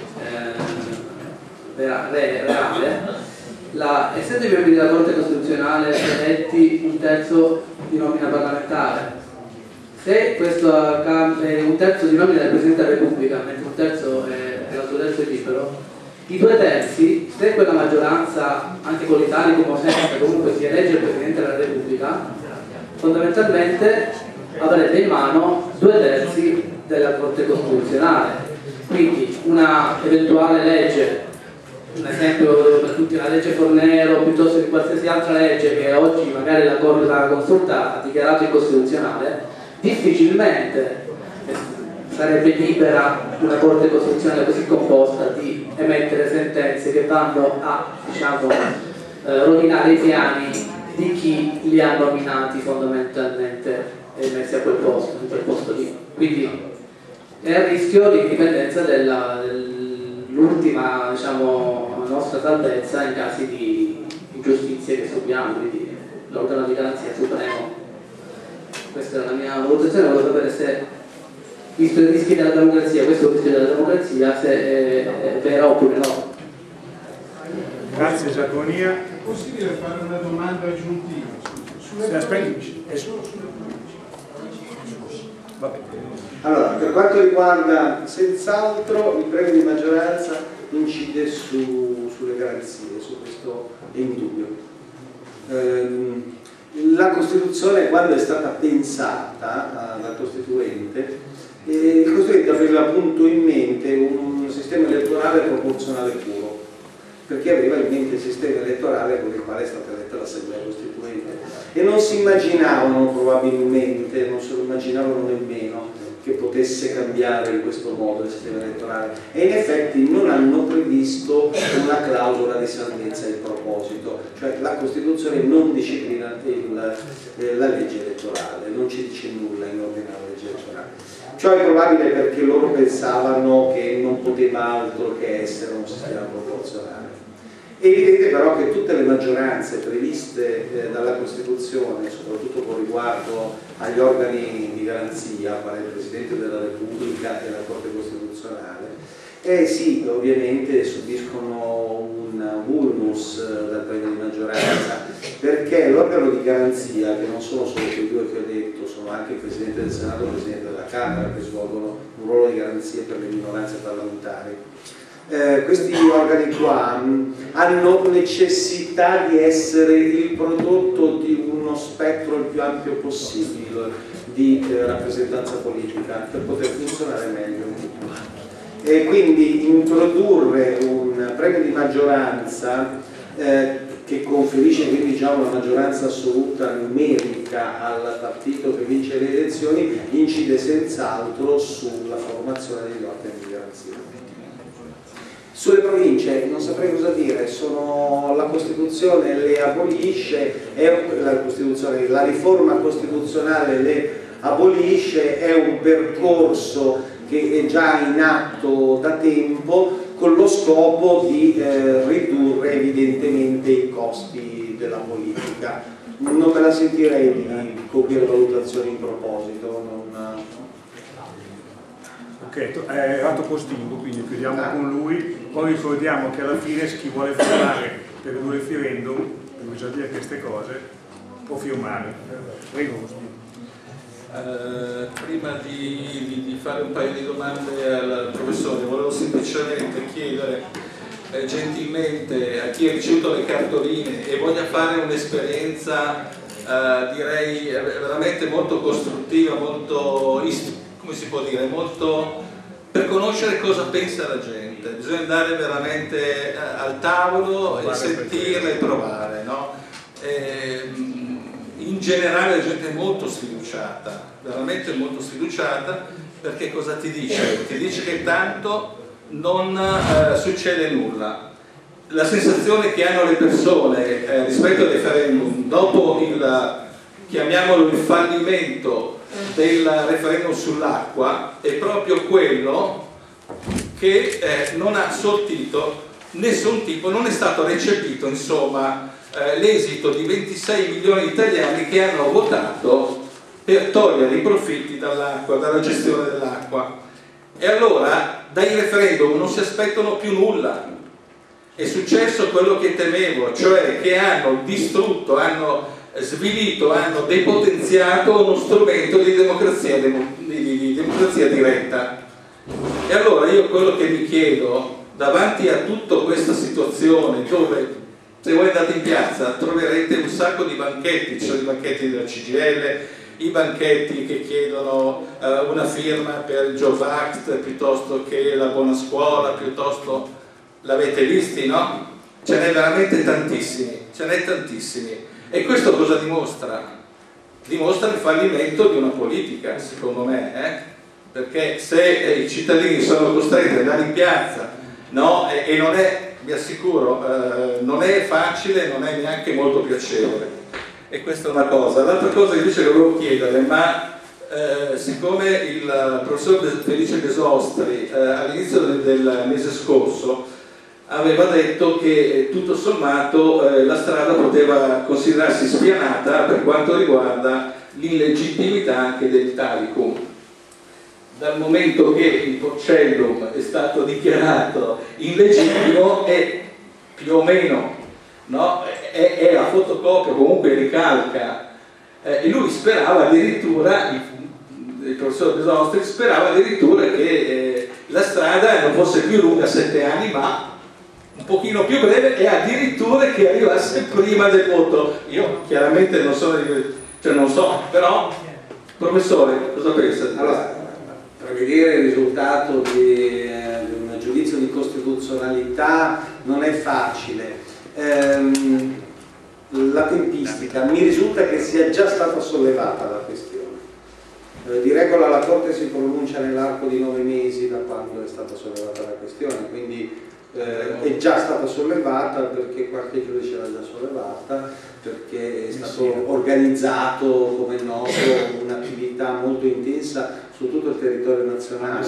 eh, reale, la, essendo i membri della Corte Costituzionale eletti un terzo di nomina parlamentare, se questo è un terzo di nomina del Presidente della Repubblica, mentre un terzo è, è l'altro terzo è libero, i due terzi, se quella maggioranza, anche con l'Italia come sempre, comunque si elegge il Presidente della Repubblica, fondamentalmente avrete in mano due terzi della Corte Costituzionale. Quindi una eventuale legge, un esempio per tutti, la legge Fornero piuttosto che qualsiasi altra legge che oggi magari la Corte la Consulta ha dichiarato incostituzionale, difficilmente sarebbe libera una Corte Costituzionale così composta di emettere sentenze che vanno a, diciamo, eh, rovinare i piani di chi li ha nominati fondamentalmente e messi a quel posto, in quel posto lì. Quindi è a rischio l'indipendenza dell'ultima, diciamo, nostra salvezza in casi di ingiustizie che subiamo, quindi l'organo di garanzia supremo. Questa è la mia valutazione, volevo sapere se, visto i rischi della democrazia, questo è il rischio della democrazia, se è, è vero oppure no. Grazie Giaconia. È possibile fare una domanda aggiuntiva? Se aspetti, allora, per quanto riguarda senz'altro il premio di maggioranza incide su, sulle garanzie, su questo è indubbio. Ehm, la Costituzione, quando è stata pensata dal Costituente, eh, il Costituente aveva appunto in mente un sistema elettorale proporzionale puro, perché aveva in mente il sistema elettorale con il quale è stata eletta l'Assemblea Costituente, e non si immaginavano probabilmente, non se lo immaginavano nemmeno che potesse cambiare in questo modo il sistema elettorale, e in effetti non hanno previsto una clausola di salvezza in proposito, cioè la Costituzione non disciplina il, eh, la legge elettorale, non ci dice nulla in ordine alla legge elettorale. Ciò è probabile perché loro pensavano che non poteva altro che essere un sistema proporzionale. È evidente però che tutte le maggioranze previste eh, dalla Costituzione, soprattutto con riguardo agli organi di garanzia, quale il Presidente della Repubblica e la Corte Costituzionale, eh sì, ovviamente subiscono un vulnus eh, dal premio di maggioranza, perché l'organo di garanzia, che non sono solo quei due che ho detto, sono anche il Presidente del Senato e il Presidente della Camera, che svolgono un ruolo di garanzia per le minoranze parlamentari. Eh, questi organi qua mh, hanno necessità di essere il prodotto di uno spettro il più ampio possibile di eh, rappresentanza politica per poter funzionare meglio in futuro. E quindi introdurre un premio di maggioranza eh, che conferisce quindi già una maggioranza assoluta numerica al partito che vince le elezioni incide senz'altro sulla formazione degli organi di garanzia. Sulle province non saprei cosa dire, sono, la Costituzione le abolisce, è, la, Costituzione, la riforma costituzionale le abolisce, è un percorso che è già in atto da tempo con lo scopo di eh, ridurre evidentemente i costi della politica. Non me la sentirei di, di copiare valutazioni in proposito. Non, Ok, è arrivato Costingo, quindi chiudiamo con lui, poi ricordiamo che alla fine chi vuole firmare per il referendum, bisogna dire queste cose, può firmare. Prego Costingo. Uh, prima di, di, di fare un paio di domande al professore, volevo semplicemente chiedere eh, gentilmente a chi ha ricevuto le cartoline e voglia fare un'esperienza eh, direi veramente molto costruttiva, molto, come si può dire, molto per conoscere cosa pensa la gente. Bisogna andare veramente eh, al tavolo e sentirla e provare, no? E, in generale la gente è molto sfiduciata, veramente molto sfiduciata, perché cosa ti dice? Ti dice che tanto non eh, succede nulla. La sensazione che hanno le persone eh, rispetto al referendum dopo il, chiamiamolo il fallimento del referendum sull'acqua, è proprio quello che eh, non ha sortito nessun tipo, non è stato recepito, insomma, eh, l'esito di ventisei milioni di italiani che hanno votato per togliere i profitti dall'acqua, dalla gestione dell'acqua. E allora dai referendum non si aspettano più nulla. È successo quello che temevo, cioè che hanno distrutto, hanno svilito, hanno depotenziato uno strumento di democrazia, di, di, di democrazia diretta. E allora io quello che mi chiedo, davanti a tutta questa situazione, dove se voi andate in piazza troverete un sacco di banchetti, ci sono i banchetti della C G I L, i banchetti che chiedono uh, una firma per il Jobs Act piuttosto che la buona scuola, piuttosto, l'avete visti, no? Ce n'è veramente tantissimi, ce n'è tantissimi. E questo cosa dimostra? Dimostra il fallimento di una politica, secondo me, eh? Perché se eh, i cittadini sono costretti ad andare in piazza, no? E, e non è, vi assicuro, eh, non è facile, non è neanche molto piacevole. E questa è una cosa. L'altra cosa che invece volevo chiedere, ma eh, siccome il professor Felice Besostri eh, all'inizio del, del mese scorso aveva detto che tutto sommato eh, la strada poteva considerarsi spianata per quanto riguarda l'illegittimità anche dell'Italicum, dal momento che il Porcellum è stato dichiarato illegittimo e più o meno, no, è, è a fotocopia, comunque ricalca, eh, e lui sperava addirittura, il, il professor Besostri sperava addirittura che eh, la strada non fosse più lunga sette anni ma un pochino più breve, e addirittura che arrivasse prima del voto. Io chiaramente non sono, cioè non so, però professore, cosa pensa? Allora, prevedere il risultato di, eh, di un giudizio di costituzionalità non è facile. Ehm, la tempistica, mi risulta che sia già stata sollevata la questione. Eh, di regola la Corte si pronuncia nell'arco di nove mesi da quando è stata sollevata la questione, quindi Eh, è già stata sollevata perché qualche giudice l'ha già sollevata, perché è stato organizzato, come è noto, un'attività molto intensa su tutto il territorio nazionale.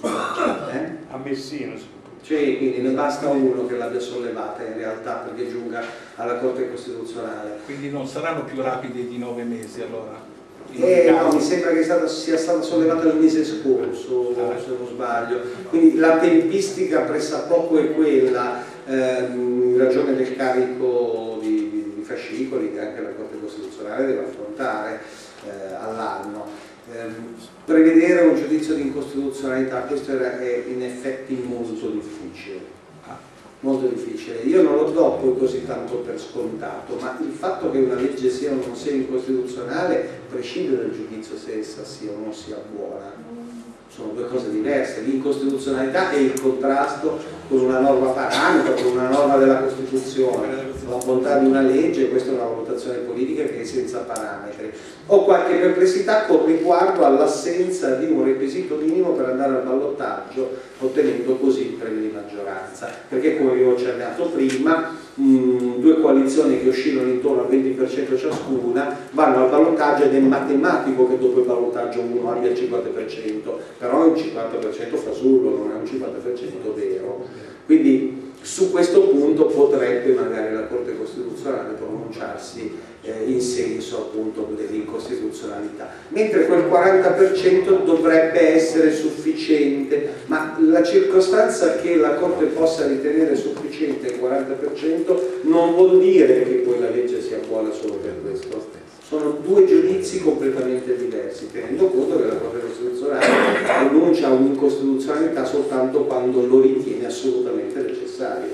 Eh? A Messina, cioè, quindi ne basta uno che l'abbia sollevata in realtà perché giunga alla Corte Costituzionale. Quindi non saranno più rapidi di nove mesi allora? Eh, no, mi sembra che stata, sia stata sollevata il mese scorso, se non sbaglio, quindi la tempistica pressappoco è quella, ehm, in ragione del carico di, di, di fascicoli che anche la Corte Costituzionale deve affrontare eh, all'anno. Eh, prevedere un giudizio di incostituzionalità, questo era, è in effetti molto difficile. molto difficile. Io non lo do poi così tanto per scontato, ma il fatto che una legge sia o non sia incostituzionale prescinde dal giudizio se essa sia o non sia buona. Sono due cose diverse. L'incostituzionalità è il contrasto con una norma parametra, con una norma della Costituzione. La bontà di una legge, questa è una valutazione politica che è senza parametri. Ho qualche perplessità con riguardo all'assenza di un requisito minimo per andare al ballottaggio, ottenendo così il premio di maggioranza, perché come vi ho accennato prima, mh, due coalizioni che oscillano intorno al venti per cento ciascuna vanno al ballottaggio ed è matematico che dopo il ballottaggio uno abbia il cinquanta per cento, però è un cinquanta per cento fasullo, non è un cinquanta per cento vero. Quindi su questo punto potrebbe magari la Corte Costituzionale pronunciarsi eh, in senso appunto dell'incostituzionalità, mentre quel quaranta per cento dovrebbe essere sufficiente, ma la circostanza che la Corte possa ritenere sufficiente il quaranta per cento non vuol dire che poi la legge sia buona solo per questo. Sono due giudizi completamente diversi, tenendo conto che la Corte Costituzionale pronuncia un'incostituzionalità soltanto quando lo ritiene assolutamente necessario.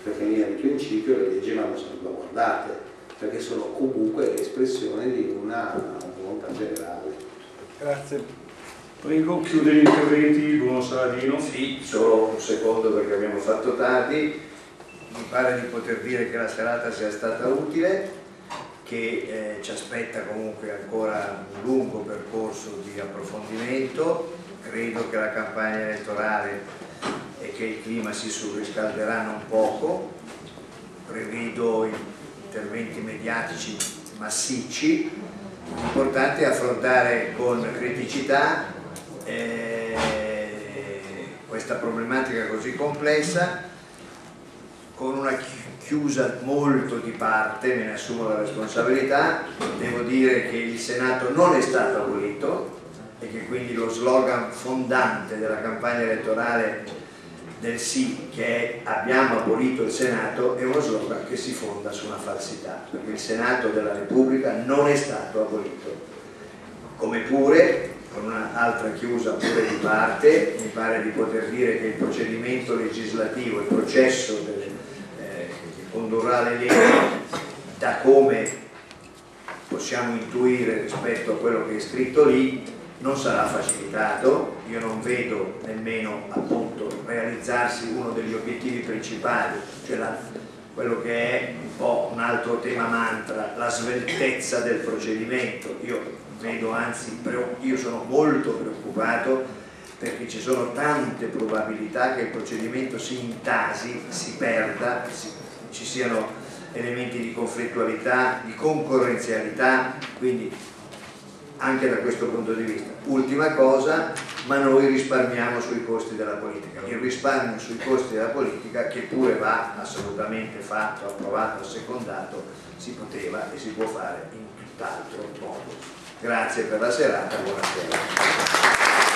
perché in linea di principio le leggi vanno salvaguardate, perché sono comunque espressione di una volontà generale. Grazie. Prego, chiude gli interventi Bruno Saladino. Sì, solo un secondo perché abbiamo fatto tardi. Mi pare di poter dire che la serata sia stata utile, che eh, ci aspetta comunque ancora un lungo percorso di approfondimento. Credo che la campagna elettorale e che il clima si surriscalderà non poco. Prevedo interventi mediatici massicci. L'importante è affrontare con criticità eh, questa problematica così complessa, con una chiusa molto di parte, me ne assumo la responsabilità. Devo dire che il Senato non è stato abolito e che quindi lo slogan fondante della campagna elettorale del sì, che è abbiamo abolito il Senato, è uno slogan che si fonda su una falsità, perché il Senato della Repubblica non è stato abolito. Come pure, con un'altra chiusa pure di parte, mi pare di poter dire che il procedimento legislativo, il processo delle condurrà le leggi, da come possiamo intuire rispetto a quello che è scritto lì, non sarà facilitato. Io non vedo nemmeno appunto realizzarsi uno degli obiettivi principali, cioè la, quello che è un po' un altro tema mantra, la sveltezza del procedimento. Io vedo, anzi, io sono molto preoccupato perché ci sono tante probabilità che il procedimento si intasi, si perda, si ci siano elementi di conflittualità, di concorrenzialità, quindi anche da questo punto di vista. Ultima cosa, ma noi risparmiamo sui costi della politica. Il risparmio sui costi della politica, che pure va assolutamente fatto, approvato, assecondato, si poteva e si può fare in tutt'altro modo. Grazie per la serata, buonasera.